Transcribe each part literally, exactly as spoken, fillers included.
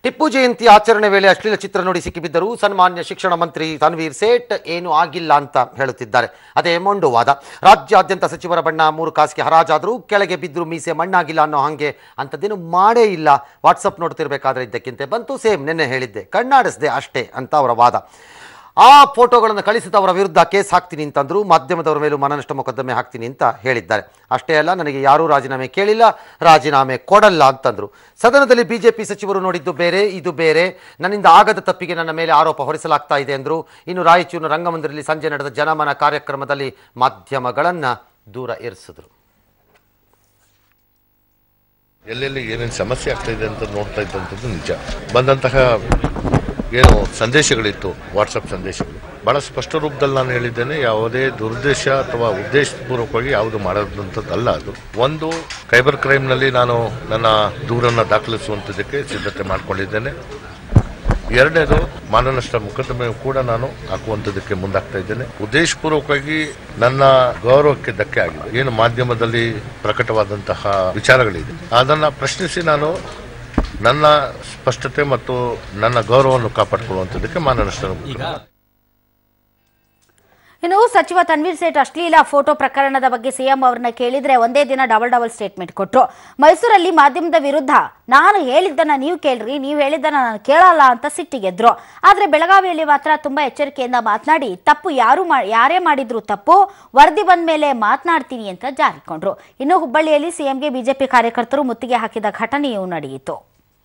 ಟಿಪ್ಪು ಜಯಂತಿ ಆಚರಣೆ ವೇಳೆ ಅಶ್ಲೀಲ ಚಿತ್ರ ನೋಡಿ ಸಿಕ್ಕಿಬಿದ್ದರು ಸನ್ಮಾನ್ಯ ಶಿಕ್ಷಣ ಮಂತ್ರಿ ತನ್ವೀರ್ ಸೇಠ್ ಏನು ಆಗಿಲ್ಲ ಅಂತ ಹೇಳುತ್ತಿದ್ದಾರೆ. ಅದೇ ಮೊಂಡು ವಾದ. ರಾಜ್ಯಾದ್ಯಂತ ಸಚಿವರ ಬಣ್ಣ ಮೂರು ಕಾಸಿಗೆ ಹರಾಜಾದರೂ ಕೆಳಗೆ ಬಿದ್ದರೂ ಮೀಸೆ ಮಣ್ಣಾಗಿಲ್ಲ ಅನ್ನೋ ಹಾಗೆ ಅಂಥದ್ದೇನು ಮಾಡೇ ಇಲ್ಲ. ವಾಟ್ಸಪ್ ನೋಡ್ತಿರ್ಬೇಕಾದ್ರೆ ಇದ್ದಕ್ಕಿಂತ ಬಂತು, ಸೇಮ್ ನಿನ್ನೆ ಹೇಳಿದ್ದೆ, ಕಣ್ಣಾಡಿಸ್ದೆ ಅಷ್ಟೇ ಅಂತ ಅವರ ವಾದ. ಆ ಫೋಟೋಗಳನ್ನು ಕಳಿಸಿದವರ ವಿರುದ್ಧ ಕೇಸ್ ಹಾಕ್ತೀನಿ ಅಂತಂದ್ರು. ಮಾಧ್ಯಮದವರ ಮೇಲೂ ಮಾನನಷ್ಟ ಮೊಕದ್ದಮೆ ಹಾಕ್ತೀನಿ ಅಂತ ಹೇಳಿದ್ದಾರೆ. ಅಷ್ಟೇ ಅಲ್ಲ, ನನಗೆ ಯಾರೂ ರಾಜೀನಾಮೆ ಕೇಳಿಲ್ಲ, ರಾಜೀನಾಮೆ ಕೊಡಲ್ಲ ಅಂತಂದ್ರು. ಸದನದಲ್ಲಿ ಬಿಜೆಪಿ ಸಚಿವರು ನೋಡಿದ್ದು ಬೇರೆ, ಇದು ಬೇರೆ, ನನ್ನಿಂದ ಆಗದ ತಪ್ಪಿಗೆ ನನ್ನ ಮೇಲೆ ಆರೋಪ ಹೊರಿಸಲಾಗ್ತಾ ಇದೆ ಎಂದರು. ಇನ್ನು ರಾಯಚೂರಿನ ರಂಗಮಂದಿರದಲ್ಲಿ ಸಂಜೆ ನಡೆದ ಜನಮನ ಕಾರ್ಯಕ್ರಮದಲ್ಲಿ ಮಾಧ್ಯಮಗಳನ್ನು ದೂರ ಇರಿಸಿದ್ರು. ಎಲ್ಲೆಲ್ಲಿ ಏನೇನು ಸಮಸ್ಯೆ ಆಗ್ತಾ ಇದೆ ಅಂತ ನೋಡ್ತಾ ಇದ್ದಂಥದ್ದು ನಿಜ. ಬಂದಂತಹ ಏನು ಸಂದೇಶಗಳಿತ್ತು, ವಾಟ್ಸಪ್ ಸಂದೇಶಗಳು ಬಹಳ ಸ್ಪಷ್ಟ ರೂಪದಲ್ಲಿ ನಾನು ಹೇಳಿದ್ದೇನೆ. ಯಾವುದೇ ದುರುದ್ದೇಶ ಅಥವಾ ಉದ್ದೇಶಪೂರ್ವಕವಾಗಿ ಯಾವುದು ಮಾಡೋದಂಥದ್ದಲ್ಲ. ಅದು ಒಂದು ಸೈಬರ್ ಕ್ರೈಮ್ನಲ್ಲಿ ನಾನು ನನ್ನ ದೂರನ್ನು ದಾಖಲಿಸುವಂಥದ್ದಕ್ಕೆ ಸಿದ್ಧತೆ ಮಾಡಿಕೊಂಡಿದ್ದೇನೆ. ಎರಡನೇದು ಮಾನನಷ್ಟ ಮೊಕದ್ದಮೆ ಕೂಡ ನಾನು ಹಾಕುವಂಥದ್ದಕ್ಕೆ ಮುಂದಾಗ್ತಾ ಇದ್ದೇನೆ. ಉದ್ದೇಶಪೂರ್ವಕವಾಗಿ ನನ್ನ ಗೌರವಕ್ಕೆ ಧಕ್ಕೆ ಆಗಿದೆ. ಏನು ಮಾಧ್ಯಮದಲ್ಲಿ ಪ್ರಕಟವಾದಂತಹ ವಿಚಾರಗಳಿದೆ ಅದನ್ನು ಪ್ರಶ್ನಿಸಿ ನಾನು ನನ್ನ ಸ್ಪಷ್ಟತೆ ಮತ್ತು ನನ್ನ ಗೌರವವನ್ನು ಕಾಪಾಡಿಕೊಳ್ಳುವಂಥದ್ದಕ್ಕೆ ಮಾನನಷ್ಟ. ಇನ್ನು ಸಚಿವ ತನ್ವೀರ್ ಸೇಠ್ ಅಶ್ಲೀಲ ಫೋಟೋ ಪ್ರಕರಣದ ಬಗ್ಗೆ ಸಿಎಂ ಅವರನ್ನ ಕೇಳಿದ್ರೆ ಒಂದೇ ದಿನ ಡಬಲ್ ಡಬಲ್ ಸ್ಟೇಟ್ಮೆಂಟ್ ಕೊಟ್ಟರು. ಮೈಸೂರಲ್ಲಿ ಮಾಧ್ಯಮದ ವಿರುದ್ಧ ನಾನು ಹೇಳಿದ್ದನ್ನ ನೀವು ಕೇಳ್ರಿ, ನೀವು ಹೇಳಿದ್ದನ್ನ ನಾನು ಕೇಳಲ್ಲ ಅಂತ ಸಿಟ್ಟಿಗೆದ್ರು. ಆದ್ರೆ ಬೆಳಗಾವಿಯಲ್ಲಿ ಮಾತ್ರ ತುಂಬಾ ಎಚ್ಚರಿಕೆಯಿಂದ ಮಾತನಾಡಿ ತಪ್ಪು ಯಾರು ಯಾರೇ ಮಾಡಿದ್ರು ತಪ್ಪು, ವರದಿ ಬಂದ ಮೇಲೆ ಮಾತನಾಡ್ತೀನಿ ಅಂತ ಜಾರಿಕೊಂಡ್ರು. ಇನ್ನು ಹುಬ್ಬಳ್ಳಿಯಲ್ಲಿ ಸಿಎಂಗೆ ಬಿಜೆಪಿ ಕಾರ್ಯಕರ್ತರು ಮುತ್ತಿಗೆ ಹಾಕಿದ ಘಟನೆಯೂ ನಡೆಯಿತು.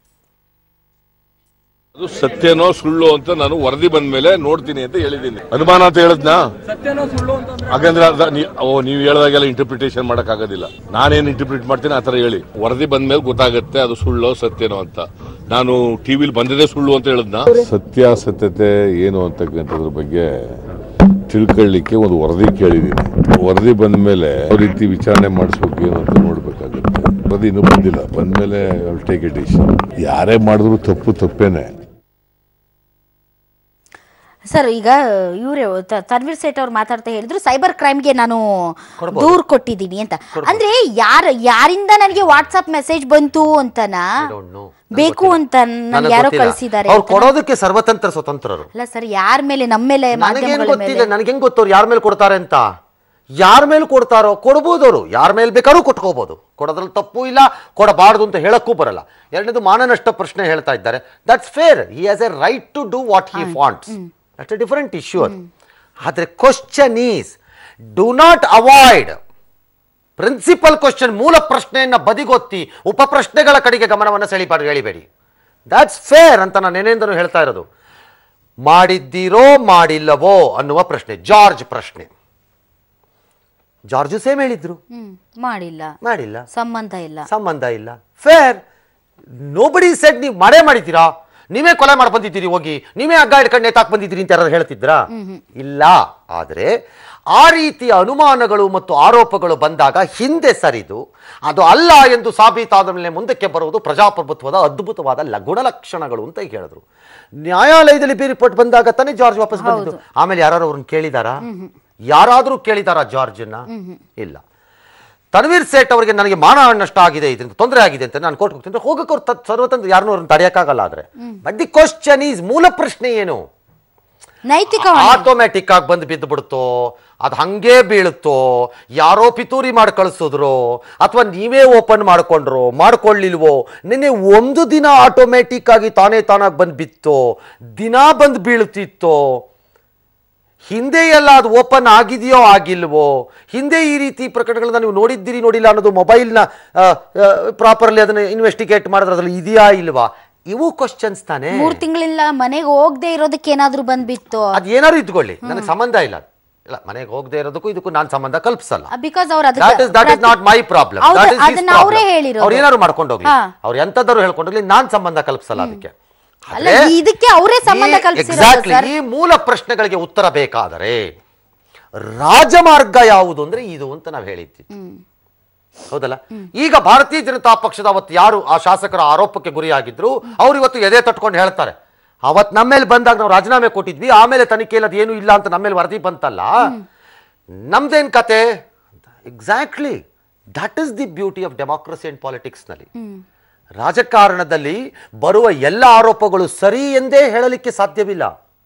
ಅದು ಸತ್ಯನೋ ಸುಳ್ಳು ಅಂತ ನಾನು ವರದಿ ಬಂದ ಮೇಲೆ ನೋಡ್ತೀನಿ ಅಂತ ಹೇಳಿದ್ದೀನಿ. ಅನುಮಾನ ಅಂತ ಹೇಳದ್ನಾ? ಹಾಗಂದ್ರೆ ಓ ನೀವು ಹೇಳಿದಾಗೆಲ್ಲ ಇಂಟರ್ಪ್ರಿಟೇಷನ್ ಮಾಡಕ್ ಆಗೋದಿಲ್ಲ. ನಾನೇನ್ ಇಂಟರ್ಪ್ರಿಟ್ ಮಾಡ್ತೀನಿ ಆತರ ಹೇಳಿ. ವರದಿ ಬಂದ ಮೇಲೆ ಗೊತ್ತಾಗುತ್ತೆ ಅದು ಸುಳ್ಳೋ ಸತ್ಯನೋ ಅಂತ. ನಾನು ಟಿವಿಲಿ ಬಂದಿದೆ ಸುಳ್ಳು ಅಂತ ಹೇಳದ್ನಾ? ಸತ್ಯಾಸತ್ಯತೆ ಏನು ಅಂತಕ್ಕಂಥದ್ರ ಬಗ್ಗೆ ತಿಳ್ಕೊಳ್ಳಿಕ್ಕೆ ಒಂದು ವರದಿ ಕೇಳಿದ್ದೀನಿ. ವರದಿ ಬಂದ ಮೇಲೆ ಯಾವ ರೀತಿ ವಿಚಾರಣೆ ಮಾಡಿಸ್ಬೇಕು ಏನು ಅಂತ ನೋಡ್ಬೇಕಾಗುತ್ತೆ. ವರದಿ ಇನ್ನೂ ಬಂದಿಲ್ಲ, ಬಂದ್ಮೇಲೆ ಟೇಕ್ ಎ ಡಿಸಿಷನ್. ಯಾರೇ ಮಾಡಿದ್ರು ತಪ್ಪು ತಪ್ಪೇನೆ. ಸರ್, ಈಗ ಇವರೇ ತನ್ವೀರ್ ಸೇಠ್ ಅವ್ರು ಮಾತಾಡ್ತಾ ಹೇಳಿದ್ರು ಸೈಬರ್ ಕ್ರೈಮ್ಗೆ ನಾನು ದೂರ್ ಕೊಟ್ಟಿದ್ದೀನಿ ಅಂತ. ಅಂದ್ರೆ ಯಾರ ಯಾರಿಂದ ನನಗೆ ವಾಟ್ಸ್ಆಪ್ ಮೆಸೇಜ್ ಬಂತು ಅಂತನಾ ಬೇಕು ಅಂತ ಯಾರೋ ಕಳಿಸಿದ್ದಾರೆ? ಅವ್ರು ಕೊಡೋದಕ್ಕೆ ಸರ್ವತಂತ್ರ ಸ್ವತಂತ್ರರು ಅಲ್ಲ ಸರ್. ಯಾರ ಮೇಲೆ? ನಮ್ಮ ಮೇಲೆ? ನನಗೆ ಹೆಂಗ್ ಗೊತ್ತವ್ರು ಯಾರ ಮೇಲೆ ಕೊಡ್ತಾರೆ ಅಂತ? ಯಾರ ಮೇಲೆ ಕೊಡ್ತಾರೋ ಕೊಡ್ಬೋದು, ಅವರು ಯಾರ ಮೇಲೆ ಬೇಕಾದ್ರೂ ಕೊಟ್ಕೋಬಹುದು. ಕೊಡೋದ್ರಲ್ಲಿ ತಪ್ಪು ಇಲ್ಲ, ಕೊಡಬಾರ್ದು ಅಂತ ಹೇಳಕ್ಕೂ ಬರಲ್ಲ. ಎರಡನೇದು ಮಾನನಷ್ಟ ಪ್ರಶ್ನೆ ಹೇಳ್ತಾ ಇದ್ದಾರೆ. That's fair, he has a right to do what he wants. That's a different issue. ಅದು ಆದರೆ question is do not avoid principle question. ಮೂಲ ಪ್ರಶ್ನೆಯನ್ನ ಬದಿಗೊತ್ತಿ ಉಪ ಪ್ರಶ್ನೆಗಳ ಕಡೆಗೆ ಗಮನವನ್ನು ಸೆಳಿಬಾರ್ದು, ಹೇಳಿಬೇಡಿ. ದಟ್ಸ್ ಫೇರ್ ಅಂತ ನಾನು ನೆನೆಯಿಂದನೂ ಹೇಳ್ತಾ ಇರೋದು. ಮಾಡಿದ್ದೀರೋ ಮಾಡಿಲ್ಲವೋ ಅನ್ನುವ ಪ್ರಶ್ನೆ, ಜಾರ್ಜ್ ಪ್ರಶ್ನೆ. ಜಾರ್ಜ್ ಸೇಮ್ ಹೇಳಿದ್ರು, ಮಾಡಿಲ್ಲ ಮಾಡಿಲ್ಲ ಸಂಬಂಧ ಇಲ್ಲ ಸಂಬಂಧ ಇಲ್ಲ. ಫೇರ್. ನೋಬಡಿ ಸೆಡ್ ನೀವು ಮಾಡೇ ಮಾಡಿದ್ದೀರಾ, ನೀವೇ ಕೊಲೆ ಮಾಡಿ ಬಂದಿದ್ದೀರಿ, ಹೋಗಿ ನೀವೇ ಹಗ್ಗ ಹಿಡ್ಕೊಂಡು ನೇತಾಕ್ ಬಂದಿದ್ದೀರಿ ಅಂತ ಯಾರು ಹೇಳ್ತಿದ್ರಾ? ಇಲ್ಲ. ಆದರೆ ಆ ರೀತಿಯ ಅನುಮಾನಗಳು ಮತ್ತು ಆರೋಪಗಳು ಬಂದಾಗ ಹಿಂದೆ ಸರಿದು ಅದು ಅಲ್ಲ ಎಂದು ಸಾಬೀತಾದ ಮೇಲೆ ಮುಂದಕ್ಕೆ ಬರುವುದು ಪ್ರಜಾಪ್ರಭುತ್ವದ ಅದ್ಭುತವಾದ ಗುಣಲಕ್ಷಣಗಳು ಅಂತ ಹೇಳಿದ್ರು. ನ್ಯಾಯಾಲಯದಲ್ಲಿ ಬೇರೆ ರಿಪೋರ್ಟ್ ಬಂದಾಗ ತಾನೇ ಜಾರ್ಜ್ ವಾಪಸ್ ಬಂದಿದ್ದು. ಆಮೇಲೆ ಯಾರು ಅವ್ರನ್ನ ಕೇಳಿದಾರಾ? ಯಾರಾದರೂ ಕೇಳಿದಾರ ಜಾರ್ಜನ್ನ? ಇಲ್ಲ. ತನ್ವೀರ್ ಸೇಠ್ ಅವರಿಗೆ ನನಗೆ ಮಾನ ನಷ್ಟ ಆಗಿದೆ, ಇದರಿಂದ ತೊಂದರೆ ಆಗಿದೆ ಅಂತ ನಾನು ಕೋರ್ಟ್ ಹೋಗ್ತೀನಿ, ಹೋಗಕ್ಕೆ ಅವ್ರು ಸರ್ವತಂತ್ರ, ಯಾರನ್ನೂ ಅವ್ರನ್ನ ತಡೆಯಕ್ಕಾಗಲ್ಲ. ಆದ್ರೆ ಬಟ್ ದಿ ಕ್ವಶನ್ ಈಸ್, ಮೂಲ ಪ್ರಶ್ನೆ ಏನು? ನೈತಿಕ ಆಟೋಮ್ಯಾಟಿಕ್ ಆಗಿ ಬಂದು ಬಿದ್ದು ಬಿಡುತ್ತೋ, ಅದು ಹಂಗೆ ಬೀಳುತ್ತೋ, ಯಾರೋ ಪಿತೂರಿ ಮಾಡಿ ಕಳಿಸಿದ್ರು, ಅಥವಾ ನೀವೇ ಓಪನ್ ಮಾಡ್ಕೊಂಡ್ರು, ಮಾಡ್ಕೊಳ್ಳಿಲ್ವೋ? ನಿನ್ನೆ ಒಂದು ದಿನ ಆಟೋಮ್ಯಾಟಿಕ್ ಆಗಿ ತಾನೇ ತಾನಾಗಿ ಬಂದು ಬಿತ್ತೋ, ದಿನ ಬಂದು ಬೀಳುತ್ತಿತ್ತೋ? ಹಿಂದೆ ಎಲ್ಲ ಅದು ಓಪನ್ ಆಗಿದೆಯೋ ಆಗಿಲ್ವೋ? ಹಿಂದೆ ಈ ರೀತಿ ಪ್ರಕರಣಗಳನ್ನ ನೀವು ನೋಡಿದ್ದೀರಿ ನೋಡಿಲ್ಲ ಅನ್ನೋದು ಮೊಬೈಲ್ನ ಪ್ರಾಪರ್ಲಿ ಅದನ್ನ ಇನ್ವೆಸ್ಟಿಗೇಟ್ ಮಾಡಿದ್ರೆ ಅದ್ರಲ್ಲಿ ಇದೆಯಾ ಇಲ್ವಾ? ಇವು ಕ್ವಶನ್ಸ್ ತಾನೆ. ಮೂರ್ ತಿಂಗಳಿಂದ ಮನೆಗೆ ಹೋಗದೆ ಇರೋದಕ್ಕೆ ಏನಾದ್ರೂ ಬಂದ್ಬಿತ್ತು, ಅದ್ ಏನಾದ್ರು ಇದ್ಕೊಳ್ಳಿ, ನನಗೆ ಸಂಬಂಧ ಇಲ್ಲ. ಇಲ್ಲ, ಮನೆಗೆ ಹೋಗದೆ ಇರೋದಕ್ಕೂ ಇದಕ್ಕೂ ನಾನು ಸಂಬಂಧ ಕಲ್ಪಿಸಲ್ಲ. ಬಿಕಾಸ್ ಅವ್ರು that is not my problem. ಅವರೇ ಹೇಳಿರೋದು. ಅವ್ರು ಏನಾದ್ರು ಮಾಡ್ಕೊಂಡು ಹೋಗ್ಲಿ, ಅವ್ರು ಎಂತದ್ರು ಹೇಳ್ಕೊಂಡೋಗ್ಲಿ, ನಾನ್ ಸಂಬಂಧ ಕಲ್ಪಿಸಲ್ಲ ಅದಕ್ಕೆ. ಇದಕ್ಕೆ ಅವರೇ ಸಂಬಂಧ ಕಲ್ಪಿಸಿರೋದು. ಈ ಮೂಲ ಪ್ರಶ್ನೆಗಳಿಗೆ ಉತ್ತರ ಬೇಕಾದರೆ ರಾಜಮಾರ್ಗ ಯಾವುದು ಅಂದ್ರೆ ಇದು ಅಂತ ನಾವು ಹೇಳಿದ್ವಿ, ಹೌದಲ್ಲ? ಈಗ ಭಾರತೀಯ ಜನತಾ ಪಕ್ಷದ ಅವತ್ತು ಯಾರು ಆ ಶಾಸಕರ ಆರೋಪಕ್ಕೆ ಗುರಿಯಾಗಿದ್ರು, ಅವ್ರು ಇವತ್ತು ಎದೆ ತಟ್ಕೊಂಡು ಹೇಳ್ತಾರೆ, ಅವತ್ ನಮ್ಮೇಲೆ ಬಂದಾಗ ನಾವು ರಾಜೀನಾಮೆ ಕೊಟ್ಟಿದ್ವಿ, ಆಮೇಲೆ ತನಿಖೆಯಲ್ಲಿ ಅದೇನು ಇಲ್ಲ ಅಂತ ನಮ್ಮೇಲೆ ವರದಿ ಬಂತಲ್ಲ, ನಮ್ದೇನ್ ಕತೆ ಅಂತ. Exactly that is the beauty of democracy and politics ನಲ್ಲಿ. ರಾಜಕಾರಣದಲ್ಲಿ ಬರುವ ಎಲ್ಲ ಆರೋಪಗಳು ಸರಿ ಎಂದೇ ಹೇಳಲಿಕ್ಕೆ ಸಾಧ್ಯವಿಲ್ಲ,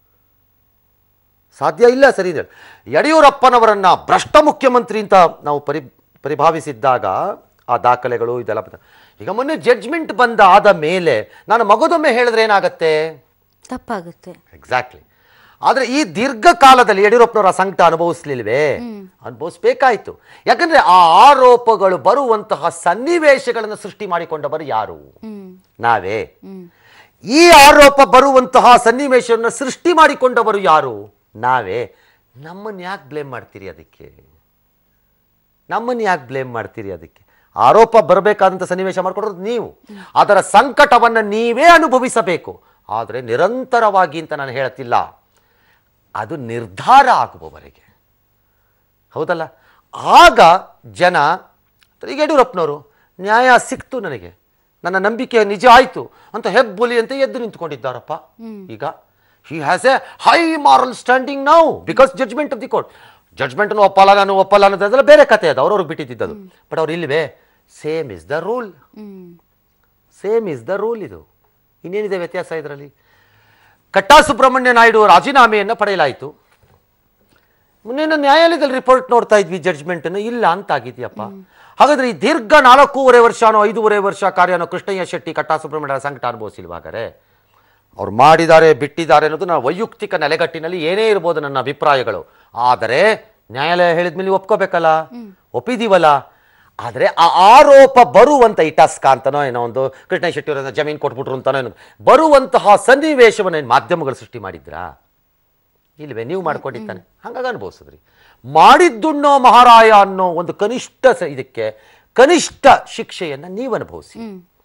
ಸಾಧ್ಯ ಇಲ್ಲ ಸರಿ ಇದೆ. ಯಡಿಯೂರಪ್ಪನವರನ್ನ ಭ್ರಷ್ಟ ಮುಖ್ಯಮಂತ್ರಿ ಅಂತ ನಾವು ಪರಿ ಪರಿಭಾವಿಸಿದ್ದಾಗ ಆ ದಾಖಲೆಗಳು ಇದೆಲ್ಲ ಈಗ ಮೊನ್ನೆ ಜಡ್ಜ್ಮೆಂಟ್ ಬಂದ ಆದ ಮೇಲೆ ನಾನು ಮಗದೊಮ್ಮೆ ಹೇಳಿದ್ರೆ ಏನಾಗತ್ತೆ, ತಪ್ಪಾಗುತ್ತೆ. ಎಕ್ಸಾಕ್ಟ್ಲಿ. ಆದರೆ ಈ ದೀರ್ಘಕಾಲದಲ್ಲಿ ಯಡಿಯೂರಪ್ಪನವರ ಸಂಕಟ ಅನುಭವಿಸ್ಲಿಲ್ವೇ? ಅನುಭವಿಸ್ಬೇಕಾಯ್ತು. ಯಾಕಂದ್ರೆ ಆ ಆರೋಪಗಳು ಬರುವಂತಹ ಸನ್ನಿವೇಶಗಳನ್ನು ಸೃಷ್ಟಿ ಮಾಡಿಕೊಂಡವರು ಯಾರು? ನಾವೇ. ಈ ಆರೋಪ ಬರುವಂತಹ ಸನ್ನಿವೇಶವನ್ನು ಸೃಷ್ಟಿ ಮಾಡಿಕೊಂಡವರು ಯಾರು? ನಾವೇ. ನಮ್ಮನ್ನು ಯಾಕೆ ಬ್ಲೇಮ್ ಮಾಡ್ತೀರಿ ಅದಕ್ಕೆ? ನಮ್ಮನ್ನು ಯಾಕೆ ಬ್ಲೇಮ್ ಮಾಡ್ತೀರಿ ಅದಕ್ಕೆ? ಆರೋಪ ಬರಬೇಕಾದಂಥ ಸನ್ನಿವೇಶ ಮಾಡಿಕೊಡೋದು ನೀವು, ಅದರ ಸಂಕಟವನ್ನು ನೀವೇ ಅನುಭವಿಸಬೇಕು. ಆದರೆ ನಿರಂತರವಾಗಿ ಅಂತ ನಾನು ಹೇಳ್ತಿಲ್ಲ, ಅದು ನಿರ್ಧಾರ ಆಗುವವರೆಗೆ, ಹೌದಲ್ಲ? ಆಗ ಜನ ಈಗ ಯಡಿಯೂರಪ್ಪನವರು ನ್ಯಾಯ ಸಿಕ್ತು, ನನಗೆ ನನ್ನ ನಂಬಿಕೆ ನಿಜ ಆಯಿತು ಅಂತ ಹೆಬ್ಬುಲಿ ಅಂತ ಎದ್ದು ನಿಂತ್ಕೊಂಡಿದ್ದಾರಪ್ಪ. ಈಗ he has a high moral standing now because judgment of the court. ಜಡ್ಜ್ಮೆಂಟ್ನು ಒಪ್ಪಲ್ಲ, ನಾನು ಒಪ್ಪಲ್ಲ ಅನ್ನೋದೆಲ್ಲ ಬೇರೆ ಕಥೆ, ಅದು ಅವ್ರವ್ರಿಗೆ ಬಿಟ್ಟಿದ್ದದು. ಬಟ್ ಅವ್ರು ಇಲ್ವೇ same is the rule, same is the rule. ಇದು ಇನ್ನೇನಿದೆ ವ್ಯತ್ಯಾಸ ಇದರಲ್ಲಿ? ಕಟ್ಟಾ ಸುಬ್ರಹ್ಮಣ್ಯ ನಾಯ್ಡು ರಾಜೀನಾಮೆಯನ್ನು ಪಡೆಯಲಾಯಿತು. ಮೊನ್ನೆ ನ್ಯಾಯಾಲಯದಲ್ಲಿ ರಿಪೋರ್ಟ್ ನೋಡ್ತಾ ಇದ್ವಿ, ಜಡ್ಜ್ಮೆಂಟನ್ನು ಇಲ್ಲ ಅಂತಾಗಿದೆಯಪ್ಪ. ಹಾಗಾದ್ರೆ ಈ ದೀರ್ಘ ನಾಲ್ಕೂವರೆ ವರ್ಷನೋ ಐದೂವರೆ ವರ್ಷ ಕಾರ್ಯನೋ ಕೃಷ್ಣಯ್ಯ ಶೆಟ್ಟಿ ಕಟ್ಟಾ ಸುಬ್ರಹ್ಮಣ್ಯರ ಸಂಕಟ ಅನುಭವಿಸಿಲ್ವ? ಹಾಗಾದ್ರೆ ಅವ್ರು ಮಾಡಿದ್ದಾರೆ ಬಿಟ್ಟಿದ್ದಾರೆ ಅನ್ನೋದು ನನ್ನ ವೈಯಕ್ತಿಕ ನೆಲೆಗಟ್ಟಿನಲ್ಲಿ ಏನೇ ಇರ್ಬೋದು ನನ್ನ ಅಭಿಪ್ರಾಯಗಳು. ಆದರೆ ನ್ಯಾಯಾಲಯ ಹೇಳಿದ್ಮೇಲೆ ಒಪ್ಕೋಬೇಕಲ್ಲ, ಒಪ್ಪಿದೀವಲ್ಲ. ಆದರೆ ಆ ಆರೋಪ ಬರುವಂಥ ಇಟಾಸ್ಕ ಅಂತನೋ ಏನೋ ಒಂದು ಕೃಷ್ಣಯ್ಯ ಶೆಟ್ಟಿ ಅವರನ್ನ ಜಮೀನು ಕೊಟ್ಬಿಟ್ರು ಅಂತನೋ ಏನೋ ಬರುವಂತಹ ಸನ್ನಿವೇಶವನ್ನು ಮಾಧ್ಯಮಗಳು ಸೃಷ್ಟಿ ಮಾಡಿದ್ರಾ? ಇಲ್ವೇ? ನೀವು ಮಾಡ್ಕೊಂಡಿದ್ದಾನೆ, ಹಂಗಾಗಿ ಅನುಭವಿಸಿದ್ರಿ. ಮಾಡಿದ್ದುಣ್ಣೋ ಮಹಾರಾಯ ಅನ್ನೋ ಒಂದು ಕನಿಷ್ಠ ಇದಕ್ಕೆ ಕನಿಷ್ಠ ಶಿಕ್ಷೆಯನ್ನು ನೀವು ಅನುಭವಿಸಿ.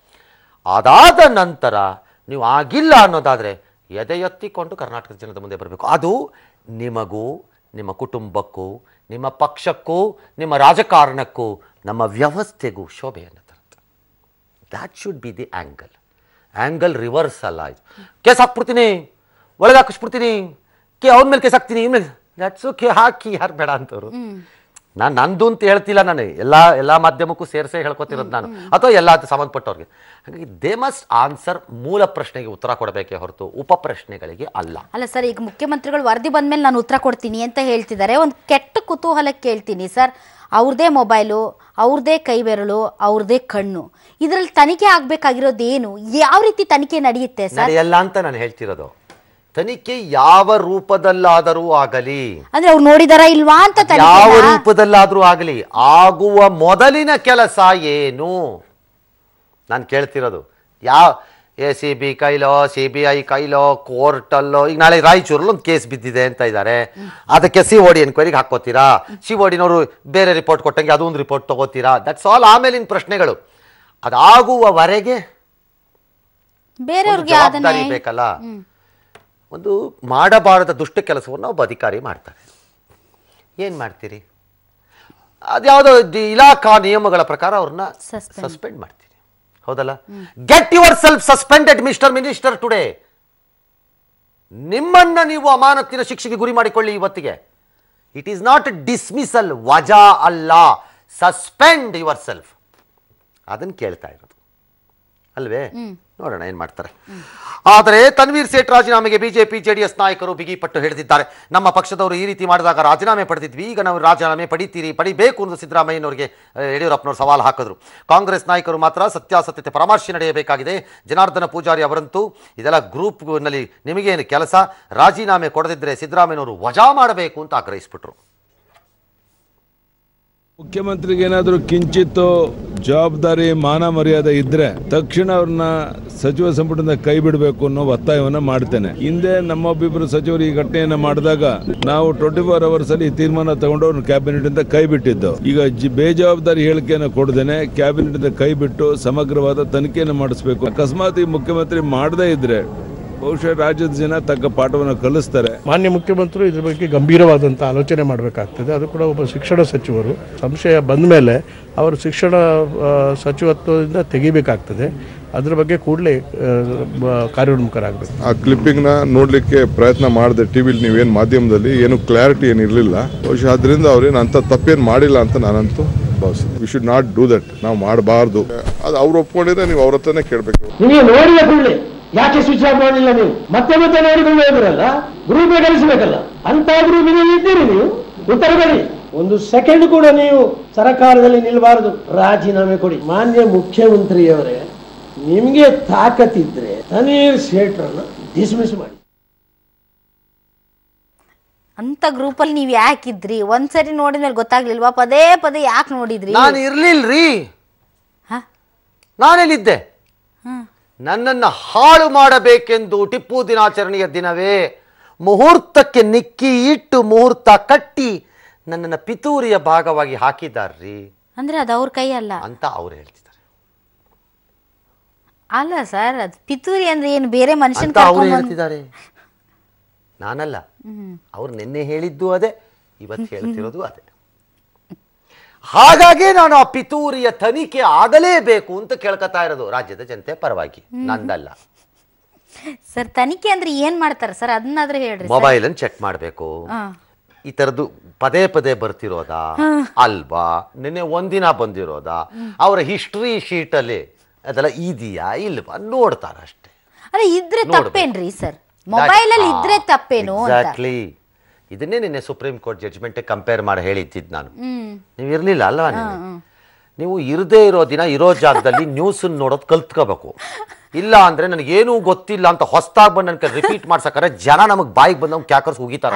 ಅದಾದ ನಂತರ ನೀವು ಆಗಿಲ್ಲ ಅನ್ನೋದಾದರೆ ಎದೆ ಎತ್ತಿಕೊಂಡು ಕರ್ನಾಟಕದ ಜನದ ಮುಂದೆ ಬರಬೇಕು. ಅದು ನಿಮಗೂ ನಿಮ್ಮ ಕುಟುಂಬಕ್ಕೂ ನಿಮ್ಮ ಪಕ್ಷಕ್ಕೂ ನಿಮ್ಮ ರಾಜಕಾರಣಕ್ಕೂ ನಮ್ಮ ವ್ಯವಸ್ಥೆಗೂ ಶೋಭೆಯನ್ನು ತರುತ್ತೆ. That should be the angle. Angle reverse ಅಲ್ಲ. ಇದು ಕೇಸ್ ಹಾಕ್ಬಿಡ್ತೀನಿ, ಒಳಗೆ ಹಾಕಿಸ್ಬಿಡ್ತೀನಿ, ಕೇ ಅವನ ಮೇಲೆ ಕೇಸ್ ಹಾಕ್ತೀನಿ, ಇವ್ನ ಮೇಲೆ ದ್ಯಾಟ್ಸ್ ಓಕೆ, ಹಾಕಿ ಯಾರು ಬೇಡ ಅಂತವ್ರು. ನಾನು ನಂದು ಅಂತ ಹೇಳ್ತಿಲ್ಲ, ನಾನು ಎಲ್ಲ ಎಲ್ಲ ಮಾಧ್ಯಮಕ್ಕೂ ಸೇರಿಸೇ ಹೇಳ್ಕೊತಿರೋದು ನಾನು, ಅಥವಾ ಎಲ್ಲ ಸಂಬಂಧಪಟ್ಟವ್ರಿಗೆ. ಹಾಗಾಗಿ ದೇ ಮಸ್ಟ್ ಆನ್ಸರ್, ಮೂಲ ಪ್ರಶ್ನೆಗೆ ಉತ್ತರ ಕೊಡಬೇಕೇ ಹೊರತು ಉಪ ಪ್ರಶ್ನೆಗಳಿಗೆ ಅಲ್ಲ. ಅಲ್ಲ ಸರ್, ಈಗ ಮುಖ್ಯಮಂತ್ರಿಗಳು ವರದಿ ಬಂದ್ಮೇಲೆ ನಾನು ಉತ್ತರ ಕೊಡ್ತೀನಿ ಅಂತ ಹೇಳ್ತಿದ್ದಾರೆ. ಒಂದು ಕೆಟ್ಟ ಕುತೂಹಲಕ್ಕೆ ಕೇಳ್ತೀನಿ ಸರ್, ಅವ್ರದೇ ಮೊಬೈಲು, ಅವ್ರದೇ ಕೈ ಬೆರಳು, ಅವ್ರದೇ ಕಣ್ಣು, ಇದರಲ್ಲಿ ತನಿಖೆ ಆಗ್ಬೇಕಾಗಿರೋದು ಏನು? ಯಾವ ರೀತಿ ತನಿಖೆ ನಡೆಯುತ್ತೆ ಸರ್? ಎಲ್ಲ ಅಂತ ನಾನು ಹೇಳ್ತಿರೋದು. ತನಿಖೆ ಯಾವ ರೂಪದಲ್ಲಾದರೂ ಆಗಲಿ, ಅಂದ್ರೆ ಅವ್ರು ನೋಡಿದಾರ ಇಲ್ವಾ ಅಂತ, ಯಾವ ರೂಪದಲ್ಲಾದ್ರೂ ಆಗಲಿ, ಆಗುವ ಮೊದಲಿನ ಕೆಲಸ ಏನು ನಾನು ಕೇಳ್ತಿರೋದು. ಯಾವ ಎ ಸಿ ಬಿ ಕೈಲೋ, ಸಿ ಬಿ ಐ ಕೈಲೋ, ಕೋರ್ಟಲ್ಲೋ, ಈಗ ನಾಳೆ ರಾಯಚೂರಲ್ಲಿ ಒಂದು ಕೇಸ್ ಬಿದ್ದಿದೆ ಅಂತ ಇದ್ದಾರೆ, ಅದಕ್ಕೆ ಸಿ ಓ ಡಿ ಎನ್ಕ್ವೈರಿಗೆ ಹಾಕೋತೀರಾ? ಸಿ ಓ ಡಿನವರು ಬೇರೆ ರಿಪೋರ್ಟ್ ಕೊಟ್ಟಂಗೆ ಅದೊಂದು ರಿಪೋರ್ಟ್ ತಗೋತೀರಾ? That's all. ಆಮೇಲಿನ ಪ್ರಶ್ನೆಗಳು. ಅದಾಗುವವರೆಗೆ ಬೇರೆಯವ್ರಿಗೆ ಜವಾಬ್ದಾರಿ ಬೇಕಲ್ಲ. ಒಂದು ಮಾಡಬಾರದ ದುಷ್ಟ ಕೆಲಸವನ್ನು ಒಬ್ಬ ಅಧಿಕಾರಿ ಮಾಡ್ತಾರೆ, ಏನು ಮಾಡ್ತೀರಿ? ಅದ್ಯಾವುದೋ ಇಲಾಖಾ ನಿಯಮಗಳ ಪ್ರಕಾರ ಅವ್ರನ್ನ ಸಸ್ಪೆಂಡ್ ಮಾಡ್ತೀರಿ, ಹೌದಲ್ಲ? Get yourself suspended mister minister today. ನಿಮ್ಮನ್ನ ನೀವು ಅಮಾನತಿನ ಶಿಕ್ಷೆಗೆ ಗುರಿ ಮಾಡಿಕೊಳ್ಳಿ ಇವತ್ತಿಗೆ. ಇಟ್ ಈಸ್ ನಾಟ್ ಡಿಸ್ಮಿಸಲ್, ವಜಾ ಅಲ್ಲ, ಸಸ್ಪೆಂಡ್ ಯುವರ್ ಸೆಲ್ಫ್. ಅದನ್ನು ಕೇಳ್ತಾ ಇರೋದು ಅಲ್ವೇ? ನೋಡೋಣ ಏನು ಮಾಡ್ತಾರೆ. ಆದರೆ ತನ್ವೀರ್ ಸೇಠ್ ರಾಜೀನಾಮೆಗೆ ಬಿಜೆಪಿ ಜೆಡಿಎಸ್ ನಾಯಕರು ಬಿಗಿಪಟ್ಟು ಹಿಡಿದಿದ್ದಾರೆ. ನಮ್ಮ ಪಕ್ಷದವರು ಈ ರೀತಿ ಮಾಡಿದಾಗ ರಾಜೀನಾಮೆ ಪಡೆದಿದ್ವಿ, ಈಗ ನಾವು ರಾಜೀನಾಮೆ ಪಡಿತೀರಿ, ಪಡಿಬೇಕು ಎಂದು ಸಿದ್ದರಾಮಯ್ಯನವರಿಗೆ ಯಡಿಯೂರಪ್ಪನವರು ಸವಾಲು ಹಾಕಿದ್ರು. ಕಾಂಗ್ರೆಸ್ ನಾಯಕರು ಮಾತ್ರ ಸತ್ಯಾಸತ್ಯತೆ ಪರಾಮರ್ಶೆ ನಡೆಯಬೇಕಾಗಿದೆ. ಜನಾರ್ದನ ಪೂಜಾರಿ ಅವರಂತೂ ಇದೆಲ್ಲ ಗ್ರೂಪ್ನಲ್ಲಿ ನಿಮಗೇನು ಕೆಲಸ, ರಾಜೀನಾಮೆ ಕೊಡದಿದ್ದರೆ ಸಿದ್ದರಾಮಯ್ಯನವರು ವಜಾ ಮಾಡಬೇಕು ಅಂತ ಆಗ್ರಹಿಸ್ಬಿಟ್ರು. ಮುಖ್ಯಮಂತ್ರಿಗೆ ಏನಾದರೂ ಕಿಂಚಿತ್ತು ಜವಾಬ್ದಾರಿ ಮಾನ ಮರ್ಯಾದೆ ಇದ್ರೆ ತಕ್ಷಣ ಅವ್ರನ್ನ ಸಚಿವ ಸಂಪುಟದಿಂದ ಕೈ ಬಿಡಬೇಕು ಅನ್ನೋ ಒತ್ತಾಯವನ್ನ ಮಾಡ್ತೇನೆ. ಹಿಂದೆ ನಮ್ಮೊಬ್ಬಿಬ್ಬರು ಸಚಿವರು ಈ ಘಟನೆಯನ್ನ ಮಾಡಿದಾಗ ನಾವು ಟ್ವೆಂಟಿ ಫೋರ್ ಅವರ್ಸ್ ಅಲ್ಲಿ ತೀರ್ಮಾನ ತಗೊಂಡು ಅವ್ರನ್ನ ಕ್ಯಾಬಿನೆಟ್ ಇಂದ ಕೈ ಬಿಟ್ಟಿದ್ದು. ಈಗ ಬೇಜವಾಬ್ದಾರಿ ಹೇಳಿಕೆಯನ್ನು ಕೊಡದೇನೆ ಕ್ಯಾಬಿನೆಟ್ ಇಂದ ಕೈ ಬಿಟ್ಟು ಸಮಗ್ರವಾದ ತನಿಖೆಯನ್ನು ಮಾಡಿಸಬೇಕು. ಅಕಸ್ಮಾತ್ ಈ ಮುಖ್ಯಮಂತ್ರಿ ಮಾಡದೇ ಇದ್ರೆ ಬಹುಶಃ ರಾಜ್ಯದ ಜನ ತಕ್ಕ ಪಾಠವನ್ನು ಕಲಿಸ್ತಾರೆ. ಮಾನ್ಯ ಮುಖ್ಯಮಂತ್ರಿ ಇದ್ರ ಬಗ್ಗೆ ಗಂಭೀರವಾದಂಥ ಆಲೋಚನೆ ಮಾಡಬೇಕಾಗ್ತದೆ. ಅದು ಕೂಡ ಒಬ್ಬ ಶಿಕ್ಷಣ ಸಚಿವರು ಸಂಶಯ ಬಂದ ಮೇಲೆ ಅವರು ಶಿಕ್ಷಣ ಸಚಿವತ್ವದಿಂದ ತೆಗಿಬೇಕಾಗ್ತದೆ. ಅದ್ರ ಬಗ್ಗೆ ಕೂಡಲೇ ಕಾರ್ಯೋನ್ಮುಖರಾಗಬೇಕು. ಆ ಕ್ಲಿಪ್ಪಿಂಗ್ನ ನೋಡಲಿಕ್ಕೆ ಪ್ರಯತ್ನ ಮಾಡಿದೆ ಟಿವಿಲಿ, ನೀವೇನು ಮಾಧ್ಯಮದಲ್ಲಿ ಏನು ಕ್ಲಾರಿಟಿ ಏನಿರಲಿಲ್ಲ. ಬಹುಶಃ ಅದರಿಂದ ಅವ್ರೇನು ಅಂಥ ತಪ್ಪೇನು ಮಾಡಿಲ್ಲ ಅಂತ ನಾನಂತೂ ಭಾವಿಸ್ತೀನಿ. We should not do that. ನಾವು ಮಾಡಬಾರ್ದು. ಅದು ಅವ್ರು ಒಪ್ಕೊಂಡಿದ್ರೆ ನೀವು ಅವ್ರ ಹತ್ರನೇ ಕೇಳಬೇಕು. ನೀವು ನೋಡಿದ ಕೂಡಲೇ ಯಾಕೆ ಸ್ವಿಚ್ ಆಫ್ ಮಾಡಲಿಲ್ಲ ನೀವು? ಮತ್ತೆ ಮತ್ತೆ ನೋಡಿಕೊಂಡು ಹೋದ್ರಲ್ಲ, ಗ್ರೂಪ್ ಕಳಿಸಬೇಕಲ್ಲ. ಅಂತ ಗ್ರೂಪಿಗೆ ಇದ್ದೀರಿ ನೀವು, ಉತ್ತರ ಕೊಡಿ. ಒಂದು ಸೆಕೆಂಡ್ ಕೂಡ ನೀವು ಸರ್ಕಾರದಲ್ಲಿ ನಿಲ್ಬಾರದು, ರಾಜೀನಾಮೆ ಕೊಡಿ. ಮಾನ್ಯ ಮುಖ್ಯಮಂತ್ರಿಯವರೇ, ನಿಮ್ಗೆ ತಾಕತ್ತಿದ್ರೆ ತನ್ವೀರ್ ಸೇಠ್ರನ್ನ ಡಿಸ್ಮಿಸ್ ಮಾಡಿ. ಅಂತ ಗ್ರೂಪಲ್ಲಿ ನೀವು ಯಾಕಿದ್ರಿ? ಒಂದ್ಸರಿ ನೋಡಿದ್ಮೇಲೆ ಗೊತ್ತಾಗ್ಲಿಲ್ವಾ? ಪದೇ ಪದೇ ಯಾಕೆ ನೋಡಿದ್ರಿ? ನಾನು ಇರ್ಲಿಲ್ರಿ. ನಾನೆಲ್ಲಿದ್ದೆ? ನನ್ನನ್ನ ಹಾಳು ಮಾಡಬೇಕೆಂದು ಟಿಪ್ಪು ದಿನಾಚರಣೆಯ ದಿನವೇ ಮುಹೂರ್ತಕ್ಕೆ ನಿಕ್ಕಿ ಇಟ್ಟು ಮುಹೂರ್ತ ಕಟ್ಟಿ ನನ್ನನ್ನ ಪಿತೂರಿಯ ಭಾಗವಾಗಿ ಹಾಕಿದಾರ್ರಿ. ಅಂದ್ರೆ ಅದು ಅವ್ರ ಕೈ ಅಲ್ಲ ಅಂತ ಅವ್ರು ಹೇಳ್ತಿದ್ದಾರೆ. ಅಲ್ಲ ಸರ್, ಅದು ಪಿತೂರಿ ಅಂದ್ರೆ ಏನು ಬೇರೆ ಮನುಷ್ಯನ್ ಅವ್ರು ಹೇಳ್ತಿದ್ದಾರೆ, ನಾನಲ್ಲ. ಅವ್ರು ನಿನ್ನೆ ಹೇಳಿದ್ದು ಅದೇ, ಇವತ್ತು ಹೇಳ್ತಿರೋದು ಅದೇ. ಹಾಗಾಗಿ ನಾನು ಆ ಪಿತೂರಿಯ ತನಿಖೆ ಆಗಲೇಬೇಕು ಅಂತ ಕೇಳ್ಕೊತಾ ಇರೋದು ರಾಜ್ಯದ ಜನತೆ ಪರವಾಗಿ, ನಂದಲ್ಲ. ಸರ್, ತನಿಖೆ ಅಂದ್ರೆ ಏನ್ ಮಾಡ್ತಾರೆ ಸರ್? ಅದನ್ನಾದ್ರೂ ಹೇಳ್ರಿ. ಮೊಬೈಲ್ ಅನ್ನು ಚೆಕ್ ಮಾಡಬೇಕು. ಈ ತರದ್ದು ಪದೇ ಪದೇ ಬರ್ತಿರೋದಾ ಅಲ್ವಾ, ನಿನ್ನೆ ಒಂದಿನ ಬಂದಿರೋದಾ, ಅವರ ಹಿಸ್ಟ್ರಿ ಶೀಟ್ ಅಲ್ಲಿ ಅದೆಲ್ಲ ಇದೆಯಾ ಇಲ್ವಾ ನೋಡ್ತಾರ ಅಷ್ಟೇ. ಅಲ್ಲ, ಇದ್ರೆ ತಪ್ಪೇನ್ರಿ ಸರ್? ಮೊಬೈಲ್ ಅಲ್ಲಿ ಇದ್ರೆ ತಪ್ಪೇನು? ಎಕ್ಸಾಕ್ಟ್ಲಿ. ಇದನ್ನೇ ನಿನ್ನೆ ಸುಪ್ರೀಂ ಕೋರ್ಟ್ ಜಡ್ಜ್ಮೆಂಟ್ ಕಂಪೇರ್ ಮಾಡಿ ಹೇಳಿದ್ದಿದ್ದು ನಾನು. ನೀವು ಇರ್ಲಿಲ್ಲ ಅಲ್ವಾ? ನೀವು ಇರದೇ ಇರೋ ದಿನ ಇರೋ ಜಾಗದಲ್ಲಿ ನ್ಯೂಸ್ ನೋಡೋದು ಕಲ್ತ್ಕೋಬೇಕು. ಇಲ್ಲ ಅಂದ್ರೆ ನನಗೇನು ಗೊತ್ತಿಲ್ಲ ಅಂತ ಹೊಸದಾಗಿ ಬಂದು ನನ್ಗೆ ರಿಪೀಟ್ ಮಾಡ್ಸಕ್ರೆ ಜನ ನಮಗ್ ಬಾಯಿಗೆ ಬಂದಂಗ್ ಕ್ಯಾಕರ್ಸ್ ಹೋಗಿತಾರೆ.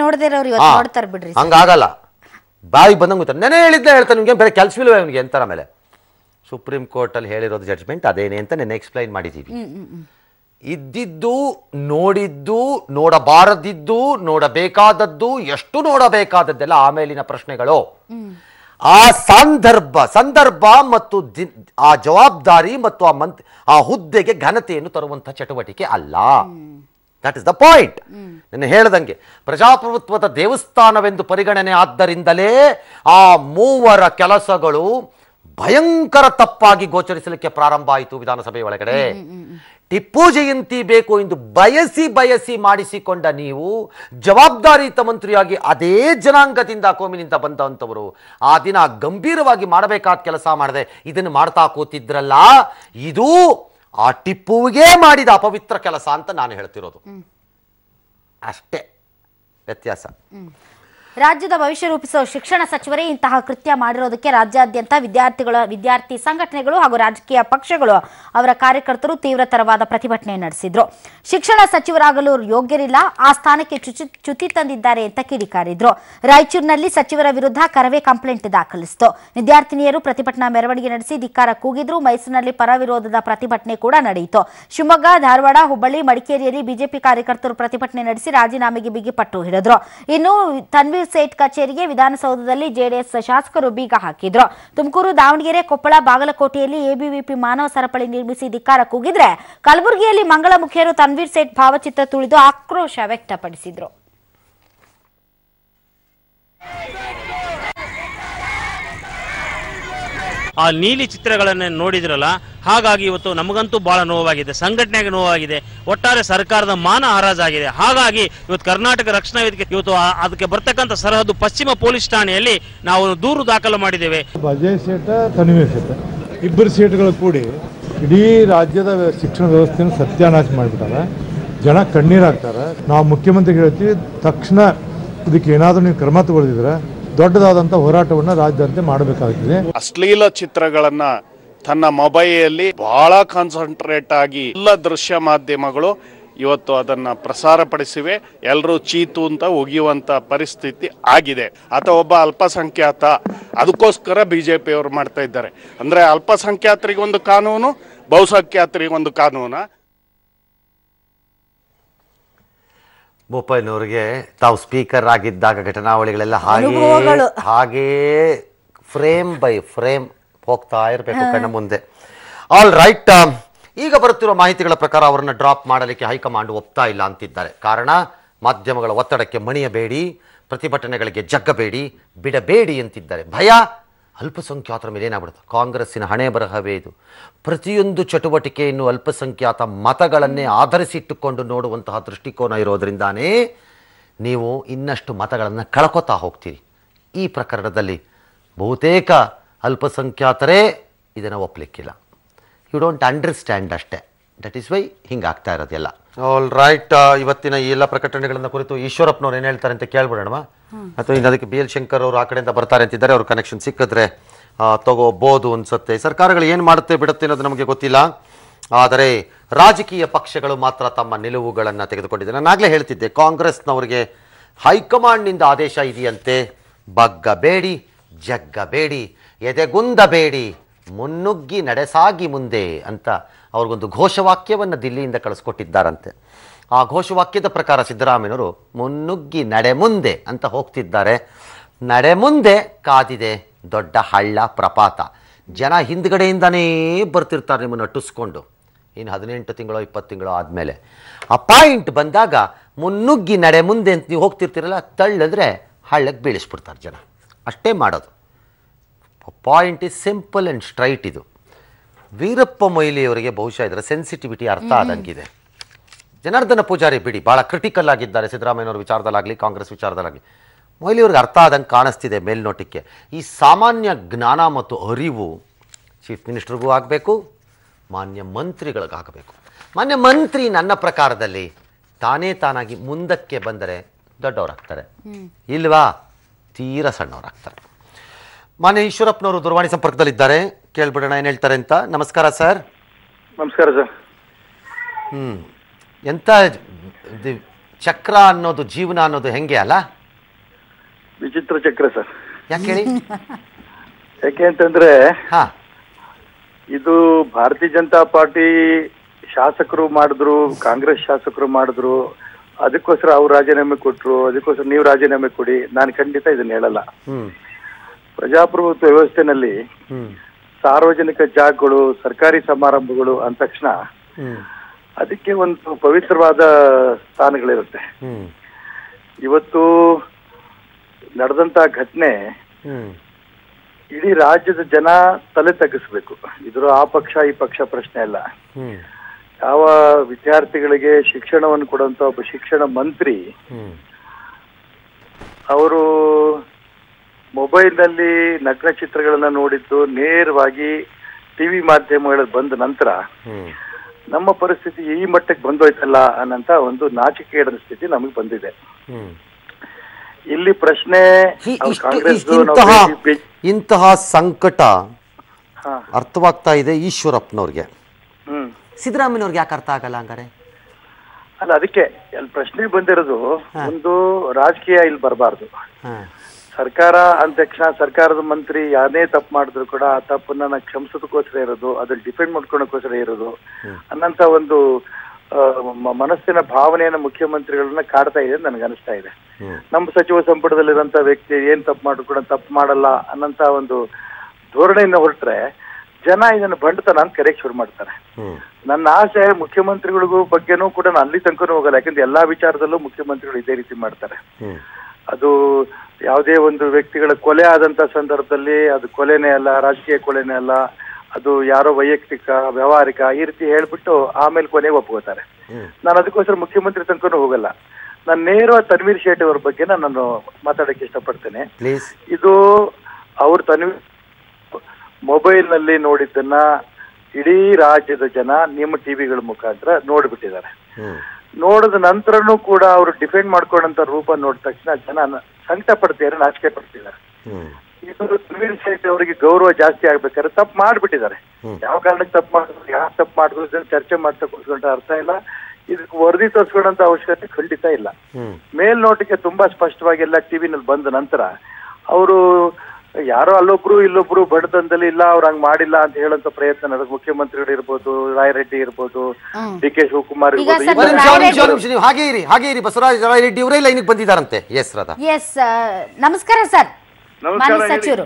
ಹಂಗಾಗಲ್ಲ. ಬಾಯಿಗೆ ಬಂದಂಗ್ ಹೋಗ್ತಾರೆ. ನೆನೆ ಹೇಳಿದ್ದೆ ಹೇಳ್ತಾರೆ, ನಿಮ್ಗೆ ಬೇರೆ ಕೆಲಸವಿಲ್ವೇ ಅವನಿಗೆ ಅಂತಾರ. ಮೇಲೆ ಸುಪ್ರೀಂ ಕೋರ್ಟ್ ಅಲ್ಲಿ ಹೇಳಿರೋದು ಜಡ್ಜ್ಮೆಂಟ್ ಅದೇನೆ ಅಂತ ನೆನ್ನೆ ಎಕ್ಸ್ಪ್ಲೈನ್ ಮಾಡಿದೀವಿ. ಇದ್ದಿದ್ದು, ನೋಡಿದ್ದು, ನೋಡಬಾರದಿದ್ದು, ನೋಡಬೇಕಾದದ್ದು, ಎಷ್ಟು ನೋಡಬೇಕಾದದ್ದೆಲ್ಲ ಆಮೇಲಿನ ಪ್ರಶ್ನೆಗಳು. ಆ ಸಂದರ್ಭ ಸಂದರ್ಭ ಮತ್ತು ಆ ಜವಾಬ್ದಾರಿ ಮತ್ತು ಆ ಮಂತ್ ಆ ಹುದ್ದೆಗೆ ಘನತೆಯನ್ನು ತರುವಂತಹ ಚಟುವಟಿಕೆ ಅಲ್ಲ. That is the point. ನಾನು ಹೇಳ್ದಂಗೆ ಪ್ರಜಾಪ್ರಭುತ್ವದ ದೇವಸ್ಥಾನವೆಂದು ಪರಿಗಣನೆ ಆದ್ದರಿಂದಲೇ ಆ ಮೂವರ ಕೆಲಸಗಳು ಭಯಂಕರ ತಪ್ಪಾಗಿ ಗೋಚರಿಸಲಿಕ್ಕೆ ಪ್ರಾರಂಭ ಆಯಿತು ವಿಧಾನಸಭೆ ಒಳಗಡೆ. ಟಿಪ್ಪು ಜಯಂತಿ ಬೇಕು ಎಂದು ಬಯಸಿ ಬಯಸಿ ಮಾಡಿಸಿಕೊಂಡ ನೀವು ಜವಾಬ್ದಾರಿಯುತ ಮಂತ್ರಿಯಾಗಿ ಅದೇ ಜನಾಂಗದಿಂದ ಕೋಮಿನಿಂದ ಬಂದಂಥವರು ಆ ದಿನ ಗಂಭೀರವಾಗಿ ಮಾಡಬೇಕಾದ ಕೆಲಸ ಮಾಡದೆ ಇದನ್ನು ಮಾಡ್ತಾ ಕೂತಿದ್ರಲ್ಲ, ಇದು ಆ ಟಿಪ್ಪುವಿಗೆ ಮಾಡಿದ ಅಪವಿತ್ರ ಕೆಲಸ ಅಂತ ನಾನು ಹೇಳ್ತಿರೋದು. ಅಷ್ಟೇ ವ್ಯತ್ಯಾಸ. ರಾಜ್ಯದ ಭವಿಷ್ಯ ರೂಪಿಸುವ ಶಿಕ್ಷಣ ಸಚಿವರೇ ಇಂತಹ ಕೃತ್ಯ ಮಾಡಿರೋದಕ್ಕೆ ರಾಜ್ಯಾದ್ಯಂತ ವಿದ್ಯಾರ್ಥಿಗಳ ವಿದ್ಯಾರ್ಥಿ ಸಂಘಟನೆಗಳು ಹಾಗೂ ರಾಜಕೀಯ ಪಕ್ಷಗಳು ಅವರ ಕಾರ್ಯಕರ್ತರು ತೀವ್ರತರವಾದ ಪ್ರತಿಭಟನೆ ನಡೆಸಿದ್ರು. ಶಿಕ್ಷಣ ಸಚಿವರಾಗಲು ಯೋಗ್ಯರಿಲ್ಲ, ಆ ಸ್ಥಾನಕ್ಕೆ ಚುಚಿ ಚ್ಯುತಿ ತಂದಿದ್ದಾರೆ ಅಂತ ಕಿಡಿಕಾರಿದ್ರು. ರಾಯಚೂರಿನಲ್ಲಿ ಸಚಿವರ ವಿರುದ್ಧ ಕರವೇ ಕಂಪ್ಲೇಂಟ್ ದಾಖಲಿಸಿತು. ವಿದ್ಯಾರ್ಥಿನಿಯರು ಪ್ರತಿಭಟನಾ ಮೆರವಣಿಗೆ ನಡೆಸಿ ಧಿಕ್ಕಾರ ಕೂಗಿದ್ರು. ಮೈಸೂರಿನಲ್ಲಿ ಪರ ವಿರೋಧದ ಪ್ರತಿಭಟನೆ ಕೂಡ ನಡೆಯಿತು. ಶಿವಮೊಗ್ಗ, ಧಾರವಾಡ, ಹುಬ್ಬಳ್ಳಿ, ಮಡಿಕೇರಿಯಲ್ಲಿ ಬಿಜೆಪಿ ಕಾರ್ಯಕರ್ತರು ಪ್ರತಿಭಟನೆ ನಡೆಸಿ ರಾಜೀನಾಮೆಗೆ ಬಿಗಿಪಟ್ಟು ಹಿಡಿದ್ರು. ಇನ್ನು ತನ್ವೀರ್ ಸೇಠ್ ಕಚೇರಿಗೆ ವಿಧಾನಸೌಧದಲ್ಲಿ ಜೆಡಿಎಸ್ ಶಾಸಕರು ಬೀಗ ಹಾಕಿದ್ರು. ತುಮಕೂರು, ದಾವಣಗೆರೆ, ಕೊಪ್ಪಳ, ಬಾಗಲಕೋಟೆಯಲ್ಲಿ ಎಬಿವಿಪಿ ಮಾನವ ಸರಪಳಿ ನಿರ್ಮಿಸಿ ಧಿಕ್ಕಾರ ಕೂಗಿದ್ರೆ ಕಲಬುರಗಿಯಲ್ಲಿ ಮಂಗಳ ಮುಖಿಯರು ತನ್ವೀರ್ ಸೇಠ್ ಭಾವಚಿತ್ರ ತುಳಿದು ಆಕ್ರೋಶ ವ್ಯಕ್ತಪಡಿಸಿದ್ರು. ಆ ನೀಲಿ ಚಿತ್ರಗಳನ್ನ ನೋಡಿದ್ರಲ್ಲ, ಹಾಗಾಗಿ ಇವತ್ತು ನಮಗಂತೂ ಬಹಳ ನೋವಾಗಿದೆ, ಸಂಘಟನೆಗೆ ನೋವಾಗಿದೆ, ಒಟ್ಟಾರೆ ಸರ್ಕಾರದ ಮಾನ ಹರಾಜಾಗಿದೆ. ಹಾಗಾಗಿ ಇವತ್ತು ಕರ್ನಾಟಕ ರಕ್ಷಣಾ ವೇದಿಕೆ ಇವತ್ತು ಅದಕ್ಕೆ ಬರ್ತಕ್ಕಂಥ ಸರಹದ್ದು ಪಶ್ಚಿಮ ಪೊಲೀಸ್ ಠಾಣೆಯಲ್ಲಿ ನಾವು ದೂರು ದಾಖಲು ಮಾಡಿದ್ದೇವೆ. ಅಜಯ್ ಸೇಠ, ತನ್ವೀರ್ ಸೇಠ ಇಬ್ಬರು ಸೇಠುಗಳು ಕೂಡಿ ಇಡೀ ರಾಜ್ಯದ ಶಿಕ್ಷಣ ವ್ಯವಸ್ಥೆಯನ್ನು ಸತ್ಯಾನಾಶ ಮಾಡಿಬಿಟ್ಟಾರೆ. ಜನ ಕಣ್ಣೀರಾಗ್ತಾರೆ. ನಾವು ಮುಖ್ಯಮಂತ್ರಿಗೆ ಹೇಳ್ತೀವಿ, ತಕ್ಷಣ ಇದಕ್ಕೆ ಏನಾದರೂ ನೀವು ಕ್ರಮ ತಗೊಳ್ದಿದ್ರೆ ದೊಡ್ಡದಾದಂಥ ಹೋರಾಟವನ್ನು ರಾಜ್ಯದಂತೆ ಮಾಡಬೇಕಾಗ್ತದೆ. ಅಶ್ಲೀಲ ಚಿತ್ರಗಳನ್ನ ತನ್ನ ಮೊಬೈಲಲ್ಲಿ ಬಹಳ ಕಾನ್ಸಂಟ್ರೇಟ್ ಆಗಿ ಎಲ್ಲ ದೃಶ್ಯ ಮಾಧ್ಯಮಗಳು ಇವತ್ತು ಅದನ್ನ ಪ್ರಸಾರಪಡಿಸಿವೆ. ಎಲ್ಲರೂ ಚೀತು ಅಂತ ಒಗೆಯುವಂತ ಪರಿಸ್ಥಿತಿ ಆಗಿದೆ. ಆತ ಒಬ್ಬ ಅಲ್ಪಸಂಖ್ಯಾತ, ಅದಕ್ಕೋಸ್ಕರ ಬಿಜೆಪಿಯವರು ಮಾಡ್ತಾ ಇದ್ದಾರೆ. ಅಂದ್ರೆ ಅಲ್ಪಸಂಖ್ಯಾತರಿಗೊಂದು ಕಾನೂನು, ಬಹುಸಂಖ್ಯಾತರಿಗೊಂದು ಕಾನೂನು. ಬೋಪಯ್ಯನವ್ರಿಗೆ ತಾವು ಸ್ಪೀಕರ್ ಆಗಿದ್ದಾಗ ಘಟನಾವಳಿಗಳೆಲ್ಲ ಹಾಗೆ ಹಾಗೇ ಫ್ರೇಮ್ ಬೈ ಫ್ರೇಮ್ ಹೋಗ್ತಾ ಇರಬೇಕು ಕಣ್ಣ ಮುಂದೆ. ಆಲ್ ರೈಟ್, ಈಗ ಬರುತ್ತಿರುವ ಮಾಹಿತಿಗಳ ಪ್ರಕಾರ ಅವರನ್ನು ಡ್ರಾಪ್ ಮಾಡಲಿಕ್ಕೆ ಹೈಕಮಾಂಡ್ ಒಪ್ತಾ ಇಲ್ಲ ಅಂತಿದ್ದಾರೆ. ಕಾರಣ ಮಾಧ್ಯಮಗಳ ಒತ್ತಡಕ್ಕೆ ಮಣಿಯಬೇಡಿ, ಪ್ರತಿಭಟನೆಗಳಿಗೆ ಜಗ್ಗಬೇಡಿ, ಬಿಡಬೇಡಿ ಅಂತಿದ್ದಾರೆ. ಭಯ ಅಲ್ಪಸಂಖ್ಯಾತರ ಮೇಲೆ ಏನಾಗ್ಬಿಡುತ್ತೆ? ಕಾಂಗ್ರೆಸ್ಸಿನ ಹಣೆ ಬರಹವೇ ಇದು. ಪ್ರತಿಯೊಂದು ಚಟುವಟಿಕೆಯನ್ನು ಅಲ್ಪಸಂಖ್ಯಾತ ಮತಗಳನ್ನೇ ಆಧರಿಸಿಟ್ಟುಕೊಂಡು ನೋಡುವಂತಹ ದೃಷ್ಟಿಕೋನ ಇರೋದರಿಂದಾನೇ ನೀವು ಇನ್ನಷ್ಟು ಮತಗಳನ್ನು ಕಳ್ಕೊತಾ ಹೋಗ್ತೀರಿ. ಈ ಪ್ರಕರಣದಲ್ಲಿ ಬಹುತೇಕ ಅಲ್ಪಸಂಖ್ಯಾತರೇ ಇದನ್ನು ಒಪ್ಪಲಿಕ್ಕಿಲ್ಲ. ಯು ಡೋಂಟ್ ಅಂಡರ್ಸ್ಟ್ಯಾಂಡ್ ಅಷ್ಟೇ. ದಟ್ ಈಸ್ ವೈ ಹಿಂಗಾಗ್ತಾ ಇರೋದೆಲ್ಲ. ಆಲ್ ರೈಟ್, ಇವತ್ತಿನ ಈ ಎಲ್ಲ ಪ್ರಕಟಣೆಗಳನ್ನು ಕುರಿತು ಈಶ್ವರಪ್ಪನವ್ರು ಏನು ಹೇಳ್ತಾರೆ ಅಂತ ಕೇಳ್ಬಿಡೋಣ. ಅಥವಾ ಇನ್ನು ಅದಕ್ಕೆ ಬಿ ಎಲ್ ಶಂಕರ್ ಅವರು ಆ ಕಡೆಯಿಂದ ಬರ್ತಾರೆ ಅಂತಿದ್ದಾರೆ. ಅವ್ರ ಕನೆಕ್ಷನ್ ಸಿಕ್ಕಿದ್ರೆ ತಗೋಬೋದು ಅನ್ಸುತ್ತೆ. ಸರ್ಕಾರಗಳು ಏನು ಮಾಡುತ್ತೆ ಬಿಡುತ್ತೆ ಅನ್ನೋದು ನಮಗೆ ಗೊತ್ತಿಲ್ಲ. ಆದರೆ ರಾಜಕೀಯ ಪಕ್ಷಗಳು ಮಾತ್ರ ತಮ್ಮ ನಿಲುವುಗಳನ್ನು ತೆಗೆದುಕೊಂಡಿದೆ. ನಾನು ಆಗಲೇ ಹೇಳ್ತಿದ್ದೆ, ಕಾಂಗ್ರೆಸ್ನವರಿಗೆ ಹೈಕಮಾಂಡ್ನಿಂದ ಆದೇಶ ಇದೆಯಂತೆ, ಬಗ್ಗಬೇಡಿ, ಜಗ್ಗಬೇಡಿ, ಎದೆಗುಂದಬೇಡಿ, ಮುನ್ನುಗ್ಗಿ ನಡೆಸಾಗಿ ಮುಂದೆ ಅಂತ ಅವ್ರಿಗೊಂದು ಘೋಷವಾಕ್ಯವನ್ನು ದಿಲ್ಲಿಯಿಂದ ಕಳಿಸ್ಕೊಟ್ಟಿದ್ದಾರಂತೆ. ಆ ಘೋಷವಾಕ್ಯದ ಪ್ರಕಾರ ಸಿದ್ದರಾಮಯ್ಯನವರು ಮುನ್ನುಗ್ಗಿ ನಡೆ ಮುಂದೆ ಅಂತ ಹೋಗ್ತಿದ್ದಾರೆ. ನಡೆ ಮುಂದೆ ಕಾದಿದೆ ದೊಡ್ಡ ಹಳ್ಳ ಪ್ರಪಾತ. ಜನ ಹಿಂದ್ಗಡೆಯಿಂದನೇ ಬರ್ತಿರ್ತಾರೆ ನಿಮ್ಮನ್ನು ಅಟ್ಟಿಸ್ಕೊಂಡು. ಇನ್ನು ಹದಿನೆಂಟು ತಿಂಗಳು ಇಪ್ಪತ್ತು ತಿಂಗಳು ಆದಮೇಲೆ ಆ ಪಾಯಿಂಟ್ ಬಂದಾಗ ಮುನ್ನುಗ್ಗಿ ನಡೆ ಮುಂದೆ ಅಂತ ನೀವು ಹೋಗ್ತಿರ್ತೀರಲ್ಲ, ತಳ್ಳಿದ್ರೆ ಹಳ್ಳಕ್ಕೆ ಬೀಳಿಸ್ಬಿಡ್ತಾರೆ ಜನ. ಅಷ್ಟೇ ಮಾಡೋದು. Point is simple and straight. ಇದು ವೀರಪ್ಪ ಮೊಯ್ಲಿಯವರಿಗೆ ಬಹುಶಃ ಇದರ ಸೆನ್ಸಿಟಿವಿಟಿ ಅರ್ಥ ಆದಂಗಿದೆ. ಜನಾರ್ದನ ಪೂಜಾರಿ ಬಿಡಿ, ಭಾಳ ಕ್ರಿಟಿಕಲ್ ಆಗಿದ್ದಾರೆ ಸಿದ್ದರಾಮಯ್ಯನವ್ರ ವಿಚಾರದಲ್ಲಾಗಲಿ ಕಾಂಗ್ರೆಸ್ ವಿಚಾರದಲ್ಲಾಗಲಿ. ಮೊಯ್ಲಿಯವ್ರಿಗೆ ಅರ್ಥ ಆದಂಗೆ ಕಾಣಿಸ್ತಿದೆ ಮೇಲ್ನೋಟಕ್ಕೆ. ಈ ಸಾಮಾನ್ಯ ಜ್ಞಾನ ಮತ್ತು ಅರಿವು ಚೀಫ್ ಮಿನಿಸ್ಟರ್ಗೂ ಆಗಬೇಕು, ಮಾನ್ಯ ಮಂತ್ರಿಗಳಿಗಾಗಬೇಕು. ಮಾನ್ಯ ಮಂತ್ರಿ ನನ್ನ ಪ್ರಕಾರದಲ್ಲಿ ತಾನೇ ತಾನಾಗಿ ಮುಂದಕ್ಕೆ ಬಂದರೆ ದೊಡ್ಡವರಾಗ್ತಾರೆ, ಇಲ್ವಾ ತೀರ ಸಣ್ಣವರಾಗ್ತಾರೆ. ಮಾನ್ಯ ಈಶ್ವರಪ್ಪನವರು ದೂರವಾಣಿ ಸಂಪರ್ಕದಲ್ಲಿದ್ದಾರೆ, ಕೇಳ್ಬಿಡೋಣ ಏನು ಹೇಳ್ತಾರೆ ಅಂತ. ನಮಸ್ಕಾರ ಸರ್. ನಮಸ್ಕಾರ ಸರ್. ಹ್ಞೂ ಎಂಥ ಚಕ್ರ ಅನ್ನೋದು, ಜೀವನ ಅನ್ನೋದು ಹೆಂಗೆ ಅಲ್ಲ, ವಿಚಿತ್ರ ಚಕ್ರ ಸರ್. ಯಾಕೆ ಹೇಳಿ? ಯಾಕೆ ಅಂತಂದ್ರೆ ಹಾ ಇದು ಭಾರತೀಯ ಜನತಾ ಪಾರ್ಟಿ ಶಾಸಕರು ಮಾಡಿದ್ರು, ಕಾಂಗ್ರೆಸ್ ಶಾಸಕರು ಮಾಡಿದ್ರು, ಅದಕ್ಕೋಸ್ಕರ ಅವ್ರು ರಾಜೀನಾಮೆ ಕೊಟ್ರು, ಅದಕ್ಕೋಸ್ಕರ ನೀವು ರಾಜೀನಾಮೆ ಕೊಡಿ. ನಾನು ಖಂಡಿತ ಇದನ್ನ ಹೇಳಲ್ಲ. ಪ್ರಜಾಪ್ರಭುತ್ವ ವ್ಯವಸ್ಥೆನಲ್ಲಿ ಸಾರ್ವಜನಿಕ ಜಾಗಗಳು, ಸರ್ಕಾರಿ ಸಮಾರಂಭಗಳು ಅಂದ ತಕ್ಷಣ ಅದಕ್ಕೆ ಒಂದು ಪವಿತ್ರವಾದ ಸ್ಥಾನಗಳಿರುತ್ತೆ. ಇವತ್ತು ನಡೆದಂತ ಘಟನೆ ಇಡೀ ರಾಜ್ಯದ ಜನ ತಲೆ ತಗ್ಗಿಸ್ಬೇಕು. ಇದ್ರ ಆ ಪಕ್ಷ ಈ ಪಕ್ಷ ಪ್ರಶ್ನೆ ಅಲ್ಲ. ಯಾವ ವಿದ್ಯಾರ್ಥಿಗಳಿಗೆ ಶಿಕ್ಷಣವನ್ನು ಕೊಡುವಂತ ಒಬ್ಬ ಶಿಕ್ಷಣ ಮಂತ್ರಿ ಅವರು ಮೊಬೈಲ್ ನಲ್ಲಿ ನಗ್ನ ಚಿತ್ರಗಳನ್ನ ನೋಡಿದ್ದು ನೇರವಾಗಿ ಟಿವಿ ಮಾಧ್ಯಮಗಳಲ್ಲಿ ಬಂದ ನಂತರ ನಮ್ಮ ಪರಿಸ್ಥಿತಿ ಈ ಮಟ್ಟಕ್ಕೆ ಬಂದೋಯ್ತಲ್ಲ ಅನ್ನಂತ ಒಂದು ನಾಚಿಕೆಗೇಡಿನ ಸ್ಥಿತಿ ನಮಗೆ ಬಂದಿದೆ. ಇಲ್ಲಿ ಪ್ರಶ್ನೆ ಇಂತಹ ಸಂಕಟ ಅರ್ಥವಾಗ್ತಾ ಇದೆ ಈಶ್ವರಪ್ಪನವ್ರಿಗೆ, ಸಿದ್ದರಾಮಯ್ಯನವ್ರಿಗೆ ಯಾಕೆ ಅರ್ಥ ಆಗಲ್ಲ ಹಂಗಾರೆ? ಅಲ್ಲ, ಅದಕ್ಕೆ ಅಲ್ಲಿ ಪ್ರಶ್ನೆ ಬಂದಿರೋದು, ಒಂದು ರಾಜಕೀಯ ಇಲ್ಲಿ ಬರಬಾರ್ದು. ಸರ್ಕಾರ ಅಂದ ತಕ್ಷಣ ಸರ್ಕಾರದ ಮಂತ್ರಿ ಯಾರೇ ತಪ್ಪು ಮಾಡಿದ್ರು ಕೂಡ ಆ ತಪ್ಪನ್ನ ಕ್ಷಮಿಸೋದಕ್ಕೋಸ್ಕರ ಇರೋದು, ಅದ್ರಲ್ಲಿ ಡಿಪೆಂಡ್ ಮಾಡ್ಕೊಳಕ್ಕೋಸ್ಕರ ಇರೋದು ಅನ್ನಂತ ಒಂದು ಮನಸ್ಸಿನ ಭಾವನೆಯನ್ನ ಮುಖ್ಯಮಂತ್ರಿಗಳನ್ನ ಕಾಡ್ತಾ ಇದೆ ನನಗೆ ಅನಿಸ್ತಾ ಇದೆ. ನಮ್ಮ ಸಚಿವ ಸಂಪುಟದಲ್ಲಿರೋಂಥ ವ್ಯಕ್ತಿ ಏನ್ ತಪ್ಪು ಮಾಡಿದ್ರು ಕೂಡ ತಪ್ಪು ಮಾಡಲ್ಲ ಅನ್ನಂತ ಒಂದು ಧೋರಣೆಯಿಂದ ಹೊರಟ್ರೆ ಜನ ಇದನ್ನು ಬಂಡತನ ಅಂತ ಕರೆಯಕ್ಕೆ ಶುರು ಮಾಡ್ತಾರೆ. ನನ್ನ ಆಸೆ ಮುಖ್ಯಮಂತ್ರಿಗಳಿಗೂ ಬಗ್ಗೆನೂ ಕೂಡ ನಾನು ಅಲ್ಲಿ ತನಕನೂ ಹೋಗಲ್ಲ. ಯಾಕಂದ್ರೆ ಎಲ್ಲಾ ವಿಚಾರದಲ್ಲೂ ಮುಖ್ಯಮಂತ್ರಿಗಳು ಇದೇ ರೀತಿ ಮಾಡ್ತಾರೆ. ಅದು ಯಾವುದೇ ಒಂದು ವ್ಯಕ್ತಿಗಳ ಕೊಲೆ ಆದಂತ ಸಂದರ್ಭದಲ್ಲಿ ಅದು ಕೊಲೆನೇ ಅಲ್ಲ, ರಾಜಕೀಯ ಕೊಲೆನೇ ಅಲ್ಲ, ಅದು ಯಾರೋ ವೈಯಕ್ತಿಕ ವ್ಯವಹಾರಿಕ ಈ ರೀತಿ ಹೇಳ್ಬಿಟ್ಟು ಆಮೇಲೆ ಕೊನೆಗೆ ಒಪ್ಕೋತಾರೆ. ನಾನು ಅದಕ್ಕೋಸ್ಕರ ಮುಖ್ಯಮಂತ್ರಿ ತನಕನೂ ಹೋಗಲ್ಲ. ನಾನು ನೇರವಾಗಿ ತನ್ವೀರ್ ಶೇಟ್ ಅವ್ರ ಬಗ್ಗೆ ನಾನು ಮಾತಾಡಕ್ಕೆ ಇಷ್ಟಪಡ್ತೇನೆ. ಇದು ಅವ್ರ ತನ್ವೀರ್ ಮೊಬೈಲ್ ನಲ್ಲಿ ನೋಡಿದ್ದನ್ನ ಇಡೀ ರಾಜ್ಯದ ಜನ ನಿಮ್ಮ ಟಿವಿಗಳ ಮುಖಾಂತರ ನೋಡ್ಬಿಟ್ಟಿದ್ದಾರೆ. ನೋಡಿದ ನಂತರನೂ ಕೂಡ ಅವರು ಡಿಫೆಂಡ್ ಮಾಡ್ಕೊಂಡಂತ ರೂಪ ನೋಡಿದ ತಕ್ಷಣ ಜನ ಸಂಕಟ ಪಡ್ತಿದ್ದಾರೆ, ನಾಚಿಕೆ ಪಡ್ತಿದ್ದಾರೆ. ಇದು ತನ್ವೀರ್ ಶೇಟ್ ಅವರಿಗೆ ಗೌರವ ಜಾಸ್ತಿ ಆಗ್ಬೇಕಾದ್ರೆ ತಪ್ಪು ಮಾಡ್ಬಿಟ್ಟಿದ್ದಾರೆ. ಯಾವ ಕಾರಣಕ್ಕೆ ತಪ್ಪು ಮಾಡಿದ್ರು, ಯಾರು ತಪ್ಪು ಮಾಡಿದ್ರು ಚರ್ಚೆ ಮಾಡ್ತಾ ಕೂತ್ಕೊಂಡ ಅರ್ಥ ಇಲ್ಲ. ಇದಕ್ಕೆ ವರದಿ ತೋರಿಸ್ಕೊಳ್ಳೋಂತ ಅವಶ್ಯಕತೆ ಖಂಡಿತ ಇಲ್ಲ. ಮೇಲ್ನೋಟಕ್ಕೆ ತುಂಬಾ ಸ್ಪಷ್ಟವಾಗಿ ಎಲ್ಲ ಟಿವಿನಲ್ಲಿ ಬಂದ ನಂತರ ಅವರು ಯಾರೋ ಅಲ್ಲೊಬ್ರು ಇಲ್ಲೊಬ್ರು ಬಡತನದಲ್ಲಿ ಇಲ್ಲ ಅವ್ರು ಹಂಗ್ ಮಾಡಿಲ್ಲ ಅಂತ ಹೇಳೋಂತ ಪ್ರಯತ್ನ ನಡೆದ ಮುಖ್ಯಮಂತ್ರಿಗಳು ಇರ್ಬೋದು, ರಾಯರೆಡ್ಡಿ ಇರ್ಬೋದು, ಡಿ ಕೆ ಶಿವಕುಮಾರ್ ಇರ್ಬೋದು. ಹಾಗೆ ಇರಿ ಹಾಗೆ ಇರಿ ಬಸವರಾಜ ರಾಯರೆಡ್ಡಿ ಅವರೇ ಲೈನಿಗೆ ಬಂದಿದ್ದಾರಂತೆ. ಎಸ್ ರಾಧಾ. ಎಸ್ ನಮಸ್ಕಾರ ಸರ್. ಮಾನ್ಯ ಸಚಿವರು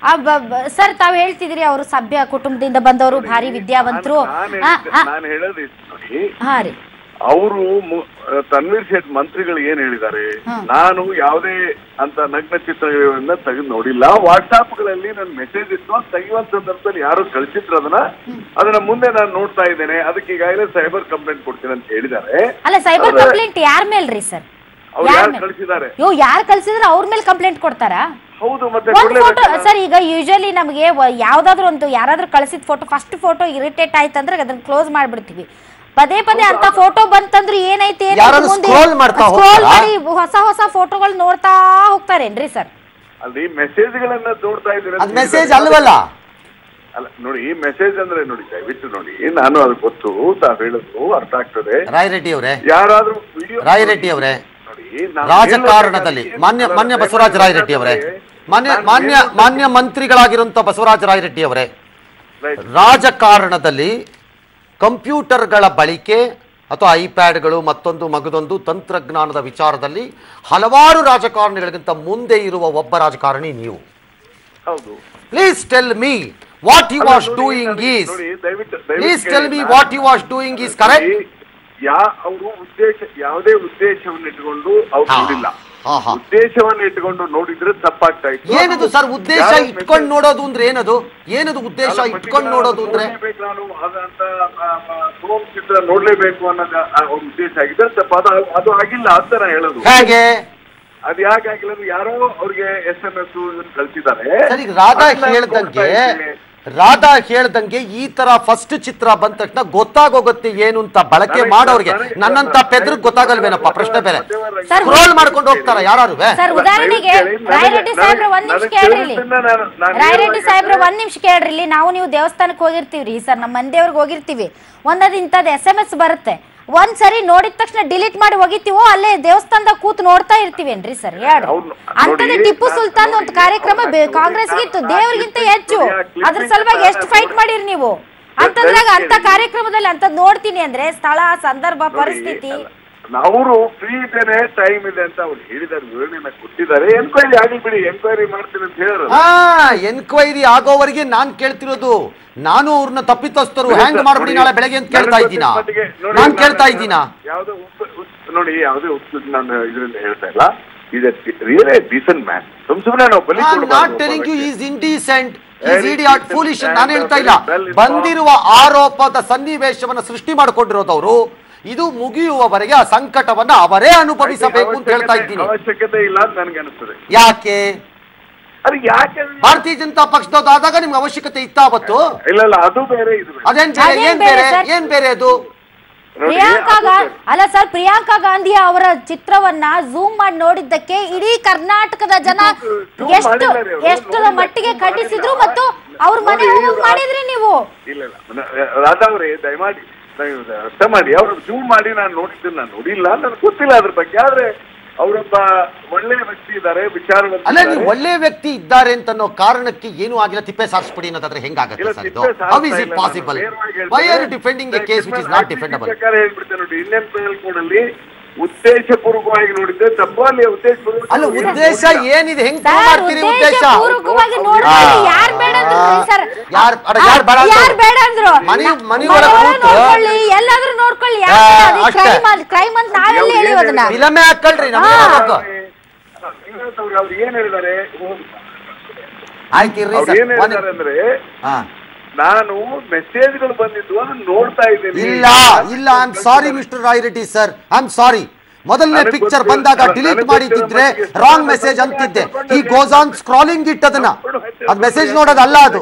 ಸರ್, ತಾವು ಹೇಳ್ತಿದ್ರಿ ಅವರು ಸಭ್ಯ ಕುಟುಂಬದಿಂದ ಬಂದವರು, ಭಾರಿ ವಿದ್ಯಾವಂತರು. ನಾನು ಹೇಳೋದು ಹಾ ರೀ, ಅವರು ತನ್ವೀರ್ ಶೇಟ್ ಮಂತ್ರಿಗಳು ಏನ್ ಹೇಳಿದ್ದಾರೆ, ನಾನು ಯಾವುದೇ ಅಂತ ನಗ್ನ ಚಿತ್ರಗಳನ್ನ ತೆಗೆದು ನೋಡಿಲ್ಲ. ವಾಟ್ಸಾಪ್ ಗಳಲ್ಲಿ ನನ್ನ ಮೆಸೇಜ್ ಇತ್ತು, ತೆಗೆಯುವಂತ ಸಂದರ್ಭದಲ್ಲಿ ಯಾರು ಕಳಿಸಿದ್ರು ಅದನ್ನ ಅದನ್ನ ಮುಂದೆ ನಾನು ನೋಡ್ತಾ ಇದ್ದೇನೆ, ಅದಕ್ಕೆ ಈಗಾಗಲೇ ಸೈಬರ್ ಕಂಪ್ಲೇಂಟ್ ಕೊಡ್ತೀನಿ ಅಂತ ಹೇಳಿದ್ದಾರೆ. ಅಲ್ಲ, ಸೈಬರ್ ಕಂಪ್ಲೇಂಟ್ ಯಾರ ಮೇಲ್ರಿ ಸರ್? ಅವ್ರು ಯಾರು ಕಳಿಸಿದ್ದಾರೆ? ಯೋ ಯಾರು ಕಳಿಸಿದ್ರೆ ಅವ್ರ ಮೇಲೆ ಕಂಪ್ಲೇಂಟ್ ಕೊಡ್ತಾರಾ? ಹೌದು ಮತ್ತೆ ಒಂದ್ ಫೋಟೋ ಸರ್, ಈಗ ಯೂಶಲಿ ನಮಗೆ ಯಾವ್ದಾದ್ರು ಒಂದು ಯಾರಾದ್ರೂ ಕಳಿಸಿದ ಫೋಟೋ ಫಸ್ಟ್ ಫೋಟೋ ಇರಿಟೇಟ್ ಆಯ್ತಂದ್ರೆ ಅದನ್ನ ಕ್ಲೋಸ್ ಮಾಡ್ಬಿಡ್ತೀವಿ. ಪದೇ ಪದೇ ಅಂತ ಫೋಟೋ ಬಂತಂದ್ರೆ ಏನೈತೆ ಸ್ಕ್ರೋಲ್ ಮಾಡಿ ಹೊಸ ಹೊಸ ಫೋಟೋಗಳು ನೋಡ್ತಾ ಹೋಗ್ತಾರೇನ್ರಿ ಸರ್? ಅಲ್ಲಿ ಮೆಸೇಜ್ಗಳನ್ನ ನೋಡ್ತಾ ಇದ್ದೀರಾ? ಅದು ಮೆಸೇಜ್ ಅಲ್ವಲ್ಲ. ಅಲ್ಲ ನೋಡಿ, ಮೆಸೇಜ್ ಅಂದ್ರೆ ನೋಡಿ, ದಯವಿಟ್ಟು ನೋಡಿ, ನಾನು ಅದು ಗೊತ್ತು, ತಾವ್ ಹೇಳೋದು ಅರ್ಥ ಆಗ್ತದೆ. ರಾಯರೆಡ್ಡಿ ಅವರೇ, ಯಾರಾದ್ರೂ ವಿಡಿಯೋ ರಾಯರೆಡ್ಡಿ ಅವರೇ, ರಾಜಕಾರಣದಲ್ಲಿ ಮಾನ್ಯ ಮಾನ್ಯ ಬಸವರಾಜ ರಾಯರೆಡ್ಡಿ ಅವರೇ, ಮಾನ್ಯ ಮಾನ್ಯ ಮಾನ್ಯ ಮಂತ್ರಿಗಳಾಗಿರುವಂತ ಬಸವರಾಜ ರಾಯರೆಡ್ಡಿ ಅವರೇ, ರಾಜಕಾರಣದಲ್ಲಿ ಕಂಪ್ಯೂಟರ್ಗಳ ಬಳಕೆ ಅಥವಾ ಐಪ್ಯಾಡ್ಗಳು ಮತ್ತೊಂದು ಮಗದೊಂದು ತಂತ್ರಜ್ಞಾನದ ವಿಚಾರದಲ್ಲಿ ಹಲವಾರು ರಾಜಕಾರಣಿಗಳಿಗಿಂತ ಮುಂದೆ ಇರುವ ಒಬ್ಬ ರಾಜಕಾರಣಿ ನೀವು. ಹೌದು. Please tell me what you was doing is please tell me what you was doing is correct. Yeah ಅವರು ಉದ್ದೇಶ ಯಾವುದೇ ಉದ್ದೇಶವನ್ನು ಇಟ್ಕೊಂಡು ಅವ್ರು ನೋಡಿಲ್ಲ. ಉದ್ದೇಶವನ್ನು ಇಟ್ಕೊಂಡು ನೋಡಿದ್ರೆ ತಪ್ಪಾಗ್ತಾ ಇತ್ತು. ಏನದು ಸರ್ ಉದ್ದೇಶ ಇಟ್ಕೊಂಡು ನೋಡೋದು ಅಂದ್ರೆ? ಏನದು ಏನದು ಉದ್ದೇಶ ಇಟ್ಕೊಂಡು ನೋಡೋದು ಅಂದ್ರೆ? ನಾನು ಅದಂತ ಫೋನ್ ಚಿತ್ರ ನೋಡ್ಲೇಬೇಕು ಅನ್ನೋದು ಉದ್ದೇಶ ಆಗಿದೆ. ತಪ್ಪ ಅದು ಅದು ಆಗಿಲ್ಲ ಅಂತ ನಾ ಹೇಳೋದು. ಹೇಗೆ ಅದು ಯಾಕೆ ಆಗಿಲ್ಲ? ಯಾರೋ ಅವ್ರಿಗೆ ಎಸ್ ಎಂ ಎಸ್ ಕಳ್ಸಿದ್ದಾರೆ. ಸರಿ, ರಾಧಾ ಹೇಳ್ದಂಗೆ ರಾಧಾ ಹೇಳ್ದಂಗೆ ಈ ತರ ಫಸ್ಟ್ ಚಿತ್ರ ಬಂದ ತಕ್ಷಣ ಗೊತ್ತಾಗೋಗುತ್ತೆ ಏನು ಅಂತ ಬಳಕೆ ಮಾಡೋರಿಗೆ. ನನ್ನಂತ ಪೆದ್ರಿಗೆ ಗೊತ್ತಾಗಲ್ವೇನಪ್ಪ? ಪ್ರಶ್ನೆ ಬೇರೆ. ಸ್ಕ್ರೋಲ್ ಮಾಡ್ಕೊಂಡು ಹೋಗ್ತಾರ ಯಾರು? ಸರ್ ಉದಾಹರಣೆಗೆ ರಾಯರೆಡ್ಡಿ ಸಾಹೇಬ್ರ ಒಂದ್ ನಿಮಿಷ ಕೇಳ್ರಿ, ರಾಯರೆಡ್ಡಿ ಸಾಹೇಬ್ರ ಒಂದ್ ನಿಮಿಷ ಕೇಳ್ರಿ. ನಾವು ನೀವು ದೇವಸ್ಥಾನಕ್ಕೆ ಹೋಗಿರ್ತೀವ್ರಿ ಸರ್, ನಮ್ಮ ಮಂದಿಯವ್ರಿಗೆ ಹೋಗಿರ್ತೀವಿ, ಒಂದದ್ ಇಂಥದ್ದು ಎಸ್ ಎಂ ಎಸ್ ಬರುತ್ತೆ, ಒಂದ್ ಸರಿ ನೋಡಿದ ತಕ್ಷಣ ಡಿಲೀಟ್ ಮಾಡಿ ಹೋಗಿತೀವೋ ಅಲ್ಲೇ ದೇವಸ್ಥಾನದಾಗ ಕೂತ್ ನೋಡ್ತಾ ಇರ್ತೀವೇನ್ರಿ ಸರ್? ಹೇಳ್ರಿ. ಅಂತದೇ ಟಿಪ್ಪು ಸುಲ್ತಾನ್ ಒಂದು ಕಾರ್ಯಕ್ರಮ ಕಾಂಗ್ರೆಸ್ಗಿತ್ತು, ದೇವ್ರಿಗಿಂತ ಹೆಚ್ಚು. ಅದ್ರ ಸಲುವಾಗಿ ಎಷ್ಟು ಫೈಟ್ ಮಾಡಿರಿ ನೀವು? ಅಂತದ್ರಾಗ ಅಂತ ಕಾರ್ಯಕ್ರಮದಲ್ಲಿ ಅಂತದ್ ನೋಡ್ತೀನಿ ಅಂದ್ರೆ ಸ್ಥಳ, ಸಂದರ್ಭ, ಪರಿಸ್ಥಿತಿ. ಅವರು ಫ್ರೀ ಇದ್ದೇನೆ, ಟೈಮ್ ಇದೆ ಅಂತ ಅವ್ರು ಹೇಳಿದಾರೆ, ವಿವರಣೆನ ಕೊಟ್ಟಿದ್ದಾರೆ. ಎನ್ಕ್ವೈರಿ ಆಗಲಿ ಬಿಡಿ, ಎನ್ಕ್ವೈರಿ ಮಾಡ್ತೀನಿ ಅಂತ ಹೇಳಿದ್ರು. ಹಾ, ಎನ್ಕ್ವೈರಿ ಆಗೋವರೆಗೆ ನಾನ್ ಕೇಳ್ತಿರೋದು. ನಾನು ಅವ್ರನ್ನ ತಪ್ಪಿತಸ್ಥರು ಹ್ಯಾಂಗ್ ಮಾಡ್ಬಿಡಿ ನಾಳೆ ಬೆಳಗ್ಗೆ ಅಂತ ಕೇಳ್ತಾ ಇದ್ದೀನಾ? ನಾನ್ ಕೇಳ್ತಾ ಇದ್ದೀನಾ? ಯಾವ್ದೋ ನೋಡಿ, ಯಾವುದೇ ನಾನು ಇದರಿಂದ ಹೇಳ್ತಾ ಇಲ್ಲ. Is really decent man. ಸುಮ್ಸುಮ್ನೆ ನಾವು ಬಲಿ not telling you is indecent, is idiot, foolish ನಾನು ಹೇಳ್ತಾ ಇಲ್ಲ. ಬಂದಿರುವ ಆರೋಪದ ಸನ್ನಿವೇಶವನ್ನ ಸೃಷ್ಟಿ ಮಾಡಿಕೊಂಡಿರೋದವರು. ಇದು ಮುಗಿಯುವವರೆಗೆ ಆ ಸಂಕಟವನ್ನ ಅವರೇ ಅನುಭವಿಸಬೇಕು ಅಂತ ಹೇಳ್ತಾ ಇದ್ದೀನಿ. ಅವಶ್ಯಕತೆ ಇಲ್ಲ ಅಂತ ನನಗೆ ಅನಿಸ್ತದೆ. ಯಾಕೆ? ಅದು ಯಾಕೆ? ಭಾರತೀಯ ಜನತಾ ಪಕ್ಷದವರಾದಾಗ ನಿಮ್ಗೆ ಅವಶ್ಯಕತೆ ಇತ್ತ ಅವತ್ತು? ಇಲ್ಲ ಇಲ್ಲ, ಅದು ಬೇರೆ ಇದು ಬೇರೆ. ಅದೇನ್ ಬೇರೆ? ಏನ್ ಬೇರೆ? ಏನ್ ಬೇರೆ ಅದು? ಪ್ರಿಯಾಂಕಾ ಅಲ್ಲ ಸರ್, ಪ್ರಿಯಾಂಕಾ ಗಾಂಧಿ ಅವರ ಚಿತ್ರವನ್ನ ಝೂಮ್ ಮಾಡಿ ನೋಡಿದ್ದಕ್ಕೆ ಇಡೀ ಕರ್ನಾಟಕದ ಜನ ಎಷ್ಟು ಎಷ್ಟು ಮಟ್ಟಿಗೆ ಖಂಡಿಸಿದ್ರು ಮತ್ತು ಅವ್ರ ಮನೆ ಮಾಡಿದ್ರಿ ನೀವು. ಇಲ್ಲ ಇಲ್ಲ ರಾಧಾ ಅವರೇ, ದಯಮಾಡಿ ಅರ್ಥ ಮಾಡಿ. ಅವ್ರು ಜೂಮ್ ಮಾಡಿ ನಾನು ನೋಡಿದ್ದೀನಿ, ನಾನು ನೋಡಿಲ್ಲ, ನನಗೆ ಗೊತ್ತಿಲ್ಲ ಅದ್ರ ಬಗ್ಗೆ. ಆದ್ರೆ ಅವರೊಬ್ಬ ಒಳ್ಳೆ ವ್ಯಕ್ತಿ ಇದ್ದಾರೆ, ವಿಚಾರವಂತ. ಅಲ್ಲ, ನೀವು ಒಳ್ಳೆ ವ್ಯಕ್ತಿ ಇದ್ದಾರೆ ಅಂತ ಅನ್ನೋ ಕಾರಣಕ್ಕೆ ಏನು ಆಗಿಲ್ಲ ತಿಪ್ಪೆ ಸಾರಿಸ್ಬಿಡಿ ಅನ್ನೋದಾದ್ರೆ ಹೆಂಗಾಗುತ್ತೆ ಸರ್ ಇದು? How is it possible? Why are you defending a case which is not defendable? ಪ್ರಕಾರ ಹೇಳ್ಬಿಡ್ತೇನೆ ನೋಡಿ, ಇಂಡಿಯನ್ ಪೆನಲ್ ಕೋಡ್ ಅಲ್ಲಿ ಉದ್ದೇಶಪೂರ್ವಕವಾಗಿ ನೋಡಿದ್ರೆ ತಪ್ಪು. ಅಲ್ಲಿ ಉದ್ದೇಶಪೂರ್ವಕ ಅಲ್ಲ, ಉದ್ದೇಶ ಏನಿದೆ? ಹೆಂಗ್ ಮಾಡ್ತೀರಿ ಉದ್ದೇಶ? ಯಾರು ಬೇಡ ಅಂದ್ರು ಸರ್? ಯಾರು ಬೇಡ ಅಂದ್ರು? ಮನಿ ಮನಿ ಒಳಗೆ ಎಲ್ಲಾದ್ರೂ ನೋಡ್ಕೊಳ್ಳಿ. ಕ್ರೈಮ್ ಅಂತ ನಾವೆಲ್ಲ ಹೇಳಿವ ಅದನ್ನ ಫಿಲಮೇ ಹಾಕಲ್ರಿ. ಅವ್ರು ಏನ್ ಹೇಳಿದ್ದಾರೆ? ಆಯ್ತಿರ್ರಿ ಅವ್ರು ಏನ್ ಹೇಳಿದ್ದಾರೆ ಅಂದ್ರೆ, ನಾನು ಮೆಸೇಜ್ಗಳು ಬಂದಿದ್ದು ಅದನ್ನ ನೋಡ್ತಾ ಇದ್ದೀನಿ. ಇಲ್ಲ ಇಲ್ಲ, I am sorry mister Rayareddy sir, I am sorry. ಮೊದಲನೇ ಪಿಕ್ಚರ್ ಬಂದಾಗ ಡಿಲೀಟ್ ಮಾಡಿದ್ರೆ ರಾಂಗ್ ಮೆಸೇಜ್ ಅಂತಿದ್ದೆ. ಈ ಗೋಸ್ ಆನ್ ಸ್ಕ್ರಾಲಿಂಗ್ ಇಟ್ ಅದನ್ನ, ಅದ್ ಮೆಸೇಜ್ ನೋಡೋದಲ್ಲ ಅದು.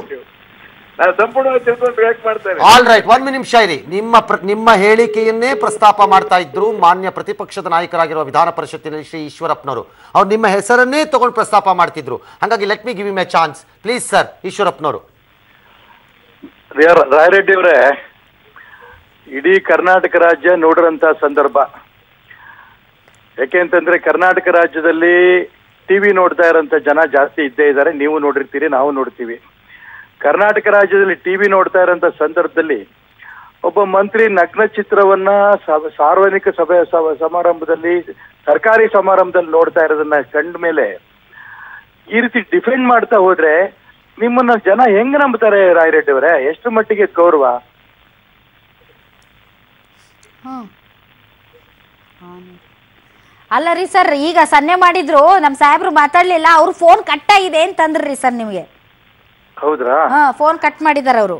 ಆಲ್ ರೈಟ್, ಒಂದ್ ನಿಮಿಷ ಇರಿ. ನಿಮ್ಮ ನಿಮ್ಮ ಹೇಳಿಕೆಯನ್ನೇ ಪ್ರಸ್ತಾಪ ಮಾಡ್ತಾ ಇದ್ರು ಮಾನ್ಯ ಪ್ರತಿಪಕ್ಷದ ನಾಯಕರಾಗಿರುವ ವಿಧಾನ ಪರಿಷತ್ತಿನಲ್ಲಿ ಶ್ರೀ ಈಶ್ವರಪ್ಪನವರು. ಅವ್ರು ನಿಮ್ಮ ಹೆಸರನ್ನೇ ತಗೊಂಡು ಪ್ರಸ್ತಾಪ ಮಾಡ್ತಿದ್ರು. ಹಾಗಾಗಿ let me give you my chance please sir. ಈಶ್ವರಪ್ಪನವರು. ರಾಯರೆಡ್ಡಿ ಅವರೇ, ಇಡೀ ಕರ್ನಾಟಕ ರಾಜ್ಯ ನೋಡಿರಂತ ಸಂದರ್ಭ. ಯಾಕೆಂತಂದ್ರೆ ಕರ್ನಾಟಕ ರಾಜ್ಯದಲ್ಲಿ ಟಿವಿ ನೋಡ್ತಾ ಇರೋಂಥ ಜನ ಜಾಸ್ತಿ ಇದ್ದೇ ಇದ್ದಾರೆ. ನೀವು ನೋಡಿರ್ತೀರಿ, ನಾವು ನೋಡ್ತೀವಿ. ಕರ್ನಾಟಕ ರಾಜ್ಯದಲ್ಲಿ ಟಿವಿ ನೋಡ್ತಾ ಇರೋಂಥ ಸಂದರ್ಭದಲ್ಲಿ ಒಬ್ಬ ಮಂತ್ರಿ ನಗ್ನ ಚಿತ್ರವನ್ನ ಸಾರ್ವಜನಿಕ ಸಭೆ ಸಮಾರಂಭದಲ್ಲಿ, ಸರ್ಕಾರಿ ಸಮಾರಂಭದಲ್ಲಿ ನೋಡ್ತಾ ಇರೋದನ್ನ ಕಂಡ ಮೇಲೆ ಈ ರೀತಿ ಡಿಫೆಂಡ್ ಮಾಡ್ತಾ ಹೋದ್ರೆ ನಿಮ್ಮನ್ನ ಜನ ಹೆಂಗ್ ನಂಬ್ತಾರೆ ರಾಯರೆಡ್ಡಿ ಅವರೇ? ಎಷ್ಟು ಮಟ್ಟಿಗೆ ಗೌರವ? ಅಲ್ಲ ರೀ ಸರ್, ಈಗ ಸನ್ನೆ ಮಾಡಿದ್ರು, ನಮ್ ಸಾಹೇಬ್ರು ಮಾತಾಡ್ಲಿಲ್ಲ, ಅವ್ರು ಫೋನ್ ಕಟ್ ಆಗಿದೆ ಅಂತಂದ್ರಿ ಸರ್ ನಿಮ್ಗೆ. ಹೌದ್ರಾ? ಹಾ, ಫೋನ್ ಕಟ್ ಮಾಡಿದಾರ ಅವರು.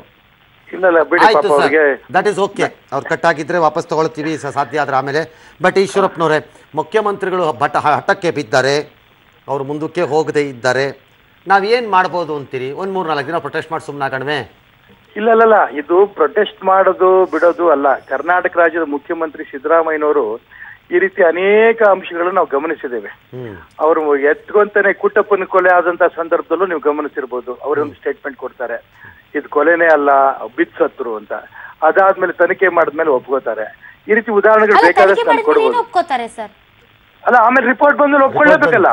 That is okay. ಅವ್ರು ಕಟ್ ಆಗಿದ್ರೆ ವಾಪಸ್ ತಗೊಳ್ತೀವಿ ಸಾಧ್ಯ ಆದ್ರೆ ಆಮೇಲೆ. ಬಟ್ ಈಶ್ವರಪ್ಪನವರೇ, ಮುಖ್ಯಮಂತ್ರಿಗಳು ಬಟ ಹಠಕ್ಕೆ ಬಿದ್ದಾರೆ, ಅವರು ಮುಂದಕ್ಕೆ ಹೋಗದೆ ಇದ್ದಾರೆ. ನಾವೇನು ಮಾಡ್ಬೋದು ಅಂತೀರಿ? ಒಂದು ಮೂರು ನಾಲ್ಕು ದಿನ ಪ್ರೊಟೆಸ್ಟ್ ಮಾಡಿ ಸುಮ್ಮನೆ ಕಡಿಮೆ? ಇಲ್ಲ ಇಲ್ಲ ಇದು ಪ್ರೊಟೆಸ್ಟ್ ಮಾಡೋದು ಬಿಡೋದು ಅಲ್ಲ. ಕರ್ನಾಟಕ ರಾಜ್ಯದ ಮುಖ್ಯಮಂತ್ರಿ ಸಿದ್ದರಾಮಯ್ಯನವರು ಈ ರೀತಿ ಅನೇಕ ಅಂಶಗಳನ್ನು ನಾವು ಗಮನಿಸಿದ್ದೇವೆ. ಅವರು ಎತ್ಕೊಂತಾನೆ ಕುಟ್ಟಪ್ಪನ ಕೊಲೆ ಆದಂತ ಸಂದರ್ಭದಲ್ಲೂ ನೀವು ಗಮನಿಸಿರ್ಬೋದು. ಅವರೊಂದು ಸ್ಟೇಟ್ಮೆಂಟ್ ಕೊಡ್ತಾರೆ, ಇದು ಕೊಲೆನೇ ಅಲ್ಲ ಬಿದ್ದು ಸತ್ರು ಅಂತ. ಅದಾದ್ಮೇಲೆ ತನಿಖೆ ಮಾಡಿದ್ಮೇಲೆ ಒಪ್ಕೋತಾರೆ. ಈ ರೀತಿ ಉದಾಹರಣೆಗಳು ಬೇಕಾದಷ್ಟು ನಾನು ಕೊಡ್ಬೋದು. ಒಪ್ಕೋತಾರೆ ಸರ್. ಅಲ್ಲ ಆಮೇಲೆ ರಿಪೋರ್ಟ್ ಬಂದ್ಮೇಲೆ ಒಪ್ಕೊಳ್ಳೇಬೇಕಲ್ಲ.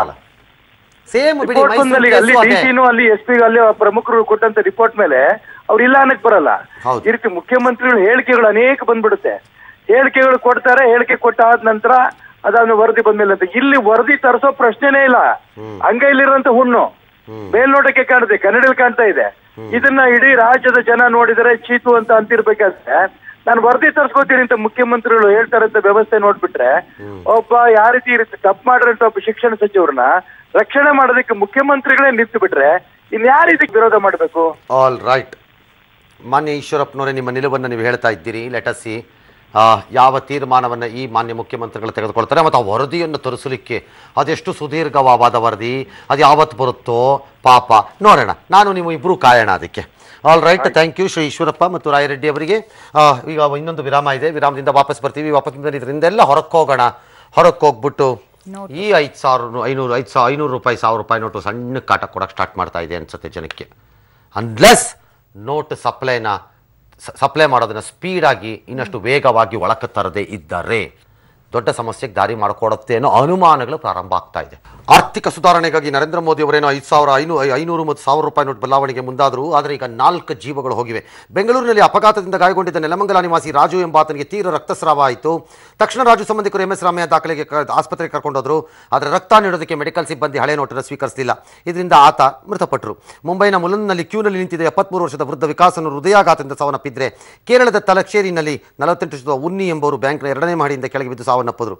ಸೇಮ್ ರಿಪೋರ್ಟ್ ಬಂದ್ಮೇಲೆ ಅಲ್ಲಿ ಡಿ ಸಿನೂ ಅಲ್ಲಿ ಎಸ್ ಪಿ ಅಲ್ಲಿ ಪ್ರಮುಖರು ಕೊಟ್ಟಂತ ರಿಪೋರ್ಟ್ ಮೇಲೆ ಅವ್ರು ಇಲ್ಲ ಅನ್ನಕ್ ಬರಲ್ಲ. ಈ ರೀತಿ ಮುಖ್ಯಮಂತ್ರಿಗಳು ಹೇಳಿಕೆಗಳು ಅನೇಕ ಬಂದ್ಬಿಡುತ್ತೆ. ಹೇಳಿಕೆಗಳು ಕೊಡ್ತಾರೆ, ಹೇಳಿಕೆ ಕೊಟ್ಟಾದ ನಂತರ ಅದಾದ್ಮೇಲೆ ವರದಿ ಬಂದ್ಮೇಲೆ ಅಂತ. ಇಲ್ಲಿ ವರದಿ ತರಿಸೋ ಪ್ರಶ್ನೆನೇ ಇಲ್ಲ. ಅಂಗೈಲಿರುವಂತ ಹುಣ್ಣು ಮೇಲ್ನೋಟಕ್ಕೆ ಕಾಣುತ್ತೆ, ಕನ್ನಡದಲ್ಲಿ ಕಾಣ್ತಾ ಇದೆ. ಇದನ್ನ ಇಡೀ ರಾಜ್ಯದ ಜನ ನೋಡಿದರೆ ಚೀತು ಅಂತ ಅಂತಿರ್ಬೇಕಾದ್ರೆ ನಾನು ವರದಿ ತರಿಸ್ಕೋತೀನಿ ಅಂತ ಮುಖ್ಯಮಂತ್ರಿಗಳು ಹೇಳ್ತಾರಂತ ವ್ಯವಸ್ಥೆ ನೋಡ್ಬಿಟ್ರೆ, ಒಬ್ಬ ಯಾವ ರೀತಿ ಈ ರೀತಿ ತಪ್ಪು ಮಾಡಿರಂತ ಒಬ್ಬ ಶಿಕ್ಷಣ ಸಚಿವರನ್ನ ರಕ್ಷಣೆ ಮಾಡೋದಕ್ಕೆ ಮುಖ್ಯಮಂತ್ರಿಗಳೇ ನಿಂತು ಬಿಟ್ರೆ ಇನ್ಯಾರು ಇದಕ್ಕೆ ವಿರೋಧ ಮಾಡಬೇಕು? All right. ಮಾನ್ಯ ಈಶ್ವರಪ್ಪನವರೇ, ನಿಮ್ಮ ನಿಲುವನ್ನು ನೀವು ಹೇಳ್ತಾ ಇದ್ದೀರಿ. ಲೆಟಸಿ ಯಾವ ತೀರ್ಮಾನವನ್ನು ಈ ಮಾನ್ಯ ಮುಖ್ಯಮಂತ್ರಿಗಳು ತೆಗೆದುಕೊಳ್ತಾರೆ ಮತ್ತು ಆ ವರದಿಯನ್ನು ತರಿಸಲಿಕ್ಕೆ ಅದೆಷ್ಟು ಸುದೀರ್ಘವಾದ ವರದಿ, ಅದು ಯಾವತ್ತು ಬರುತ್ತೋ ಪಾಪ ನೋಡೋಣ. ನಾನು ನೀವು ಇಬ್ಬರು ಕಾಯೋಣ ಅದಕ್ಕೆ. All right, thank you Shri Eshwarappa ಮತ್ತು ರಾಯರೆಡ್ಡಿ ಅವರಿಗೆ. ಈಗ ಇನ್ನೊಂದು ವಿರಾಮ ಇದೆ, ವಿರಾಮದಿಂದ ವಾಪಸ್ ಬರ್ತೀವಿ. ವಾಪಸ್ ಬಂದರೆ ಇದರಿಂದೆಲ್ಲ ಹೊರಕ್ಕೆ ಹೋಗೋಣ. ಹೊರಕ್ಕೆ ಹೋಗ್ಬಿಟ್ಟು ಈ ಐದು ಸಾವಿರ ಐನೂರು ಐದು ಸಾವಿರ ಐನೂರು ರೂಪಾಯಿ ಸಾವಿರ ರೂಪಾಯಿ ನೋಟು ಸಣ್ಣ ಕಾಟ ಕೊಡೋಕ್ಕೆ ಸ್ಟಾರ್ಟ್ ಮಾಡ್ತಾ ಇದೆ ಅನ್ಸುತ್ತೆ ಜನಕ್ಕೆ. ಅನ್ಲೆಸ್ ನೋಟ್ ಸಪ್ಲೈನ ಸಪ್ಲೈ ಮಾಡೋದನ್ನು ಸ್ಪೀಡಾಗಿ ಇನ್ನಷ್ಟು ವೇಗವಾಗಿ ಒಳಕ್ಕೆ ತರದೇ ಇದ್ದರೆ ದೊಡ್ಡ ಸಮಸ್ಯೆಗೆ ದಾರಿ ಮಾಡಿಕೊಡುತ್ತೆ ಅನ್ನೋ ಅನುಮಾನಗಳು ಪ್ರಾರಂಭ ಆಗ್ತಾ ಇದೆ. ಆರ್ಥಿಕ ಸುಧಾರಣೆಗಾಗಿ ನರೇಂದ್ರ ಮೋದಿ ಅವರೇನೋ ಐದು ಸಾವಿರ ಐನೂ ಐನೂರು ಮತ್ತು ಸಾವಿರ ರೂಪಾಯಿ ನೋಟ್ ಬದಲಾವಣೆಗೆ ಮುಂದಾದರು. ಆದರೆ ಈಗ ನಾಲ್ಕು ಜೀವಗಳು ಹೋಗಿವೆ. ಬೆಂಗಳೂರಿನಲ್ಲಿ ಅಪಘಾತದಿಂದ ಗಾಯಗೊಂಡಿದ್ದ ನೆಲಮಂಗಲ ನಿವಾಸಿ ರಾಜು ಎಂಬಾತನಿಗೆ ತೀವ್ರ ರಕ್ತಸ್ರಾವ ಆಯಿತು. ತಕ್ಷಣ ರಾಜು ಸಂಬಂಧಿಕರು ಎಂ ಎಸ್ ರಾಮಯ್ಯ ದಾಖಲೆಗೆ ಆಸ್ಪತ್ರೆಗೆ ಕರ್ಕೊಂಡೋದ್ರು. ಆದರೆ ರಕ್ತ ನೀಡೋದಕ್ಕೆ ಮೆಡಿಕಲ್ ಸಿಬ್ಬಂದಿ ಹಳೆ ನೋಟನ್ನು ಸ್ವೀಕರಿಸಲಿಲ್ಲ. ಇದರಿಂದ ಆತ ಮೃತಪಟ್ಟರು. ಮುಂಬೈನ ಮುಲನ್ನಲ್ಲಿ ಕ್ಯೂನಲ್ಲಿ ನಿಂತಿದ್ದ ಎಪ್ಪತ್ಮೂರು ವರ್ಷದ ವೃದ್ಧ ವಿಕಾಸನು ಹೃದಯಾಘಾತದಿಂದ ಸಾವನ್ನಪ್ಪಿದ್ರೆ ಕೇರಳದ ತಲಚೇರಿನಲ್ಲಿ ನಲವತ್ತೆಂಟು ವರ್ಷದ ಉನ್ನಿ ಎಂಬವರು ಬ್ಯಾಂಕ್ನ ಎರಡನೇ ಮಹಡಿಯಿಂದ ಕೆಳಗೆ ಬಿದ್ದು ಸಾವನ್ನಪ್ಪಿದ್ರು.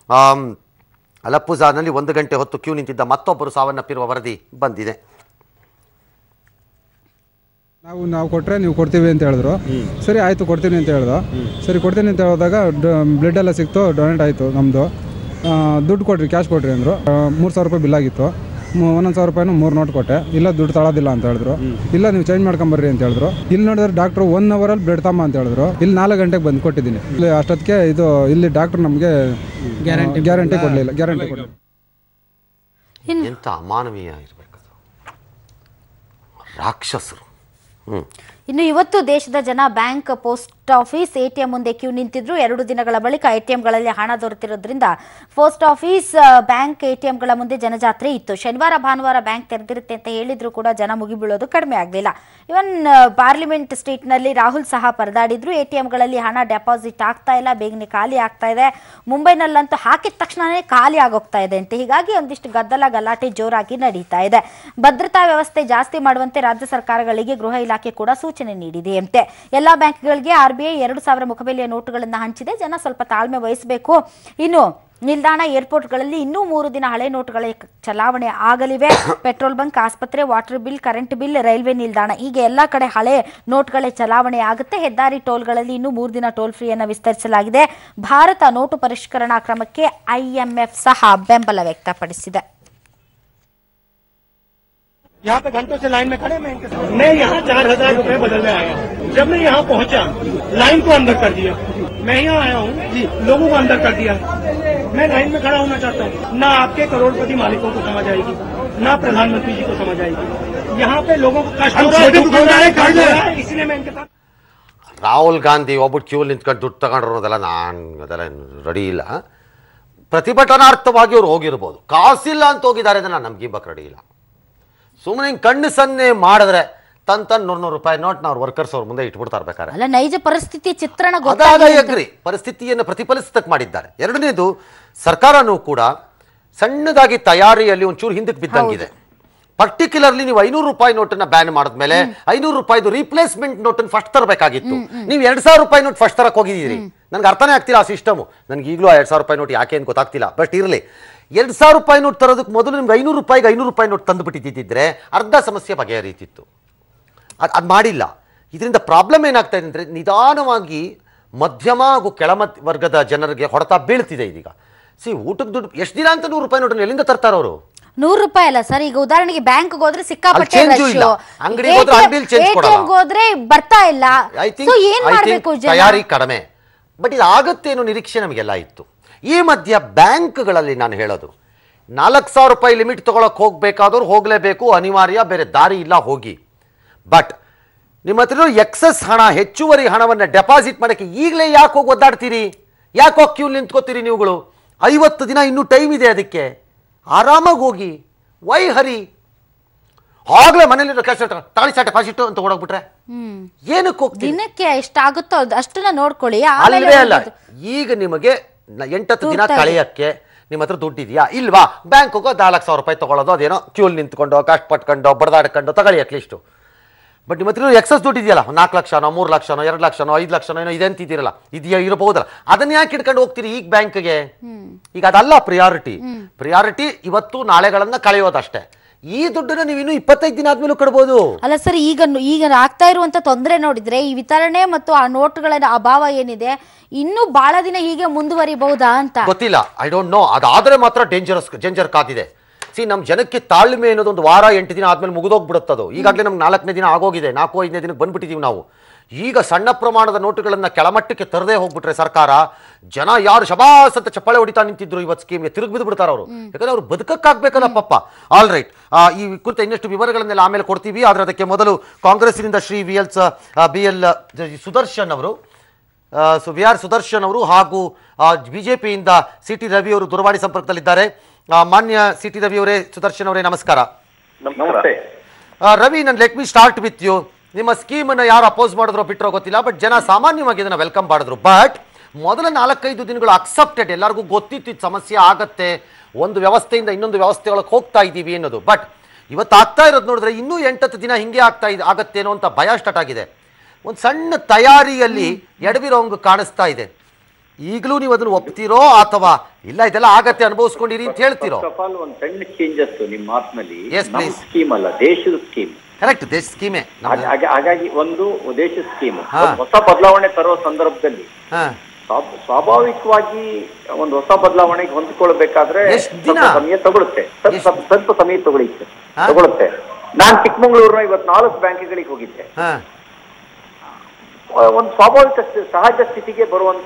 ಅಲಪ್ಪುಜಾನಲ್ಲಿ ಒಂದು ಗಂಟೆ ಹೊತ್ತು ಕ್ಯೂ ನಿಂತಿದ್ದ ಮತ್ತೊಬ್ಬರು ಸಾವನ್ನಪ್ಪಿರುವ ವರದಿ ಬಂದಿದೆ. ನಾವು ನಾವು ಕೊಟ್ಟರೆ ನೀವು ಕೊಡ್ತೀವಿ ಅಂತ ಹೇಳಿದ್ರು. ಸರಿ ಆಯಿತು ಕೊಡ್ತೀನಿ ಅಂತ ಹೇಳ್ದು. ಸರಿ ಕೊಡ್ತೀನಿ ಅಂತ ಹೇಳಿದಾಗ ಬ್ಲಡ್ ಎಲ್ಲ ಸಿಕ್ತು, ಡೊನೇಟ್ ಆಯಿತು. ನಮ್ಮದು ದುಡ್ಡು ಕೊಡ್ರಿ, ಕ್ಯಾಶ್ ಕೊಡ್ರಿ ಅಂದರು. ಮೂರು ಸಾವಿರ ರೂಪಾಯಿ ಬಿಲ್ ಆಗಿತ್ತು. ಒಂದೊಂದು ಸಾವಿರ ರೂಪಾಯಿನೂ ಮೂರು ನೋಟ್ ಕೊಟ್ಟೆ. ಇಲ್ಲ ದುಡ್ಡು ತಳೋದಿಲ್ಲ ಅಂತ ಹೇಳಿದ್ರು. ಇಲ್ಲ ನೀವು ಚೇಂಜ್ ಮಾಡ್ಕೊಂಬರ್ರಿ ಅಂತ ಹೇಳಿದ್ರು. ಇಲ್ಲಿ ನೋಡಿದ್ರೆ ಡಾಕ್ಟ್ರು ಒನ್ ಅವರಲ್ಲಿ ಬ್ಲಡ್ ತಮ್ಮ ಅಂತ ಹೇಳಿದ್ರು. ಇಲ್ಲಿ ನಾಲ್ಕು ಗಂಟೆಗೆ ಬಂದು ಕೊಟ್ಟಿದ್ದೀನಿ. ಇಲ್ಲಿ ಅಷ್ಟೊತ್ತಿಗೆ ಇದು ಇಲ್ಲಿ ಡಾಕ್ಟ್ರು ನಮಗೆ ಗ್ಯಾರಂಟಿ ಗ್ಯಾರಂಟಿ ಕೊಡಲಿಲ್ಲ ಗ್ಯಾರಂಟಿ ಕೊಡಲಿಲ್ಲ. ಎಂಥ ಅಮಾನವೀಯ ಇರಬೇಕದು, ರಾಕ್ಷಸರು. ಇನ್ನು ಇವತ್ತು ದೇಶದ ಜನ ಬ್ಯಾಂಕ್, ಪೋಸ್ಟ್ ಆಫೀಸ್, ಎಟಿಎಂ ಮುಂದೆ ಕ್ಯೂ ನಿಂತಿದ್ರು. ಎರಡು ದಿನಗಳ ಬಳಿಕ ಎಟಿಎಂಗಳಲ್ಲಿ ಹಣ ದೊರೆತಿರೋದ್ರಿಂದ ಪೋಸ್ಟ್ ಆಫೀಸ್, ಬ್ಯಾಂಕ್, ಎಟಿಎಂಗಳ ಮುಂದೆ ಜನಜಾತ್ರೆ ಇತ್ತು. ಶನಿವಾರ ಭಾನುವಾರ ಬ್ಯಾಂಕ್ ತೆರೆದಿರುತ್ತೆ ಅಂತ ಹೇಳಿದ್ರು ಕೂಡ ಜನ ಮುಗಿಬೀಳೋದು ಕಡಿಮೆ ಆಗಲಿಲ್ಲ. ಇವನ್ ಪಾರ್ಲಿಮೆಂಟ್ ಸ್ಟ್ರೀಟ್ನಲ್ಲಿ ರಾಹುಲ್ ಸಹ ಪರದಾಡಿದ್ರು. ಎಟಿಎಂಗಳಲ್ಲಿ ಹಣ ಡೆಪಾಸಿಟ್ ಆಗ್ತಾ ಇಲ್ಲ, ಬೇಗನೆ ಖಾಲಿ ಆಗ್ತಾ ಇದೆ. ಮುಂಬೈನಲ್ಲಂತೂ ಹಾಕಿದ ತಕ್ಷಣವೇ ಖಾಲಿ ಆಗೋಗ್ತಾ ಇದೆ ಅಂತೆ. ಹೀಗಾಗಿ ಒಂದಿಷ್ಟು ಗದ್ದಲ ಗಲಾಟೆ ಜೋರಾಗಿ ನಡೀತಾ ಇದೆ. ಭದ್ರತಾ ವ್ಯವಸ್ಥೆ ಜಾಸ್ತಿ ಮಾಡುವಂತೆ ರಾಜ್ಯ ಸರ್ಕಾರಗಳಿಗೆ ಗೃಹ ಇಲಾಖೆ ಕೂಡ ಸೂಚನೆ ನೀಡಿದೆಯಂತೆ. ಎಲ್ಲಾ ಬ್ಯಾಂಕ್ಗಳಿಗೆ ಆರ್ ಬಿ ಐ ಎರಡು ಸಾವಿರ ಮುಖಬೆಲೆಯ ನೋಟುಗಳನ್ನು ಹಂಚಿದೆ. ಜನ ಸ್ವಲ್ಪ ತಾಳ್ಮೆ ವಹಿಸಬೇಕು. ಇನ್ನು ನಿಲ್ದಾಣ, ಏರ್ಪೋರ್ಟ್ಗಳಲ್ಲಿ ಇನ್ನೂ ಮೂರು ದಿನ ಹಳೆ ನೋಟುಗಳ ಚಲಾವಣೆ ಆಗಲಿವೆ. ಪೆಟ್ರೋಲ್ ಬಂಕ್, ಆಸ್ಪತ್ರೆ, water bill, current bill, railway ನಿಲ್ದಾಣ, ಹೀಗೆ ಎಲ್ಲ ಕಡೆ ಹಳೆ ನೋಟ್ಗಳೇ ಚಲಾವಣೆ ಆಗುತ್ತೆ. ಹೆದ್ದಾರಿ ಟೋಲ್ಗಳಲ್ಲಿ ಇನ್ನೂ ಮೂರು ದಿನ ಟೋಲ್ ಫ್ರೀಯನ್ನು ವಿಸ್ತರಿಸಲಾಗಿದೆ. ಭಾರತ ನೋಟು ಪರಿಷ್ಕರಣಾ ಕ್ರಮಕ್ಕೆ ಐಎಂಎಫ್ ಸಹ ಬೆಂಬಲ ವ್ಯಕ್ತಪಡಿಸಿದೆ. यहाँ पे घंटों से लाइन में खड़े मैं इनके साथ मैं यहाँ चार हजार रूपए बदलने आया हूँ. जब मैं यहाँ पहुँचा लाइन को अंदर कर दिया. मैं यहाँ आया हूँ जी, लोगों को अंदर कर दिया. मैं लाइन में खड़ा होना चाहता हूँ. ना आपके करोड़पति मालिकों को समझ आएगी, ना प्रधानमंत्री जी को समझ आएगी. यहाँ पे लोगों को कष्ट हो रहा है, इसलिए मैं इनके साथ. ರಾಹುಲ್ ಗಾಂಧಿ ಒಬ್ಬಟ್ಟು ಕ್ಯೂ ನಿಂತ್ಕೊಂಡು ದುಡ್ಡು ತಗೊಂಡಿರೋದೆಲ್ಲ ನಾನು ಅದೆಲ್ಲ ರೆಡಿ ಇಲ್ಲ. ಪ್ರತಿಭಟನಾರ್ಥವಾಗಿ ಅವ್ರು ಹೋಗಿರ್ಬೋದು, ಕಾಸಿಲ್ಲ ಅಂತ ಹೋಗಿದ್ದಾರೆ, ಅದನ್ನು ನಮ್ಗೆ ಇಬ್ಬಕ್ಕೆ ರೆಡಿ ಇಲ್ಲ. ಸುಮ್ಮನೆ ಹಿಂಗೆ ಕಣ್ಣು ಸನ್ನೆ ಮಾಡಿದ್ರೆ ತನ್ ತನ್ ನೂರು ನೂರು ರೂಪಾಯಿ ನೋಟ್ ನಾವು ವರ್ಕರ್ಸ್ ಅವ್ರ ಮುಂದೆ ಇಟ್ಬಿಡ್ತಾ ಇರ್ಬೇಕಾರೆ ಅಲ್ಲ, ನೈಜ ಪರಿಸ್ಥಿತಿ ಚಿತ್ರಣ ಅಗ್ರಿ ಪರಿಸ್ಥಿತಿಯನ್ನು ಪ್ರತಿಫಲಿಸತಕ್ಕೆ ಮಾಡಿದ್ದಾರೆ. ಎರಡನೇದು, ಸರ್ಕಾರನೂ ಕೂಡ ಸಣ್ಣದಾಗಿ ತಯಾರಿಯಲ್ಲಿ ಒಂಚೂರು ಹಿಂದಕ್ಕೆ ಬಿದ್ದಂಗಿದೆ. ಪರ್ಟಿಕ್ಯುಲರ್ಲಿ ನೀವು ಐನೂರು ರೂಪಾಯಿ ನೋಟನ್ನ ಬ್ಯಾನ್ ಮಾಡಿದ್ಮೇಲೆ ಐನೂರು ರೂಪಾಯಿದು ರೀಪ್ಲೇಸ್ಮೆಂಟ್ ನೋಟನ್ನು ಫಸ್ಟ್ ತರಬೇಕಾಗಿತ್ತು. ನೀವು ಎರಡ್ ಸಾವಿರ ರೂಪಾಯಿ ನೋಟ್ ಫಸ್ಟ್ ತರಕ್ ಹೋಗಿದ್ದೀರಿ. ನನ್ಗೆ ಅರ್ಥನೇ ಆಗ್ತಿಲ್ಲ ಆ ಸಿಸ್ಟಮು. ನನ್ಗೆ ಈಗಲೂ ಎರಡ್ ಸಾವಿರ ರೂಪಾಯಿ ನೋಟ್ ಯಾಕೆ ಅಂತ ಗೊತ್ತಾಗ್ತಿಲ್ಲ. ಬಟ್ ಇರಲಿ, ಎರಡು ಸಾವಿರ ರೂಪಾಯಿ ನೋಟ್ ತರೋದಕ್ಕೆ ಮೊದಲು ನಿಮ್ಗೆ ಐನೂರು ರೂಪಾಯಿಗೆ ಐನೂರು ರೂಪಾಯಿ ನೋಟ್ ತಂದು ಬಿಟ್ಟಿದ್ದಿದ್ರೆ ಅರ್ಧ ಸಮಸ್ಯೆ ಬಗೆಹರಿತಿತ್ತು. ಅದು ಅದು ಮಾಡಿಲ್ಲ. ಇದರಿಂದ ಪ್ರಾಬ್ಲಮ್ ಏನಾಗ್ತಾ ಇದೆ ಅಂದರೆ ನಿಧಾನವಾಗಿ ಮಧ್ಯಮ ಹಾಗೂ ಕೆಳಮಧ್ಯ ವರ್ಗದ ಜನರಿಗೆ ಹೊಡೆತ ಬೀಳ್ತಿದೆ. ಇದೀಗ ಸಿ ಊಟಕ್ಕೆ ದುಡ್ಡು ಎಷ್ಟು ದಿನ ಅಂತ ನೂರು ರೂಪಾಯಿ ನೋಡ್ರಿ ಎಲ್ಲಿಂದ ತರ್ತಾರ ಅವರು? ನೂರು ರೂಪಾಯಿ ಅಲ್ಲ ಸರ್, ಈಗ ಉದಾಹರಣೆಗೆ ಬ್ಯಾಂಕ್ ಹೋದ್ರೆ ಸಿಕ್ಕಾಪಟ್ಟೆ ಹೋದ್ರೆ ಬರ್ತಾ ಇಲ್ಲ. ಸೊ ಏನ್ ಮಾಡ್ಬೇಕು ಜನ? ತಯಾರಿ ಕಡಿಮೆ, ಬಟ್ ಇದು ಆಗತ್ತೆ ಅನ್ನೋ ನಿರೀಕ್ಷೆ ನಮಗೆಲ್ಲ ಇತ್ತು. ಈ ಮಧ್ಯ ಬ್ಯಾಂಕ್ಗಳಲ್ಲಿ ನಾನು ಹೇಳೋದು, ನಾಲ್ಕು ಸಾವಿರ ರೂಪಾಯಿ ಲಿಮಿಟ್ ತಗೊಳಕ್ ಹೋಗ್ಬೇಕಾದವ್ರು ಹೋಗ್ಲೇಬೇಕು, ಅನಿವಾರ್ಯ, ಬೇರೆ ದಾರಿ ಇಲ್ಲ, ಹೋಗಿ. ಬಟ್ ನಿಮ್ಮ ಹತ್ರ ಎಕ್ಸಸ್ ಹಣ, ಹೆಚ್ಚುವರಿ ಹಣವನ್ನು ಡೆಪಾಸಿಟ್ ಮಾಡಕ್ಕೆ ಈಗಲೇ ಯಾಕೆ ಹೋಗಿ ಒದ್ದಾಡ್ತೀರಿ? ಯಾಕೆ ಹೋಗಿ ಕ್ಯೂ ನಿಂತ್ಕೋತೀರಿ ನೀವುಗಳು? ಐವತ್ತು ದಿನ ಇನ್ನೂ ಟೈಮ್ ಇದೆ, ಅದಕ್ಕೆ ಆರಾಮಾಗಿ ಹೋಗಿ. Why hurry? ಆಗ್ಲೇ ಮನೇಲಿ ಕ್ಯಾಶ್ ತಾಳಿ ಚಾಟೆ ಪಾಸಿಟ್ಟು ಅಂತ ಓಡೋಗ್ಬಿಟ್ರೆ ಏನಕ್ಕೆ ಹೋಗ್ತೀವಿ? ದಿನಕ್ಕೆ ಎಷ್ಟಾಗುತ್ತೋ ಅಷ್ಟನ್ನ ನೋಡ್ಕೊಳ್ಳಿ. ಅಲ್ವೇ ಅಲ್ಲ, ಈಗ ನಿಮಗೆ ಎಂಟತ್ತು ದಿನ ಕಳೆಯಕ್ಕೆ ನಿಮ್ಮ ಹತ್ರ ದುಡ್ಡಿದೆಯಾ ಇಲ್ವಾ? ಬ್ಯಾಂಕ್ ಹೋಗೋ ನಾಲ್ಕು ಸಾವಿರ ರೂಪಾಯಿ ತಗೊಳ್ಳೋದು, ಅದೇನೋ ಕ್ಯೂಲ್ ನಿಂತ್ಕೊಂಡು ಕಷ್ಟಪಟ್ಕೊಂಡು ಬಡದಾಡ್ಕೊಂಡು ತಗೊಳ್ಳಿ ಅಟ್ಲೀಸ್ಟು. ಬಟ್ ನಿಮ್ಮ ಹತ್ರ ಎಕ್ಸಸ್ ದುಡ್ಡು ಇದೆಯಲ್ಲ, ನಾಲ್ಕು ಲಕ್ಷನೋ ಮೂರು ಲಕ್ಷನೋ ಎರಡು ಲಕ್ಷನೋ ಐದು ಲಕ್ಷನೋ ಏನೋ ಇದೆ ಅಂತಿದ್ದೀರಲ್ಲ, ಇದೆಯಾ ಇರಬಹುದಲ್ಲ, ಅದನ್ನ ಯಾಕೆ ಇಟ್ಕೊಂಡು ಹೋಗ್ತೀರಿ ಈಗ ಬ್ಯಾಂಕ್ಗೆ? ಈಗ ಅದಲ್ಲ ಪ್ರಿಯಾರಿಟಿ. ಪ್ರಿಯಾರಿಟಿ ಇವತ್ತು ನಾಳೆಗಳನ್ನ ಕಳೆಯೋದಷ್ಟೇ. ಈ ದುಡ್ಡನ್ನ ನೀವು ಇನ್ನು ಇಪ್ಪತ್ತೈದು ದಿನ ಆದ್ಮೇಲೂ ಕೊಡ್ಬೋದು. ಅಲ್ಲ ಸರ್, ಈಗ ಈಗ ಆಗ್ತಾ ಇರುವಂತ ತೊಂದರೆ ನೋಡಿದ್ರೆ ಈ ವಿತರಣೆ ಮತ್ತು ಆ ನೋಟ್ಗಳ ಅಭಾವ ಏನಿದೆ, ಇನ್ನೂ ಬಹಳ ದಿನ ಹೀಗೆ ಮುಂದುವರಿಬಹುದಾ ಅಂತ ಗೊತ್ತಿಲ್ಲ. I don't know. ಅದಾದ್ರೆ ಮಾತ್ರ ಡೇಂಜರಸ್ ಡೇಂಜರ್ ಕಾದಿದೆ. ಸಿ, ನಮ್ಮ ಜನಕ್ಕೆ ತಾಳ್ಮೆ ಅನ್ನೋದೊಂದು ವಾರ ಎಂಟು ದಿನ ಆದ್ಮೇಲೆ ಮುಗಿದೋಗ್ಬಿಡುತ್ತದು. ಈಗಾಗಲೇ ನಮ್ಗೆ ನಾಲ್ಕನೇ ದಿನ ಆಗೋಗಿದೆ, ನಾಲ್ಕು ಐದನೇ ದಿನಕ್ಕೆ ಬಂದ್ಬಿಟ್ಟಿದೀವಿ ನಾವು. ಈಗ ಸಣ್ಣ ಪ್ರಮಾಣದ ನೋಟುಗಳನ್ನ ಕೆಳಮಟ್ಟಕ್ಕೆ ತರದೇ ಹೋಗ್ಬಿಟ್ರೆ ಸರ್ಕಾರ, ಜನ ಯಾರು ಶಬಾಸ್ ಅಂತ ಚಪ್ಪಾಳೆ ಹೊಡಿತಾ ನಿಂತಿದ್ರು ಇವತ್ತು ಸ್ಕೀಮ್ಗೆ ತಿರುಗಿ ಬಿದ್ದು ಬಿಡ್ತಾರೆ ಅವರು. ಯಾಕಂದ್ರೆ ಅವ್ರು ಬದುಕಕ್ಕಾಗಬೇಕಲ್ಲ ಪಪ್ಪ. ಆಲ್ ರೈಟ್, ಈ ಕುರಿತ ಇನ್ನಷ್ಟು ವಿವರಗಳನ್ನೆಲ್ಲ ಆಮೇಲೆ ಕೊಡ್ತೀವಿ. ಆದ್ರೆ ಅದಕ್ಕೆ ಮೊದಲು ಕಾಂಗ್ರೆಸ್ನಿಂದ Shri V L B L Sudarshan ಅವರು ಸೊ ವಿ ಆರ್ ಸುದರ್ಶನ್ ಅವರು ಹಾಗೂ ಬಿಜೆಪಿಯಿಂದ ಸಿ ಟಿ ರವಿ ಅವರು ದೂರವಾಣಿ ಸಂಪರ್ಕದಲ್ಲಿದ್ದಾರೆ. ಮಾನ್ಯ ಸಿ ಟಿ ರವಿ ಅವರೇ, ಸುದರ್ಶನ್ ಅವರೇ, ನಮಸ್ಕಾರ. ನಮಸ್ತೆ ರವಿ, ನಾನು let me start with you. ನಿಮ್ಮ ಸ್ಕೀಮ್ ಅನ್ನು ಯಾರು ಅಪೋಸ್ ಮಾಡಿದ್ರೋ ಬಿಟ್ಟರೋ ಗೊತ್ತಿಲ್ಲ, ಬಟ್ ಜನ ಸಾಮಾನ್ಯವಾಗಿ ಇದನ್ನ ವೆಲ್ಕಮ್ ಮಾಡಿದ್ರು. ಬಟ್ ಮೊದಲ ನಾಲ್ಕೈದು ದಿನಗಳು ಅಕ್ಸೆಪ್ಟೆಡ್, ಎಲ್ಲರಿಗೂ ಗೊತ್ತಿತ್ತು ಇದು ಸಮಸ್ಯೆ ಆಗತ್ತೆ, ಒಂದು ವ್ಯವಸ್ಥೆಯಿಂದ ಇನ್ನೊಂದು ವ್ಯವಸ್ಥೆಯೊಳಗೆ ಹೋಗ್ತಾ ಇದ್ದೀವಿ ಅನ್ನೋದು. ಬಟ್ ಇವತ್ತು ಆಗ್ತಾ ಇರೋದು ನೋಡಿದ್ರೆ ಇನ್ನೂ ಎಂಟತ್ತು ದಿನ ಹಿಂಗೆ ಆಗ್ತಾ ಇದೆ ಆಗತ್ತೇನೋ ಅಂತ ಭಯ ಸ್ಟಾರ್ಟ್ ಆಗಿದೆ. ಒಂದು ಸಣ್ಣ ತಯಾರಿಯಲ್ಲಿ ಎಡವಿರೋಂಗ್ ಕಾಣಿಸ್ತಾ ಇದೆ. ಈಗಲೂ ನೀವು ಅದನ್ನು ಒಪ್ತೀರೋ ಅಥವಾ ಇಲ್ಲ ಇದೆಲ್ಲ ಆಗತ್ತೆ ಅನುಭವಿಸ್ಕೊಂಡಿರಿ ಅಂತ ಹೇಳ್ತಿರೋ? ಒಂದು ಸಣ್ಣ ಚೇಂಜಸ್ ನಿಮ್ಮ ಮಾತಿನಲ್ಲಿ. ಸ್ಕೀಮ್ ಅಲ್ಲ, ದೇಶದ ಸ್ಕೀಮ್. ಕರೆಕ್ಟ್, ದೇಶ ಸ್ಕೀಮೇ. ಹಾಗಾಗಿ ಒಂದು ದೇಶದ ಸ್ಕೀಮ್ ಹೊಸ ಬದಲಾವಣೆ ತರೋ ಸಂದರ್ಭದಲ್ಲಿ ಸ್ವಾಭಾವಿಕವಾಗಿ ಒಂದು ಹೊಸ ಬದಲಾವಣೆಗೆ ಹೊಂದಿಕೊಳ್ಬೇಕಾದ್ರೆ ಸ್ವಲ್ಪ ಸಮಯ ತಗೊಳುತ್ತೆ, ಸ್ವಲ್ಪ ಸಮಯ ತಗೊಳಿತ್ತೆ ತಗೊಳುತ್ತೆ ನಾನ್ ಚಿಕ್ಕಮಂಗ್ಳೂರ್ನ ಇವತ್ತು ನಾಲ್ಕು ಬ್ಯಾಂಕ್ಗಳಿಗೆ ಹೋಗಿದ್ದೆ. ಒಂದು ಸ್ವಾಭಾವಿಕ ಸಹಜ ಸ್ಥಿತಿಗೆ ಬರುವಂತ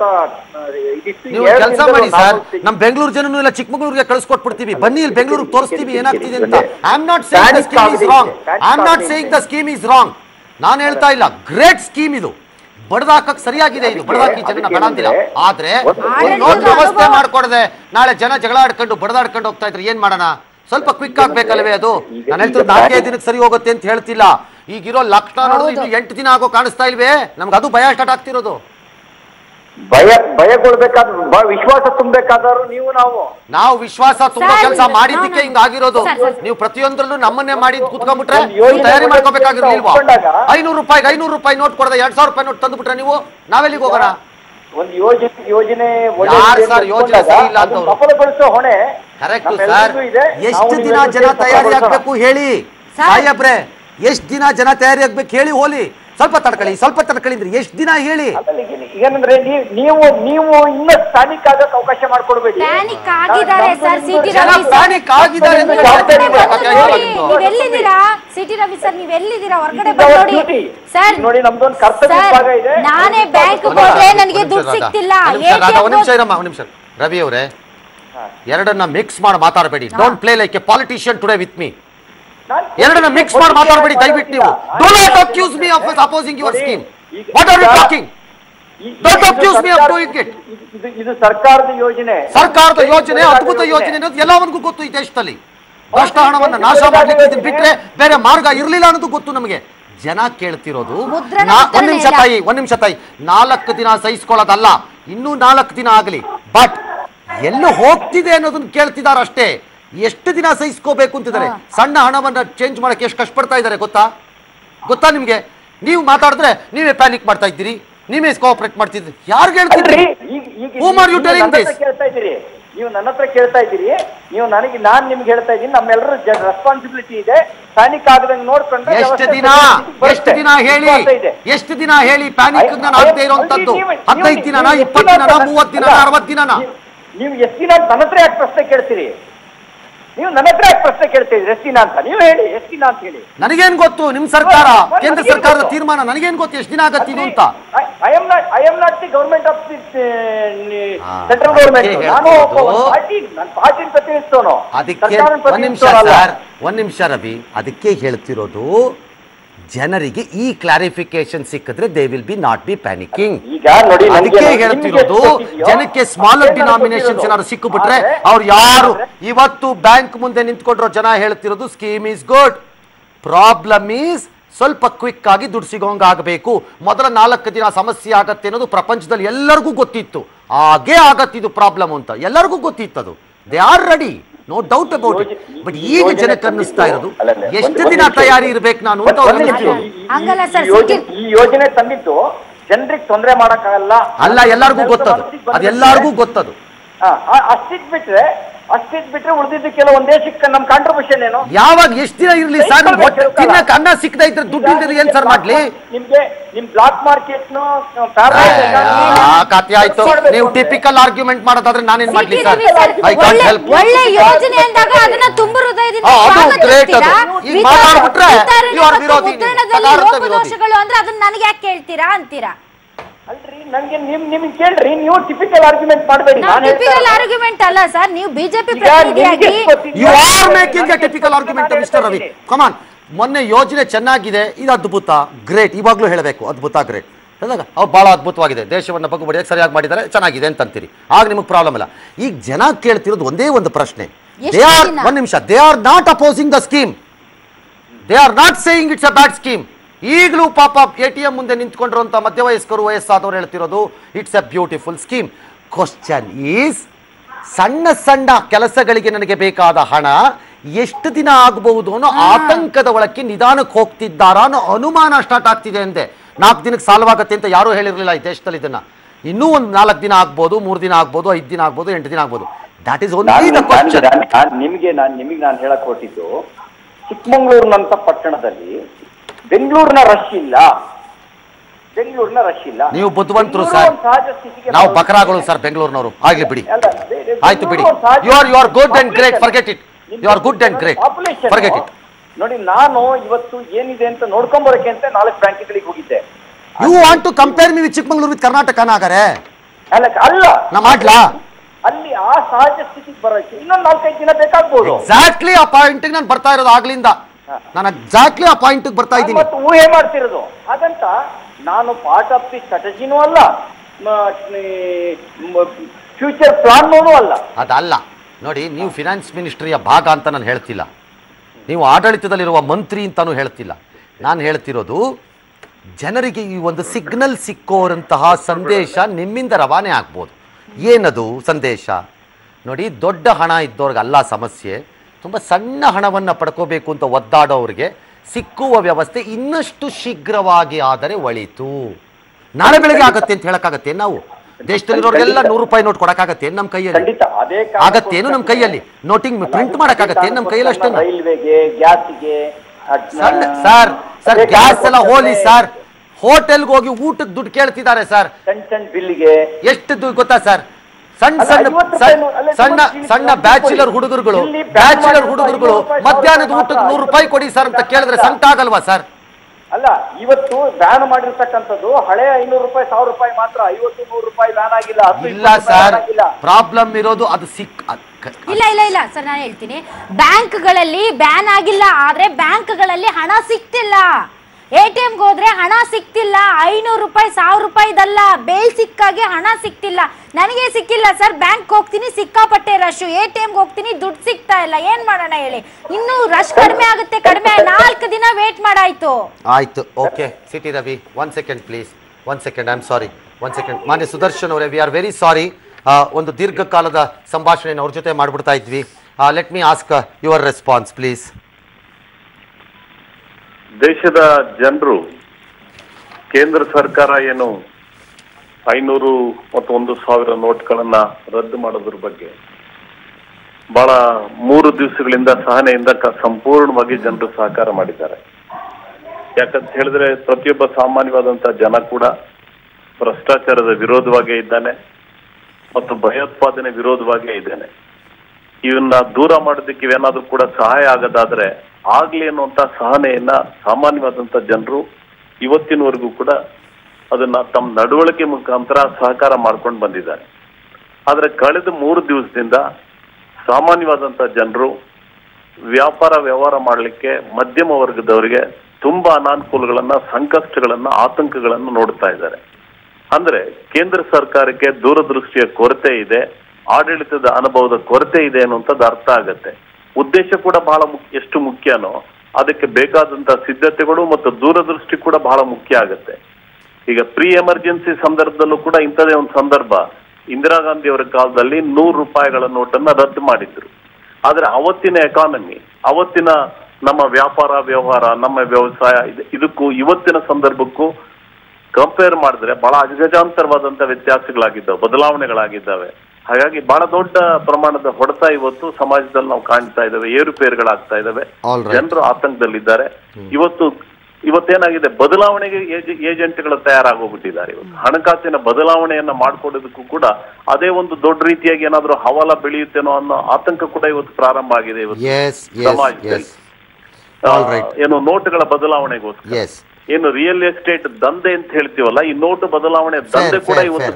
ಕೆಲಸ ಮಾಡಿ ಸರ್. ನಮ್ ಬೆಂಗಳೂರು ಜನನು ಇಲ್ಲ ಚಿಕ್ಕಮಗಳೂರಿಗೆ ಕಳಿಸ್ಕೊಟ್ಬಿಡ್ತೀವಿ, ಬನ್ನಿ ಇಲ್ಲಿ ಬೆಂಗಳೂರಿಗೆ ತೋರಿಸ್ತೀವಿ ಏನಾಗ್ತಿದೆ ಅಂತ. I am not saying the scheme is wrong. I am not saying the scheme is wrong. ನಾನು ಹೇಳ್ತಾ ಇಲ್ಲ, ಗ್ರೇಟ್ ಸ್ಕೀಮ್ ಇದು, ಬಡದಾಕಕ್ ಸರಿಯಾಗಿದೆ ಇದು, ಬಡದಾಕಿ ಜನ ಬೇಡ ಅಂತಿಲ್ಲ. ಆದ್ರೆ ನೋಟ್ ವ್ಯವಸ್ಥೆ ಮಾಡ್ಕೊಡದೆ ನಾಳೆ ಜನ ಜಗಳ ಆಡ್ಕೊಂಡು ಬಡದಾಡ್ಕೊಂಡು ಹೋಗ್ತಾ ಇದ್ರೆ ಏನ್ ಮಾಡೋಣ? ಸ್ವಲ್ಪ ಕ್ವಿಕ್ ಆಗ್ಬೇಕಲ್ವೇ ಅದು? ನಾನು ಹೇಳ್ತಿರೋದು ನಾಲ್ಕೈದು ದಿನಕ್ಕೆ ಸರಿ ಹೋಗುತ್ತೆ ಅಂತ ಹೇಳ್ತಿಲ್ಲ. ಈಗಿರೋ ಲಕ್ಷಣ ನೋಡಿದ್ರೆ ಇನ್ನು ಎಂಟು ದಿನ ಆಗೋ ಕಾಣಿಸ್ತಾ ಇಲ್ವೇ? ನಮ್ಗೆ ಅದು ಭಯ ಸ್ಟಾರ್ಟ್ ಆಗ್ತಿರೋದು. ಭಯ ಭಯಗೊಳ್ಬೇಕಾದ್ರೆ ವಿಶ್ವಾಸ ತುಂಬಬೇಕಾದ್ರು ನೀವು ನಾವು ನಾವು ವಿಶ್ವಾಸ ತುಂಬಾ ಕೆಲಸ ಮಾಡಿದ್ದಕ್ಕೆ ಹಿಂಗಾಗಿರೋದು. ನೀವು ಪ್ರತಿಯೊಂದ್ರಲ್ಲೂ ನಮ್ಮನ್ನೇ ಮಾಡಿ ಕುತ್ಕೊಂಡ್ಬಿಟ್ರೆ ತಯಾರಿ ಮಾಡ್ಕೋಬೇಕಾಗಿರ್ಲಿಲ್ವಾ? ಐನೂರು ರೂಪಾಯಿಗೆ ಐನೂರು ರೂಪಾಯಿ ನೋಟ್ ಕೊಡದೆ ಎರಡ್ ಸಾವಿರ ರೂಪಾಯಿ ನೋಟ್ ತಂದ್ಬಿಟ್ರೆ ನೀವು ನಾವೆಲ್ಲಿಗೆ ಹೋಗೋಣ? ಒಂದು ಯೋಜನೆ ಯೋಜನೆ ಯೋಜನೆ ಸರಿ ಇಲ್ಲ ಅಂತ ಸಫಲಗೊಳಿಸೋ ಹೊಣೆ ಕರೆಕ್ಟ್ ಸರ್. ಎಷ್ಟು ದಿನ ಜನ ತಯಾರಿ ಆಗ್ಬೇಕು ಹೇಳಿ ಸಾಹೇಬ್ರೆ? ಎಷ್ಟು ದಿನ ಜನ ತಯಾರಿ ಆಗ್ಬೇಕು ಹೇಳಿ? ಹೋಲಿ ಸ್ವಲ್ಪ ತಡ್ಕೊಳ್ಳಿ, ಸ್ವಲ್ಪ ತಡ್ಕೊಳ್ಳಿ ಅಂದ್ರೆ ಎಷ್ಟು ದಿನ ಹೇಳಿ? ಏನಂದ್ರೆ ನೀವು ನೀವು ಇನ್ನ ಸ್ಥಾನಿಕ ಆಗಕ್ಕೆ ಅವಕಾಶ ಮಾಡ್ಕೊಡ್ಬೇಕು. ಪ್ಯಾನಿಕ್ ಆಗಿದ್ದಾರೆ ಸರ್. ಸಿಟಿ ಜನ ಪ್ಯಾನಿಕ್ ಆಗಿದ್ದಾರೆ. ನೀವೆಲ್ಲಿದ್ದೀರಾ ಸಿಟಿ ರವಿ ಸರ್? ನೀವೆಲ್ಲಿದ್ದೀರಾ? ಹೊರಗಡೆ ಬಂದು ನೋಡಿ ಸರ್. ನೋಡಿ ನಮ್ದೊಂದು ಕರ್ತವ್ಯ ಭಾಗ ಇದೆ. ನಾನೇ ಬ್ಯಾಂಕ್ ಹೋದ್ರೆ ನನಗೆ ದುಡ್ಡು ಸಿಗ್ತಿಲ್ಲ. ಒಂದು ನಿಮಿಷ ಇರಮ್ಮ, ಒಂದು ನಿಮಿಷ. ರವಿ ಅವರೇ, ಎರಡನ್ನ ಮಿಕ್ಸ್ ಮಾಡಿ ಮಾತಾಡಬೇಡಿ. Don't play like a politician today with me. ಎರಡನ್ನ ಮಿಕ್ಸ್ ಮಾಡಿ ಮಾತಾಡಬೇಡಿ ದಯವಿಟ್ಟು ನೀವು. Do not accuse me of opposing your scheme. What are you talking? Don't accuse me of doing it. ಇದು ಸರ್ಕಾರದ ಯೋಜನೆ, ಸರ್ಕಾರದ ಯೋಜನೆ, ಅದ್ಭುತ ಯೋಜನೆ ಅನ್ನೋದು ಎಲ್ಲವನ್ಗೂ ಗೊತ್ತು. ಈ ದೇಶದಲ್ಲಿ ಭ್ರಷ್ಟ ಹಣವನ್ನು ನಾಶ ಮಾಡ್ಲಿಕ್ಕೆ ಇದನ್ನ ಬಿಟ್ರೆ ಬೇರೆ ಮಾರ್ಗ ಇರ್ಲಿಲ್ಲ ಅನ್ನೋದು ಗೊತ್ತು ನಮಗೆ. ಜನ ಕೇಳ್ತಿರೋದು ಒಂದ್ ನಿಮಿಷ ತಾಯಿ, ಒಂದ್ ನಿಮಿಷ ತಾಯಿ, ನಾಲ್ಕು ದಿನ ಸಹಿಸ್ಕೊಳ್ಳೋದಲ್ಲ, ಇನ್ನೂ ನಾಲ್ಕು ದಿನ ಆಗಲಿ. ಬಟ್ ಎಲ್ಲೂ ಹೋಗ್ತಿದೆ ಅನ್ನೋದನ್ನ ಕೇಳ್ತಿದಾರ ಅಷ್ಟೇ. ಎಷ್ಟು ದಿನ ಸಹಿಸ್ಕೋಬೇಕು ಅಂತಿದ್ದಾರೆ? ಸಣ್ಣ ಹಣವನ್ನ ಚೇಂಜ್ ಮಾಡಕ್ಕೆ ಎಷ್ಟು ಕಷ್ಟಪಡ್ತಾ ಇದ್ದಾರೆ ಗೊತ್ತಾ? ಗೊತ್ತಾ ನಿಮ್ಗೆ? ನೀವು ಮಾತಾಡಿದ್ರೆ ನೀವೇ ಪ್ಯಾನಿಕ್ ಮಾಡ್ತಾ ಇದ್ದೀರಿ, ನೀವೇ ಕೋಆಪರೇಟ್ ಮಾಡ್ತಿದ್ರಿ. ಯಾರಿಗೆ ಹೇಳ್ತಿದ್ರಿ? Whom are you telling this? ಕೇಳ್ತಾ ಇದ್ದೀರಿ ನೀವು, ನನ್ನ ಹತ್ರ ಕೇಳ್ತಾ ಇದ್ದೀರಿ ನೀವು, ನನಗೆ ನಾನ್ ನಿಮ್ಗೆ ಹೇಳ್ತಾ ಇದ್ದೀನಿ. ನಮ್ಮೆಲ್ಲರೂ ರೆಸ್ಪಾನ್ಸಿಬಿಲಿಟಿ ಇದೆ. ಪ್ಯಾನಿಕ್ ಆಗದಂಗೆ ನೋಡ್ಕೊಂಡ್ರೆ ಎಷ್ಟು ದಿನ ಎಷ್ಟು ದಿನ ಹೇಳಿ ಎಷ್ಟು ದಿನ ಹೇಳಿ ಪ್ಯಾನಿಕ್ ಆಗದೆ ಇರುವಂತದ್ದು? ಹದಿನೈದು ದಿನನಾ, ಇಪ್ಪತ್ತು ದಿನನಾ, ಮೂವತ್ತು ದಿನನಾ, ಅರವತ್ತು ದಿನನಾ? ನೀವು ಎಷ್ಟು ದಿನ ನನ್ನ ಹತ್ರ ಯಾಕೆ ಪ್ರಶ್ನೆ ಕೇಳ್ತೀರಿ? ನೀವು ನನ್ನ ಹತ್ರ ಯಾಕೆ ಪ್ರಶ್ನೆ ಕೇಳ್ತೀರಿ ಎಷ್ಟು ದಿನ ಅಂತ? ನೀವು ಹೇಳಿ ಎಷ್ಟು ದಿನ ಅಂತ ಹೇಳಿ. ನನಗೇನ್ ಗೊತ್ತು? ನಿಮ್ ಸರ್ಕಾರ, ಕೇಂದ್ರ ಸರ್ಕಾರದ ತೀರ್ಮಾನ, ನನಗೇನ್ ಗೊತ್ತು ಎಷ್ಟು ದಿನ ಆಗತ್ತಿದು ಅಂತ? I am not I am not the government of the central government. ನಾನು ಪಾರ್ಟಿ ನನ್ನ ಪಾರ್ಟಿನ ಪ್ರತಿನಿಧಿಸೋನು. ಅದಕ್ಕೆ ಒಂದ್ ನಿಮಿಷ ಸರ್, ಒಂದ್ ನಿಮಿಷ ರವಿ, ಅದಕ್ಕೆ ಹೇಳ್ತಿರೋದು ಜನರಿಗೆ ಈ ಕ್ಲಾರಿಫಿಕೇಶನ್ ಸಿಕ್ಕಿದ್ರೆ they will be not be panicking. ಈಗ ನೋಡಿ, ಅದಕ್ಕೆ ಹೇಳ್ತಿರೋದು ಜನಕ್ಕೆ ಸ್ಮಾಲರ್ ಡಿನಾಮಿನೇಷನ್ಸ್ ಏನಾದ್ರು ಸಿಕ್ಕಿಬಿಟ್ರೆ ಅವ್ರು ಯಾರು ಇವತ್ತು ಬ್ಯಾಂಕ್ ಮುಂದೆ ನಿಂತ್ಕೊಂಡ್ರೋ ಜನ ಹೇಳ್ತಿರೋದು scheme is good, problem is ಸ್ವಲ್ಪ ಕ್ವಿಕ್ ಆಗಿ ದುಡ್ಡು ಸಿಗೋಂಗ ಆಗಬೇಕು. ಮೊದಲ ನಾಲ್ಕು ದಿನ ಸಮಸ್ಯೆ ಆಗತ್ತೆ ಅನ್ನೋದು ಪ್ರಪಂಚದಲ್ಲಿ ಎಲ್ಲರಿಗೂ ಗೊತ್ತಿತ್ತು. ಹಾಗೆ ಆಗತ್ತಿದು ಪ್ರಾಬ್ಲಮ್ ಅಂತ ಎಲ್ಲರಿಗೂ ಗೊತ್ತಿತ್ತದು. They are ready, no doubt about it. But ಈಗ ಜನಕ್ಕೆ ಅನ್ನಿಸ್ತಾ ಇರೋದು ಎಷ್ಟು ದಿನ ತಯಾರಿ ಇರ್ಬೇಕು ನಾನು ಅಂತ. ಈ ಯೋಜನೆ ತಂದಿದ್ದು ಜನರಿಗೆ ತೊಂದರೆ ಮಾಡಕ್ಕಾಗಲ್ಲ ಅಲ್ಲ, ಎಲ್ಲರಿಗೂ ಗೊತ್ತದು, ಅದೆಲ್ಲರಿಗೂ ಗೊತ್ತದು. ಅಷ್ಟಿದ್ ಬಿಟ್ರೆ ಅಷ್ಟಿದ್ ಬಿಟ್ರೆ ಉಳಿದಿದ್ದಕ್ಕೆಲ್ಲ ಒಂದೇ ಸಿಕ್ಕ ನಮ್ ಕಾಂಟ್ರಿಬ್ಯೂಷನ್ ಏನು? ಯಾವಾಗ ಎಷ್ಟು ದಿನ ಇರ್ಲಿ ಸರ್? ತಿನ್ನಕ್ಕೆ ಅನ್ನ ಸಿಕ್ಕದ ಇದ್ರೆ ದುಡ್ಡು ಇದ್ರೆ ಏನ್ ಸರ್ ಮಾಡ್ಲಿ? ನಿಮ್ಗೆ ನಿಮ್ ಬ್ಲಾಕ್ ಮಾರ್ಕೆಟ್ ಖಾತೆ ಆಯ್ತು. ನೀವು ಟಿಪಿಕಲ್ ಆರ್ಗ್ಯುಮೆಂಟ್ ಮಾಡೋದಾದ್ರೆ ನಾನೇನ್ ಮಾಡ್ಲಿ ಸರ್? I can't help. ಒಳ್ಳೆ ಯೋಜನೆ ಅಂದಾಗ ಅದನ್ನ ತುಂಬ ಹೃದಯದಿಂದ ಅದು ಗ್ರೇಟ್. ಅದು ಈಗ ಮಾತಾಡ್ಬಿಟ್ರೆ ಯು ಆರ್ ವಿರೋಧಿ, ಲೋಪದೋಷಗಳು ಅಂದ್ರೆ ಅದನ್ನ ನನಗೆ ಯಾಕೆ ಕೇಳ್ತೀರಾ ಅಂತೀರಾ? ಅಲ್ರಿ, ನಂಗೆ ನಿಮ್ ನಿಮ್ಗೆ ಕೇಳ್ರಿ, ನೀವು ಟಿಪಿಕಲ್ ಆರ್ಗ್ಯುಮೆಂಟ್ ಮಾಡಬೇಡಿ. ಟಿಪಿಕಲ್ ಆರ್ಗ್ಯುಮೆಂಟ್ ಅಲ್ಲ ಸರ್, ನೀವು ಬಿಜೆಪಿ ಪ್ರತಿನಿಧಿಯಾಗಿ you are making a typical argument mister Ravi. Come on, ಮೊನ್ನೆ ಯೋಜನೆ ಚೆನ್ನಾಗಿದೆ, ಇದು ಅದ್ಭುತ, ಗ್ರೇಟ್. ಇವಾಗ್ಲೂ ಹೇಳಬೇಕು ಅದ್ಭುತ, ಗ್ರೇಟ್ ಹೇಳಿದಾಗ ಅವ್ರು ಬಹಳ ಅದ್ಭುತವಾಗಿದೆ, ದೇಶವನ್ನು ಬಗ್ಗು ಬಡಿಯಕ್ಕೆ ಸರಿಯಾಗಿ ಮಾಡಿದ್ದಾರೆ, ಚೆನ್ನಾಗಿದೆ ಅಂತೀರಿ. ಆಗ ನಿಮಗೆ ಪ್ರಾಬ್ಲಮ್ ಇಲ್ಲ. ಈಗ ಜನ ಕೇಳ್ತಿರೋದು ಒಂದೇ ಒಂದು ಪ್ರಶ್ನೆ. ದೇ ಆರ್ ಒಂದ್ ನಿಮಿಷ they are not opposing the scheme, they are not saying it's a bad scheme. ಈಗಲೂ ಪಾಪ ಎ ಟಿ ಎಂ ಮುಂದೆ ನಿಂತ್ಕೊಂಡಿರುವಂಥ ಮಧ್ಯವಯಸ್ಕರು, ವಯಸ್ಸಾದವರು ಹೇಳ್ತಿರೋದು it's a beautiful scheme. Question is, ಸಣ್ಣ ಸಣ್ಣ ಕೆಲಸಗಳಿಗೆ ನನಗೆ ಬೇಕಾದ ಹಣ ಎಷ್ಟು ದಿನ ಆಗಬಹುದು ಅನ್ನೋ ಆತಂಕದ ಒಳಕ್ಕೆ ನಿಧಾನಕ್ಕೆ ಹೋಗ್ತಿದ್ದಾರಾ ಅನ್ನೋ ಅನುಮಾನ ಸ್ಟಾರ್ಟ್ ಆಗ್ತಿದೆ ಅಂದೆ. ನಾಲ್ಕು ದಿನಕ್ಕೆ ಸಾಲವಾಗತ್ತೆ ಅಂತ ಯಾರೂ ಹೇಳಿರಲಿಲ್ಲ ಈ ದೇಶದಲ್ಲಿ. ಇದನ್ನ ಇನ್ನೂ ಒಂದು ನಾಲ್ಕು ದಿನ ಆಗ್ಬೋದು, ಮೂರು ದಿನ ಆಗ್ಬೋದು, ಐದು ದಿನ ಆಗ್ಬೋದು, ಎಂಟು ದಿನ ಆಗ್ಬೋದು. That is only the question. ನಿಮಗೆ ನಾನು ನಿಮಗೆ ನಾನು ಹೇಳಕ್ ಹೊರಟಿದ್ದು, ಚಿಕ್ಕಮಗಳೂರಿನಂತ ಪಟ್ಟಣದಲ್ಲಿ ಬೆಂಗಳೂರಿನ ರಶ್ ಇಲ್ಲ, ಬೆಂಗಳೂರಿನ ರಶ್ ಇಲ್ಲ. ನೀವು ಬುದ್ಧಿವಂತರು ಸರ್, ನಾವು ಬಕರಾಗಳು ಸರ್ ಬೆಂಗಳೂರಿನವರು. ಆಗ್ಲಿ ಬಿಡಿ, ಆಯ್ತು ಬಿಡಿ. You are you are good and great, forget it. You are good and great, forget it. ನೋಡಿ, ನಾನು ಇವತ್ತು ಏನಿದೆ ಅಂತ ನೋಡ್ಕೊಂಬರಕ್ಕೆ ಅಂತ ನಾಲ್ಕು ಬ್ಯಾಂಕ್ಗಳಿಗೆ ಹೋಗಿದ್ದೆ. You want to compare me with Chikkamagaluru with Karnataka ನಾಗರೆ? ಅಲ್ಲ ಅಲ್ಲ, ನಾ ಮಾಡ್ಲಾ? ಅಲ್ಲಿ ಆ ಸಹಜ ಸ್ಥಿತಿಗೆ ಬರೋಕ್ಕೆ ಇನ್ನೊಂದು ನಾಲ್ಕೈದು ದಿನ ಬೇಕಾಗ್ಬೋದು. ಎಕ್ಸಾಕ್ಟ್ಲಿ ಆ ಪಾಯಿಂಟ್ ನಾನು ಬರ್ತಾ ಇರೋದು ಆಗ್ಲಿಂದ. ನಾನು ಎಕ್ಸಾಕ್ಟ್ಲಿ ಆ ಪಾಯಿಂಟ್ ಬರ್ತಾ ಇದ್ದೀನಿ. ಮತ್ತು ಊಹೆ ಮಾಡ್ತಿರೋದು ಹಾಗಂತ ನಾನು ಪಾರ್ಟ್ ಆಫ್ ದಿ ಸ್ಟ್ರಾಟಜಿನೂ ಅಲ್ಲ, ಫ್ಯೂಚರ್ ಪ್ಲಾನ್ನೂ ಅಲ್ಲ. ಅದಲ್ಲ ನೋಡಿ, ನೀವು ಫಿನಾನ್ಸ್ ಮಿನಿಸ್ಟ್ರಿಯ ಭಾಗ ಅಂತ ನಾನು ಹೇಳ್ತಿಲ್ಲ, ನೀವು ಆಡಳಿತದಲ್ಲಿರುವ ಮಂತ್ರಿ ಅಂತಾನು ಹೇಳ್ತಿಲ್ಲ. ನಾನು ಹೇಳ್ತಿರೋದು ಜನರಿಗೆ ಈ ಒಂದು ಸಿಗ್ನಲ್ ಸಿಕ್ಕೋರಂತಹ ಸಂದೇಶ ನಿಮ್ಮಿಂದ ರವಾನೆ ಆಗ್ಬೋದು. ಏನದು ಸಂದೇಶ? ನೋಡಿ, ದೊಡ್ಡ ಹಣ ಇದ್ದವ್ರಿಗಲ್ಲ ಸಮಸ್ಯೆ, ತುಂಬ ಸಣ್ಣ ಹಣವನ್ನು ಪಡ್ಕೋಬೇಕು ಅಂತ ಒದ್ದಾಡೋರಿಗೆ ಸಿಕ್ಕುವ ವ್ಯವಸ್ಥೆ ಇನ್ನಷ್ಟು ಶೀಘ್ರವಾಗಿ ಆದರೆ ಒಳಿತು. ನಾಳೆ ಬೆಳಗ್ಗೆ ಆಗತ್ತೆ ಅಂತ ಹೇಳಕ್ಕಾಗತ್ತೆ? ನಾವು ದೇಶದಲ್ಲಿರೋರಿಗೆಲ್ಲ ನೂರು ರೂಪಾಯಿ ನೋಟ್ ಕೊಡಕ್ಕಾಗತ್ತೆ ನಮ್ಮ ಕೈಯಲ್ಲಿ? ಆಗತ್ತೇನು ನಮ್ಮ ಕೈಯಲ್ಲಿ? ನೋಟಿಂಗ್ ಪ್ರಿಂಟ್ ಮಾಡಕ್ಕಾಗತ್ತೆ ನಮ್ಮ ಕೈಯಲ್ಲಿ? ಅಷ್ಟೇ. ರೈಲ್ವೆಗೆ, ಗ್ಯಾಸ್ಗೆ, ಸರ್ ಸರ್ ಗ್ಯಾಸ್ ಎಲ್ಲ ಹೋಲಿ ಸರ್, ಹೋಟೆಲ್ಗೆ ಹೋಗಿ ಊಟಕ್ಕೆ ದುಡ್ಡು ಕೇಳ್ತಿದ್ದಾರೆ ಸರ್. ಸಣ್ಣ ಸಣ್ಣ ಬಿಲ್ಗೆ ಎಷ್ಟು ದುಡ್ಡು ಗೊತ್ತಾ ಸರ್? ಸಣ್ಣ ಸಣ್ಣ ಸಣ್ಣ ಸಣ್ಣ ಬ್ಯಾಚುಲರ್ ಹುಡುಗರುಗಳು ಬ್ಯಾಚುಲರ್ ಹುಡುಗರುಗಳು ಮಧ್ಯಾಹ್ನದ ಊಟಕ್ಕೆ ನೂರು ರೂಪಾಯಿ ಕೊಡಿ ಸರ್ ಅಂತ ಕೇಳಿದ್ರೆ ಸಂಕಟ ಆಗಲ್ವಾ ಸರ್? ಅಲ್ಲ, ಇವತ್ತು ಬ್ಯಾನ್ ಮಾಡಿರ್ತಕ್ಕಂಥದ್ದು ಹಳೆ ಐನೂರು ರೂಪಾಯಿ ಸಾವಿರ ರೂಪಾಯಿ ಮಾತ್ರ, ಐವತ್ತು ನೂರು ರೂಪಾಯಿ ಬ್ಯಾನ್ ಆಗಿಲ್ಲ. ಇಲ್ಲ ಸರ್, ಪ್ರಾಬ್ಲಮ್ ಇರೋದು ಅದು ಸಿಕ್ ಇಲ್ಲ ಇಲ್ಲ ಇಲ್ಲ ಸರ್, ನಾನು ಹೇಳ್ತೀನಿ, ಬ್ಯಾಂಕ್ಗಳಲ್ಲಿ ಬ್ಯಾನ್ ಆಗಿಲ್ಲ, ಆದ್ರೆ ಬ್ಯಾಂಕ್ಗಳಲ್ಲಿ ಹಣ ಸಿಕ್ತಿಲ್ಲ. ಎ ಟಿ ಎಂಗೆ ಹೋದ್ರೆ ಹಣ ಸಿಕ್ತಿಲ್ಲ. ಐನೂರು ರೂಪಾಯಿ ಸಾವಿರ ರೂಪಾಯಿದಲ್ಲ, ಬೇಲ್ ಸಿಕ್ಕಾಗೆ ಹಣ ಸಿಕ್ತಿಲ್ಲ. ನನಗೆ ಸಿಕ್ಕಿಲ್ಲ ಸರ್, ಬ್ಯಾಂಕ್ ಹೋಗ್ತೀನಿ ಸಿಕ್ಕಾಪಟ್ಟೆ ರಶ್, ಎ ಟಿ ಎಂಗೆ ಹೋಗ್ತೀನಿ ದುಡ್ಡು ಸಿಗ್ತಾ ಇಲ್ಲ. ಏನ್ ಮಾಡೋಣ ಹೇಳಿ? ಇನ್ನು ರಶ್ ಕಡಿಮೆ ಆಗುತ್ತೆ, ಕಡಿಮೆ ನಾಲ್ಕು ದಿನ ವೇಟ್ ಮಾಡಾಯ್ತು. ಆಯ್ತು, okay. CT Ravi, one second please, one second. I am sorry, one second. ಮಾನ್ಯ ಸುದರ್ಶನ್ ಅವರೇ, ವಿ ಆರ್ ವೆರಿ ಸಾರಿ. ಒಂದು ದೀರ್ಘಕಾಲದ ಸಂಭಾಷಣೆಯನ್ನು ಅವ್ರ ಜೊತೆ ಮಾಡ್ಬಿಡ್ತಾ ಇದ್ವಿ. Let me ask your response please. ದೇಶದ ಜನರು ಕೇಂದ್ರ ಸರ್ಕಾರ ಏನು ಐನೂರು ಮತ್ತು ಒಂದು ಸಾವಿರ ನೋಟ್ಗಳನ್ನ ರದ್ದು ಮಾಡೋದ್ರ ಬಗ್ಗೆ ಬಹಳ ಮೂರು ದಿವಸಗಳಿಂದ ಸಹನೆಯಿಂದ ಸಂಪೂರ್ಣವಾಗಿ ಜನರು ಸಹಕಾರ ಮಾಡಿದ್ದಾರೆ. ಯಾಕಂತ ಹೇಳಿದ್ರೆ ಪ್ರತಿಯೊಬ್ಬ ಸಾಮಾನ್ಯವಾದಂತಹ ಜನ ಕೂಡ ಭ್ರಷ್ಟಾಚಾರದ ವಿರೋಧವಾಗೇ ಇದ್ದಾನೆ. ಮತ್ತು ಭಯೋತ್ಪಾದನೆ ವಿರೋಧವಾಗೇ ಇದ್ದೇನೆ. ಇವನ್ನ ದೂರ ಮಾಡೋದಕ್ಕೆ ಇವೇನಾದ್ರೂ ಕೂಡ ಸಹಾಯ ಆಗೋದಾದ್ರೆ ಆಗ್ಲಿ ಅನ್ನುವಂತ ಸಹನೆಯನ್ನ ಸಾಮಾನ್ಯವಾದಂತ ಜನರು ಇವತ್ತಿನವರೆಗೂ ಕೂಡ ಅದನ್ನ ತಮ್ಮ ನಡವಳಿಕೆ ಮುಖಾಂತರ ಸಹಕಾರ ಮಾಡ್ಕೊಂಡು ಬಂದಿದ್ದಾರೆ. ಆದ್ರೆ ಕಳೆದ ಮೂರು ದಿವಸದಿಂದ ಸಾಮಾನ್ಯವಾದಂತ ಜನರು ವ್ಯಾಪಾರ ವ್ಯವಹಾರ ಮಾಡಲಿಕ್ಕೆ ಮಧ್ಯಮ ವರ್ಗದವರಿಗೆ ತುಂಬಾ ಅನಾನುಕೂಲಗಳನ್ನ, ಸಂಕಷ್ಟಗಳನ್ನ, ಆತಂಕಗಳನ್ನು ನೋಡ್ತಾ ಇದ್ದಾರೆ. ಅಂದ್ರೆ ಕೇಂದ್ರ ಸರ್ಕಾರಕ್ಕೆ ದೂರದೃಷ್ಟಿಯ ಕೊರತೆ ಇದೆ, ಆಡಳಿತದ ಅನುಭವದ ಕೊರತೆ ಇದೆ ಅನ್ನುವಂಥದ್ದು ಅರ್ಥ ಆಗತ್ತೆ. ಉದ್ದೇಶ ಕೂಡ ಬಹಳ ಮುಖ್ಯ, ಎಷ್ಟು ಮುಖ್ಯನೋ ಅದಕ್ಕೆ ಬೇಕಾದಂತ ಸಿದ್ಧತೆಗಳು ಮತ್ತು ದೂರದೃಷ್ಟಿ ಕೂಡ ಬಹಳ ಮುಖ್ಯ ಆಗತ್ತೆ. ಈಗ ಪ್ರೀ ಎಮರ್ಜೆನ್ಸಿ ಸಂದರ್ಭದಲ್ಲೂ ಕೂಡ ಇಂಥದೇ ಒಂದು ಸಂದರ್ಭ. ಇಂದಿರಾ ಗಾಂಧಿ ಅವರ ಕಾಲದಲ್ಲಿ ನೂರು ರೂಪಾಯಿಗಳ ನೋಟನ್ನ ರದ್ದು ಮಾಡಿದ್ರು. ಆದ್ರೆ ಅವತ್ತಿನ ಎಕಾನಮಿ, ಅವತ್ತಿನ ನಮ್ಮ ವ್ಯಾಪಾರ ವ್ಯವಹಾರ, ನಮ್ಮ ವ್ಯವಸಾಯ ಇದಕ್ಕೂ ಇವತ್ತಿನ ಸಂದರ್ಭಕ್ಕೂ ಕಂಪೇರ್ ಮಾಡಿದ್ರೆ ಬಹಳ ಅಜಗಜಾಂತರವಾದಂತ ವ್ಯತ್ಯಾಸಗಳಾಗಿದ್ದಾವೆ, ಬದಲಾವಣೆಗಳಾಗಿದ್ದಾವೆ. ಹಾಗಾಗಿ ಬಹಳ ದೊಡ್ಡ ಪ್ರಮಾಣದ ಹೊಡೆತ ಇವತ್ತು ಸಮಾಜದಲ್ಲಿ ನಾವು ಕಾಣ್ತಾ ಇದ್ದಾವೆ, ಏರುಪೇರುಗಳಾಗ್ತಾ ಇದ್ದಾವೆ, ಜನರು ಆತಂಕದಲ್ಲಿದ್ದಾರೆ. ಇವತ್ತು ಇವತ್ತೇನಾಗಿದೆ, ಬದಲಾವಣೆಗೆ ಏಜೆಂಟ್ಗಳು ತಯಾರಾಗೋಗ್ಬಿಟ್ಟಿದ್ದಾರೆ. ಇವತ್ತು ಹಣಕಾಸಿನ ಬದಲಾವಣೆಯನ್ನ ಮಾಡ್ಕೊಡೋದಕ್ಕೂ ಕೂಡ ಅದೇ ಒಂದು ದೊಡ್ಡ ರೀತಿಯಾಗಿ ಏನಾದ್ರೂ ಹವಾಲ ಬೆಳೆಯುತ್ತೇನೋ ಅನ್ನೋ ಆತಂಕ ಕೂಡ ಇವತ್ತು ಪ್ರಾರಂಭ ಆಗಿದೆ ಇವತ್ತು ಸಮಾಜದಲ್ಲಿ. ಏನು ನೋಟುಗಳ ಬದಲಾವಣೆಗೋಸ್ಕರ, ಏನು ರಿಯಲ್ ಎಸ್ಟೇಟ್ ದಂಧೆ ಅಂತ ಹೇಳ್ತೀವಲ್ಲ, ಈ ನೋಟು ಬದಲಾವಣೆ ದಂಧೆ ಕೂಡ ಇವತ್ತು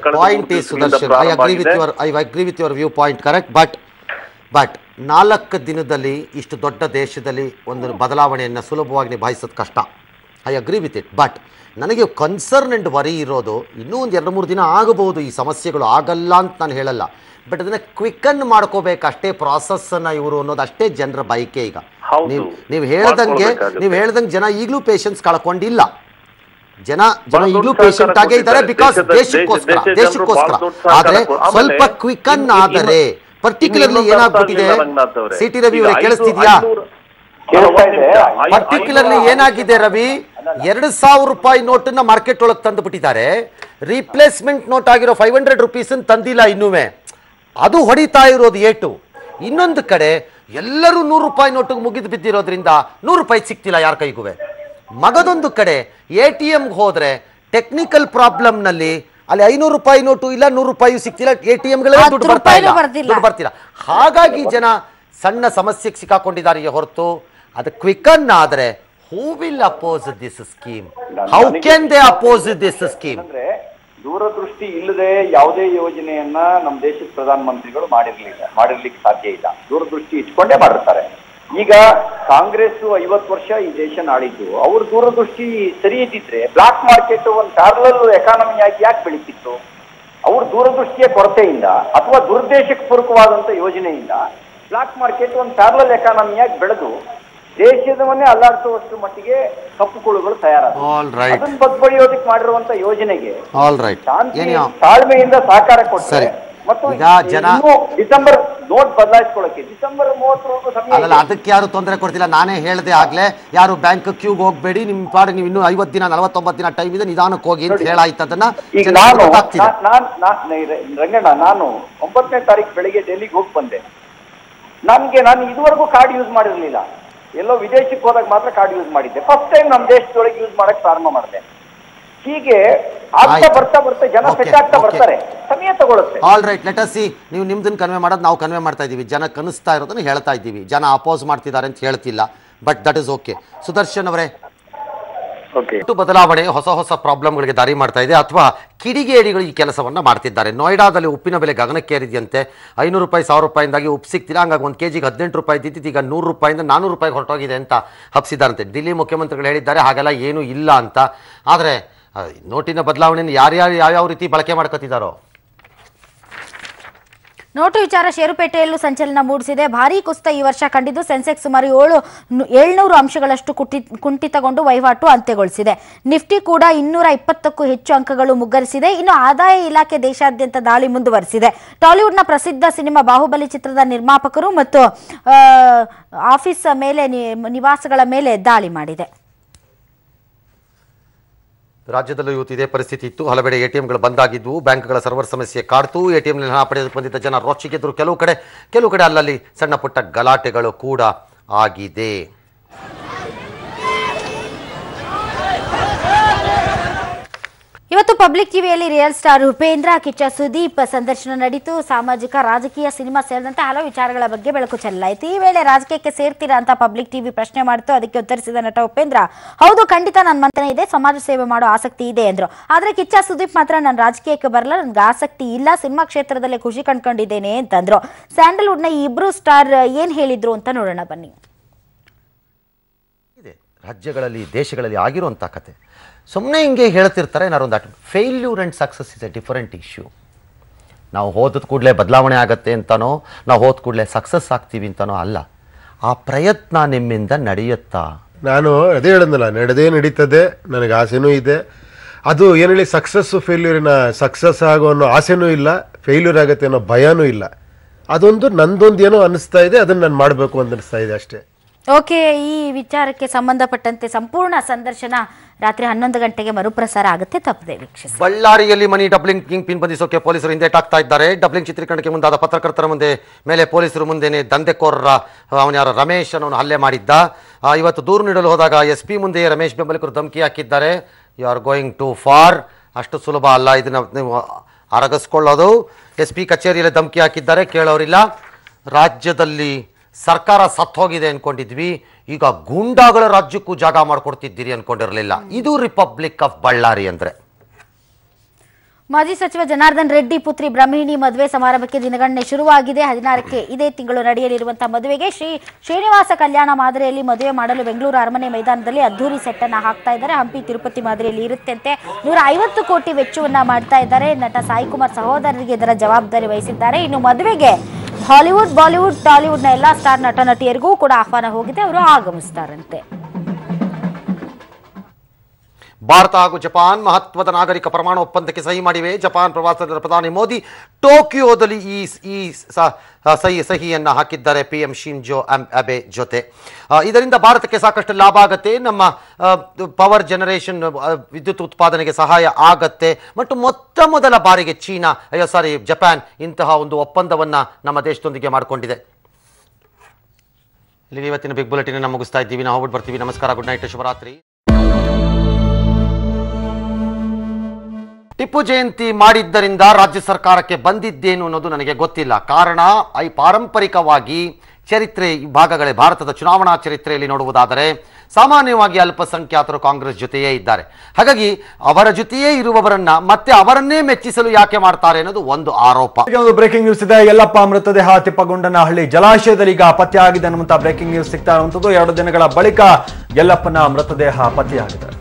ಬಟ್ ಬಟ್ ನಾಲ್ಕು ದಿನದಲ್ಲಿ ಇಷ್ಟು ದೊಡ್ಡ ದೇಶದಲ್ಲಿ ಒಂದು ಬದಲಾವಣೆಯನ್ನು ಸುಲಭವಾಗಿ ನಿಭಾಯಿಸೋದು ಕಷ್ಟ. I agree with it. But ನನಗೆ ಕನ್ಸರ್ನ್ ಅಂಡ್ ವರಿ ಇರೋದು, ಇನ್ನೂ ಒಂದು ಎರಡು ಮೂರು ದಿನ ಆಗಬಹುದು, ಈ ಸಮಸ್ಯೆಗಳು ಆಗಲ್ಲ ಅಂತ ನಾನು ಹೇಳಲ್ಲ. ಬಟ್ ಅದನ್ನ ಕ್ವಿಕನ್ ಮಾಡ್ಕೋಬೇಕು ಅಷ್ಟೇ ಪ್ರಾಸೆಸ್ಸನ್ನು ಇವರು ಅನ್ನೋದು ಅಷ್ಟೇ ಜನರ ಬಯಕೆ. ಈಗ ನೀವು ನೀವು ಹೇಳ್ದಂಗೆ ನೀವು ಹೇಳ್ದಂಗೆ ಜನ ಈಗಲೂ ಪೇಷನ್ಸ್ ಕಳ್ಕೊಂಡಿಲ್ಲ. ಜನ ಜನ ಈಗಲೂ ಪೇಷಂಟ್ ಆಗೇ ಇದ್ದಾರೆ, ಬಿಕಾಸ್ ದೇಶಕ್ಕೋಸ್ಕರ ದೇಶಕ್ಕೋಸ್ಕರ ಆದ್ರೆ ಸ್ವಲ್ಪ ಕ್ವಿಕನ್ ಆದರೆ, ಪರ್ಟಿಕ್ಯುಲರ್ಲಿ ಏನಾಗ್ಬಿಟ್ಟಿದೆ, ಸಿ ಟಿ ರವಿ ಅವರೇ ಕೇಳಿಸ್ತಿದ್ಯಾ? ಪರ್ಟಿಕ್ಯುಲರ್ಲಿ ಏನಾಗಿದೆ ರವಿ, ಎರಡು ಸಾವಿರ ರೂಪಾಯಿ ನೋಟನ್ನ ಮಾರ್ಕೆಟ್ ಒಳಗೆ ತಂದು ಬಿಟ್ಟಿದ್ದಾರೆ. ರಿಪ್ಲೇಸ್ಮೆಂಟ್ ನೋಟ್ ಆಗಿರೋ ಫೈವ್ ಹಂಡ್ರೆಡ್ ರುಪೀಸ್ ತಂದಿಲ್ಲ ಇನ್ನುವೆ. ಅದು ಹೊಡಿತಾ ಇರೋದು ಏಟು. ಇನ್ನೊಂದು ಕಡೆ ಎಲ್ಲರೂ ನೂರು ರೂಪಾಯಿ ನೋಟಿಗೆ ಮುಗಿದು ಬಿದ್ದಿರೋದ್ರಿಂದ ನೂರು ರೂಪಾಯಿ ಸಿಕ್ತಿಲ್ಲ ಯಾರ ಕೈಗೂ. ಮಗದೊಂದು ಕಡೆ ಎ ಟಿ ಎಂಗೆ ಹೋದ್ರೆ ಟೆಕ್ನಿಕಲ್ ಪ್ರಾಬ್ಲಮ್ನಲ್ಲಿ ಅಲ್ಲಿ ಐನೂರು ರೂಪಾಯಿ ನೋಟು ಇಲ್ಲ, ನೂರು ರೂಪಾಯಿ ಸಿಕ್ತಿಲ್ಲ, ಎ ಟಿ ಎಂಗಳೇ ದುಡ್ಡು ಬರ್ತಾ ಇಲ್ಲ, ದುಡ್ಡು ಬರ್ತಿಲ್ಲ. ಹಾಗಾಗಿ ಜನ ಸಣ್ಣ ಸಮಸ್ಯೆಗೆ ಸಿಕ್ಕಾಕೊಂಡಿದ್ದಾರೆ ಹೊರತು ಅದು ಕ್ವಿಕನ್ ಆದ್ರೆ who will oppose this scheme? How can they oppose this scheme? ದೂರದೃಷ್ಟಿ ಇಲ್ಲದೆ ಯಾವುದೇ ಯೋಜನೆಯನ್ನ ನಮ್ಮ ದೇಶದ ಪ್ರಧಾನ ಮಂತ್ರಿಗಳು ಮಾಡಿರ್ಲಿಲ್ಲ, ಮಾಡಿರ್ಲಿಕ್ಕೆ ಸಾಧ್ಯ ಇಲ್ಲ. ದೂರದೃಷ್ಟಿ ಇಟ್ಕೊಂಡೇ ಮಾಡಿರ್ತಾರೆ. ಈಗ ಕಾಂಗ್ರೆಸ್ ಐವತ್ತು ವರ್ಷ ಈ ದೇಶ ಆಳಿದ್ದು, ಅವ್ರ ದೂರದೃಷ್ಟಿ ಸರಿ ಇದ್ದಿದ್ರೆ ಬ್ಲಾಕ್ ಮಾರ್ಕೆಟ್ ಒಂದು ಪ್ಯಾರಲಲ್ ಎಕಾನಮಿಯಾಗಿ ಯಾಕೆ ಬೆಳೀತಿತ್ತು? ಅವ್ರ ದೂರದೃಷ್ಟಿಯ ಕೊರತೆಯಿಂದ ಅಥವಾ ದುರ್ದೇಶಕ್ಕೆ ಪೂರಕವಾದಂತ ಯೋಜನೆಯಿಂದ ಬ್ಲಾಕ್ ಮಾರ್ಕೆಟ್ ಒಂದು ಪ್ಯಾರಲಲ್ ಎಕಾನಮಿಯಾಗಿ ಬೆಳೆದು ದೇಶದವನ್ನೇ ಅಲ್ಲಾಡಿಸುವಷ್ಟು ಮಟ್ಟಿಗೆ ಕಪ್ಪುಕುಳುಗಳು ತಯಾರಾದ ಅದನ್ನ ಬಗ್ಬಡಿಯೋದಕ್ಕೆ ಮಾಡಿರುವಂತ ಯೋಜನೆಗೆ ತಾಳ್ಮೆಯಿಂದ ಸಹಕಾರ ಕೊಡ್ತಾರೆ. ಮತ್ತು ಡಿಸೆಂಬರ್ ನೋಟ್ ಬದಲಾಯಿಸ್ಕೊಳ್ಳಕ್ಕೆ ಡಿಸೆಂಬರ್ ಮೂವತ್ತರವರೆಗೂ ಸಮಯ ಅಲ್ಲ, ಅದಕ್ಕೆ ಯಾರು ತೊಂದರೆ ಕೊಡ್ತಿಲ್ಲ. ನಾನೇ ಹೇಳಿದೆ ಆಗ್ಲೇ, ಯಾರು ಬ್ಯಾಂಕ್ ಕ್ಯೂಗೆ ಹೋಗ್ಬೇಡಿ, ನಿಮ್ ಪಾಡಿಗೆ ನೀವು ಇನ್ನೂ ಐವತ್ತು ದಿನ ನಲವತ್ತೊಂಬತ್ತು ದಿನ ಟೈಮ್ ಇದೆ, ನಿಧಾನಕ್ಕೆ ಹೋಗಿ ಅಂತ ಹೇಳಾಯ್ತು. ಅದನ್ನ ಈಗ ನಾನು ರಂಗಣ್ಣ, ನಾನು ಒಂಬತ್ತನೇ ತಾರೀಕು ಬೆಳಿಗ್ಗೆ ಡೆಲ್ಲಿಗೆ ಹೋಗಿ ಬಂದೆ. ನನ್ಗೆ ನಾನು ಇದುವರೆಗೂ ಕಾರ್ಡ್ ಯೂಸ್ ಮಾಡಿರ್ಲಿಲ್ಲ. ಎಲ್ಲೋ ವಿದೇಶಕ್ಕೆ ಹೋದಾಗ ಮಾತ್ರ ಕಾರ್ಡ್ ಯೂಸ್ ಮಾಡಿದ್ದೆ. ಫಸ್ಟ್ ಟೈಮ್ ನಮ್ಮ ದೇಶದೊಳಗೆ ಯೂಸ್ ಮಾಡಕ್ ಪ್ರಾರಂಭ ಮಾಡಿದೆ. ಹೀಗೆ ಆಗ್ತಾ ಬರ್ತಾ ಬರ್ತಾ ಜನ ಸೆಟ್ ಆಗ್ತಾ ಬರ್ತಾರೆ, ಸಮಯ ತಗೊಳುತ್ತೆ. All right, let us see. ನೀವು ನಿಮ್ದನ್ನ ಕನ್ವೆ ಮಾಡೋದು ನಾವು ಕನ್ವೆ ಮಾಡ್ತಾ ಇದೀವಿ, ಜನ ಕನಿಸ್ತಾ ಇರೋದನ್ನ ಹೇಳ್ತಾ ಇದ್ದೀವಿ. ಜನ ಅಪೋಸ್ ಮಾಡ್ತಿದ್ದಾರೆ ಅಂತ ಹೇಳ್ತಿಲ್ಲ, but that is okay. Sudarshan ಅವರೇ, ಬದಲಾವಣೆ ಹೊಸ ಹೊಸ ಪ್ರಾಬ್ಲಮ್ಗಳಿಗೆ ದಾರಿ ಮಾಡ್ತಾ ಇದೆ ಅಥವಾ ಕಿಡಿಗೇಡಿಗಳು ಈ ಕೆಲಸವನ್ನ ಮಾಡ್ತಿದ್ದಾರೆ? ನೋಯ್ಡಾದಲ್ಲಿ ಉಪ್ಪಿನ ಬೆಲೆ ಗಗನಕ್ಕೇರಿದೆಯಂತೆ. ಐನೂರು ರೂಪಾಯಿ ಸಾವಿರ ರೂಪಾಯಿಂದಾಗಿ ಉಪ್ಪು ಸಿಗ್ತಿಲ್ಲ, ಹಂಗಾಗಿ ಒಂದು ಕೆಜಿಗೆ ಹದಿನೆಂಟು ರೂಪಾಯಿ ಇದ್ದಿದ್ದು ಈಗ ನೂರು ರೂಪಾಯಿಂದ ನಾನ್ನೂರು ರೂಪಾಯಿಗೆ ಹೊರಟೋಗಿದೆ ಅಂತ ಹಬ್ಸಿದ್ದಾರಂತೆ. ದಿಲ್ಲಿ ಮುಖ್ಯಮಂತ್ರಿಗಳು ಹೇಳಿದ್ದಾರೆ ಹಾಗೆಲ್ಲ ಏನೂ ಇಲ್ಲ ಅಂತ. ಆದರೆ ನೋಟಿನ ಬದಲಾವಣೆಯನ್ನು ಯಾರ್ಯಾರು ಯಾವ್ಯಾವ ರೀತಿ ಬಳಕೆ ಮಾಡ್ಕೊತಿದ್ದಾರೋ? ನೋಟು ವಿಚಾರ ಷೇರುಪೇಟೆಯಲ್ಲೂ ಸಂಚಲನ ಮೂಡಿಸಿದೆ. ಭಾರೀ ಕುಸಿತ ಈ ವರ್ಷ ಕಂಡಿದ್ದು ಸೆನ್ಸೆಕ್ಸ್ ಸುಮಾರು ಏಳು ಏಳ್ನೂರು ಅಂಶಗಳಷ್ಟು ಕುಟಿ ಕುಂಠಿತಗೊಂಡು ವಹಿವಾಟು ಅಂತ್ಯಗೊಳಿಸಿದೆ. ನಿಫ್ಟಿ ಕೂಡ ಇನ್ನೂರ ಇಪ್ಪತ್ತಕ್ಕೂ ಹೆಚ್ಚು ಅಂಕಗಳು ಮುಗ್ಗರಿಸಿದೆ. ಇನ್ನು ಆದಾಯ ಇಲಾಖೆ ದೇಶಾದ್ಯಂತ ದಾಳಿ ಮುಂದುವರೆಸಿದೆ. ಟಾಲಿವುಡ್ನ ಪ್ರಸಿದ್ಧ ಸಿನಿಮಾ ಬಾಹುಬಲಿ ಚಿತ್ರದ ನಿರ್ಮಾಪಕರು ಮತ್ತು ಆಫೀಸ್ ಮೇಲೆ ನಿವಾಸಗಳ ಮೇಲೆ ದಾಳಿ ಮಾಡಿದೆ. ರಾಜ್ಯದಲ್ಲೂ ಇವತ್ತು ಇದೇ ಪರಿಸ್ಥಿತಿ ಇತ್ತು. ಹಲವೆಡೆ ಎಟಿಎಂಗಳು ಬಂದಾಗಿದ್ವು, ಬ್ಯಾಂಕ್ಗಳ ಸರ್ವರ್ ಸಮಸ್ಯೆ ಕಾಡ್ತು, ಎಟಿಎಂನಲ್ಲಿ ಹಣ ಪಡೆಯೋದಕ್ಕೆ ಬಂದಿದ್ದ ಜನ ರೋಚಿಗೆದ್ರು. ಕೆಲವು ಕಡೆ ಕೆಲವು ಕಡೆ ಅಲ್ಲಲ್ಲಿ ಸಣ್ಣ ಪುಟ್ಟ ಗಲಾಟೆಗಳು ಕೂಡ ಆಗಿದೆ. ಇವತ್ತು ಪಬ್ಲಿಕ್ ಟಿವಿಯಲ್ಲಿ ರಿಯಲ್ ಸ್ಟಾರ್ ಉಪೇಂದ್ರ, ಕಿಚ್ಚ ಸುದೀಪ್ ಸಂದರ್ಶನ ನಡೀತು. ಸಾಮಾಜಿಕ, ರಾಜಕೀಯ, ಸಿನಿಮಾ ಸೇರಿದಂತೆ ಹಲವು ವಿಚಾರಗಳ ಬಗ್ಗೆ ಬೆಳಕು ಚೆಲ್ಲಲಾಯಿತು. ಈ ವೇಳೆ ರಾಜಕೀಯಕ್ಕೆ ಸೇರ್ತೀರಾ ಅಂತ ಪಬ್ಲಿಕ್ ಟಿವಿ ಪ್ರಶ್ನೆ ಮಾಡಿತು. ಅದಕ್ಕೆ ಉತ್ತರಿಸಿದ ನಟ ಉಪೇಂದ್ರ, ಹೌದು ಖಂಡಿತ ನನ್ನ ಮಂತನ ಇದೆ, ಸಮಾಜ ಸೇವೆ ಮಾಡೋ ಆಸಕ್ತಿ ಇದೆ ಎಂದ್ರು. ಆದ್ರೆ ಕಿಚ್ಚ ಸುದೀಪ್ ಮಾತ್ರ ನಾನು ರಾಜಕೀಯಕ್ಕೆ ಬರಲ್ಲ, ನನ್ಗೆ ಆಸಕ್ತಿ ಇಲ್ಲ, ಸಿನಿಮಾ ಕ್ಷೇತ್ರದಲ್ಲೇ ಖುಷಿ ಕಂಡ್ಕೊಂಡಿದ್ದೇನೆ ಅಂತಂದ್ರು. ಸ್ಯಾಂಡಲ್ವುಡ್ ನ ಈ ಇಬ್ರು ಸ್ಟಾರ್ ಏನ್ ಹೇಳಿದ್ರು ಅಂತ ನೋಡೋಣ ಬನ್ನಿ. ರಾಜ್ಯಗಳಲ್ಲಿ, ದೇಶಗಳಲ್ಲಿ ಆಗಿರುವಂಥ ಕತೆ ಸುಮ್ಮನೆ ಹಿಂಗೆ ಹೇಳ್ತಿರ್ತಾರೆ. ಏನಾರು ಒಂದು failure and success is a different issue. ನಾವು ಹೋದ ಕೂಡಲೇ ಬದಲಾವಣೆ ಆಗತ್ತೆ ಅಂತನೋ, ನಾವು ಹೋದ ಕೂಡಲೇ ಸಕ್ಸಸ್ ಆಗ್ತೀವಿ ಅಂತನೋ ಅಲ್ಲ. ಆ ಪ್ರಯತ್ನ ನಿಮ್ಮಿಂದ ನಡೆಯುತ್ತಾ? ನಾನು ಅದೇ ಹೇಳಿದ್ನಲ್ಲ, ನಡೆದೇ ನಡೀತದೆ, ನನಗೆ ಆಸೆನೂ ಇದೆ. ಅದು ಏನು ಹೇಳಿ ಸಕ್ಸಸ್ಸು ಫೇಲ್ಯೂರಿನ ಸಕ್ಸಸ್ ಆಗೋ ಅನ್ನೋ ಆಸೆನೂ ಇಲ್ಲ, ಫೇಲ್ಯೂರ್ ಆಗುತ್ತೆ ಅನ್ನೋ ಭಯನೂ ಇಲ್ಲ. ಅದೊಂದು ನಂದೊಂದು ಏನೋ ಅನ್ನಿಸ್ತಾ ಇದೆ, ಅದನ್ನು ನಾನು ಮಾಡಬೇಕು ಅಂತ ಅನ್ನಿಸ್ತಾ ಇದೆ ಅಷ್ಟೇ. ಓಕೆ, ಈ ವಿಚಾರಕ್ಕೆ ಸಂಬಂಧಪಟ್ಟಂತೆ ಸಂಪೂರ್ಣ ಸಂದರ್ಶನ ರಾತ್ರಿ ಹನ್ನೊಂದು ಗಂಟೆಗೆ ಮರುಪ್ರಸಾರ ಆಗುತ್ತೆ, ತಪ್ಪದೆ ವೀಕ್ಷಿಸಿ. ಬಳ್ಳಾರಿಯಲ್ಲಿ ಮನಿ ಡಬ್ಲಿಂಗ್ ಕಿಂಗ್ ಪಿನ್ ಬಂಧಿಸೋಕೆ ಪೊಲೀಸರು ಹಿಂದೇಟಾಗ್ತಾ ಇದ್ದಾರೆ. ಡಬ್ಲಿಂಗ್ ಚಿತ್ರೀಕರಣಕ್ಕೆ ಮುಂದಾದ ಪತ್ರಕರ್ತರ ಮುಂದೆ ಮೇಲೆ ಪೊಲೀಸರು ಮುಂದೆನೆ ದಂಧೆಕೋರರ ಅವನ ಯಾರ ರಮೇಶ್ ಅನ್ನೋನು ಹಲ್ಲೆ ಮಾಡಿದ್ದ. ಇವತ್ತು ದೂರು ನೀಡಲು ಹೋದಾಗ ಎಸ್ ಪಿ ಮುಂದೆ ರಮೇಶ್ ಬೆಂಬಲಿಗರು ಧಮಕಿ ಹಾಕಿದ್ದಾರೆ. You are going too far. ಅಷ್ಟು ಸುಲಭ ಅಲ್ಲ ಇದನ್ನ ನೀವು ಅರಗಿಸ್ಕೊಳ್ಳೋದು. ಎಸ್ ಪಿ ಕಚೇರಿಯಲ್ಲಿ ಧಮಕಿ ಹಾಕಿದ್ದಾರೆ, ಕೇಳೋರಿಲ್ಲ. ರಾಜ್ಯದಲ್ಲಿ ಸರ್ಕಾರ ಸತ್ತೋಗಿದೆ ಅನ್ಕೊಂಡಿದ್ವಿ, ಈಗ ಗೂಂಡಾಗಳ ರಾಜ್ಯಕ್ಕೂ ಜಾಗ ಮಾಡಿಕೊಡ್ತಿದ್ದೀರಿ ಅನ್ಕೊಂಡಿರಲಿಲ್ಲ. ಇದು ರಿಪಬ್ಲಿಕ್ ಆಫ್ ಬಳ್ಳಾರಿ ಅಂದ್ರೆ. ಮಾಜಿ ಸಚಿವ ಜನಾರ್ದನ್ ರೆಡ್ಡಿ ಪುತ್ರಿ ಬ್ರಹ್ಮಿಣಿ ಮದುವೆ ಸಮಾರಂಭಕ್ಕೆ ದಿನಗಣನೆ ಶುರುವಾಗಿದೆ. ಹದಿನಾರಕ್ಕೆ ಇದೇ ತಿಂಗಳು ನಡೆಯಲಿರುವಂತಹ ಮದುವೆಗೆ ಶ್ರೀ ಶ್ರೀನಿವಾಸ ಕಲ್ಯಾಣ ಮಾದರಿಯಲ್ಲಿ ಮದುವೆ ಮಾಡಲು ಬೆಂಗಳೂರು ಅರಮನೆ ಮೈದಾನದಲ್ಲಿ ಅದ್ದೂರಿ ಸೆಟ್ ಅನ್ನ ಹಾಕ್ತಾ ಇದ್ದಾರೆ. ಹಂಪಿ ತಿರುಪತಿ ಮಾದರಿಯಲ್ಲಿ ಇರುತ್ತಂತೆ. ನೂರ ಐವತ್ತು ಕೋಟಿ ವೆಚ್ಚವನ್ನ ಮಾಡ್ತಾ ಇದ್ದಾರೆ. ನಟ ಸಾಯಿಕುಮಾರ್ ಸಹೋದರರಿಗೆ ಇದರ ಜವಾಬ್ದಾರಿ ವಹಿಸಿದ್ದಾರೆ. ಇನ್ನು ಮದುವೆಗೆ ಹಾಲಿವುಡ್, ಬಾಲಿವುಡ್, ಟಾಲಿವುಡ್ ನ ಎಲ್ಲಾ ಸ್ಟಾರ್ ನಟ ನಟಿಯರಿಗೂ ಕೂಡ ಆಹ್ವಾನ ಹೋಗಿದೆ, ಅವರು ಆಗಮಿಸ್ತಾರಂತೆ. ಭಾರತ ಹಾಗೂ ಜಪಾನ್ ಮಹತ್ವದ ನಾಗರಿಕ ಪರಮಾಣು ಒಪ್ಪಂದಕ್ಕೆ ಸಹಿ ಮಾಡಿವೆ. ಜಪಾನ್ ಪ್ರವಾಸದ ಪ್ರಧಾನಿ ಮೋದಿ ಟೋಕಿಯೋದಲ್ಲಿ ಈ ಈ ಸಹಿ ಸಹಿಯನ್ನು ಹಾಕಿದ್ದಾರೆ ಪಿ ಎಂ ಶಿಂಜೋ ಅಬೆ ಜೊತೆ. ಇದರಿಂದ ಭಾರತಕ್ಕೆ ಸಾಕಷ್ಟು ಲಾಭ ಆಗತ್ತೆ, ನಮ್ಮ ಪವರ್ ಜನರೇಷನ್ ವಿದ್ಯುತ್ ಉತ್ಪಾದನೆಗೆ ಸಹಾಯ ಆಗತ್ತೆ. ಮತ್ತು ಮೊತ್ತ ಮೊದಲ ಬಾರಿಗೆ ಚೀನಾ ಅಯ್ಯೋ ಸಾರಿ ಜಪಾನ್ ಇಂತಹ ಒಂದು ಒಪ್ಪಂದವನ್ನು ನಮ್ಮ ದೇಶದೊಂದಿಗೆ ಮಾಡಿಕೊಂಡಿದೆ. ಇಲ್ಲಿ ಇವತ್ತಿನ ಬಿಗ್ ಬುಲೆಟಿನ್ ಮುಗಿಸ್ತಾ ಇದ್ದೀವಿ. ನಾವು ಹೋಗ್ಬಿಟ್ಟು ಬರ್ತೀವಿ. ನಮಸ್ಕಾರ, ಗುಡ್ ನೈಟ್, ಶುಭರಾತ್ರಿ. ಟಿಪ್ಪು ಜಯಂತಿ ಮಾಡಿದ್ದರಿಂದ ರಾಜ್ಯ ಸರ್ಕಾರಕ್ಕೆ ಬಂದಿದ್ದೇನು ಅನ್ನೋದು ನನಗೆ ಗೊತ್ತಿಲ್ಲ. ಕಾರಣ ಈ ಪಾರಂಪರಿಕವಾಗಿ ಚರಿತ್ರೆ ಭಾಗಗಳೇ ಭಾರತದ ಚುನಾವಣಾ ಚರಿತ್ರೆಯಲ್ಲಿ ನೋಡುವುದಾದರೆ ಸಾಮಾನ್ಯವಾಗಿ ಅಲ್ಪಸಂಖ್ಯಾತರು ಕಾಂಗ್ರೆಸ್ ಜೊತೆಯೇ ಇದ್ದಾರೆ. ಹಾಗಾಗಿ ಅವರ ಜೊತೆಯೇ ಇರುವವರನ್ನ ಮತ್ತೆ ಅವರನ್ನೇ ಮೆಚ್ಚಿಸಲು ಯಾಕೆ ಮಾಡ್ತಾರೆ ಅನ್ನೋದು ಒಂದು ಆರೋಪ. ಒಂದು ಬ್ರೇಕಿಂಗ್ ನ್ಯೂಸ್ ಇದೆ. ಯಲ್ಲಪ್ಪ ಮೃತದೇಹ ತಿಪ್ಪಗೊಂಡನಹಳ್ಳಿ ಜಲಾಶಯದಲ್ಲಿ ಈಗ ಪತ್ತೆಯಾಗಿದೆ ಅನ್ನುವಂತ ಬ್ರೇಕಿಂಗ್ ನ್ಯೂಸ್ ಸಿಗ್ತಾ ಇರುವಂತದ್ದು. ಎರಡು ದಿನಗಳ ಬಳಿಕ ಯಲ್ಲಪ್ಪನ ಮೃತದೇಹ ಪತ್ತೆಯಾಗಿದೆ.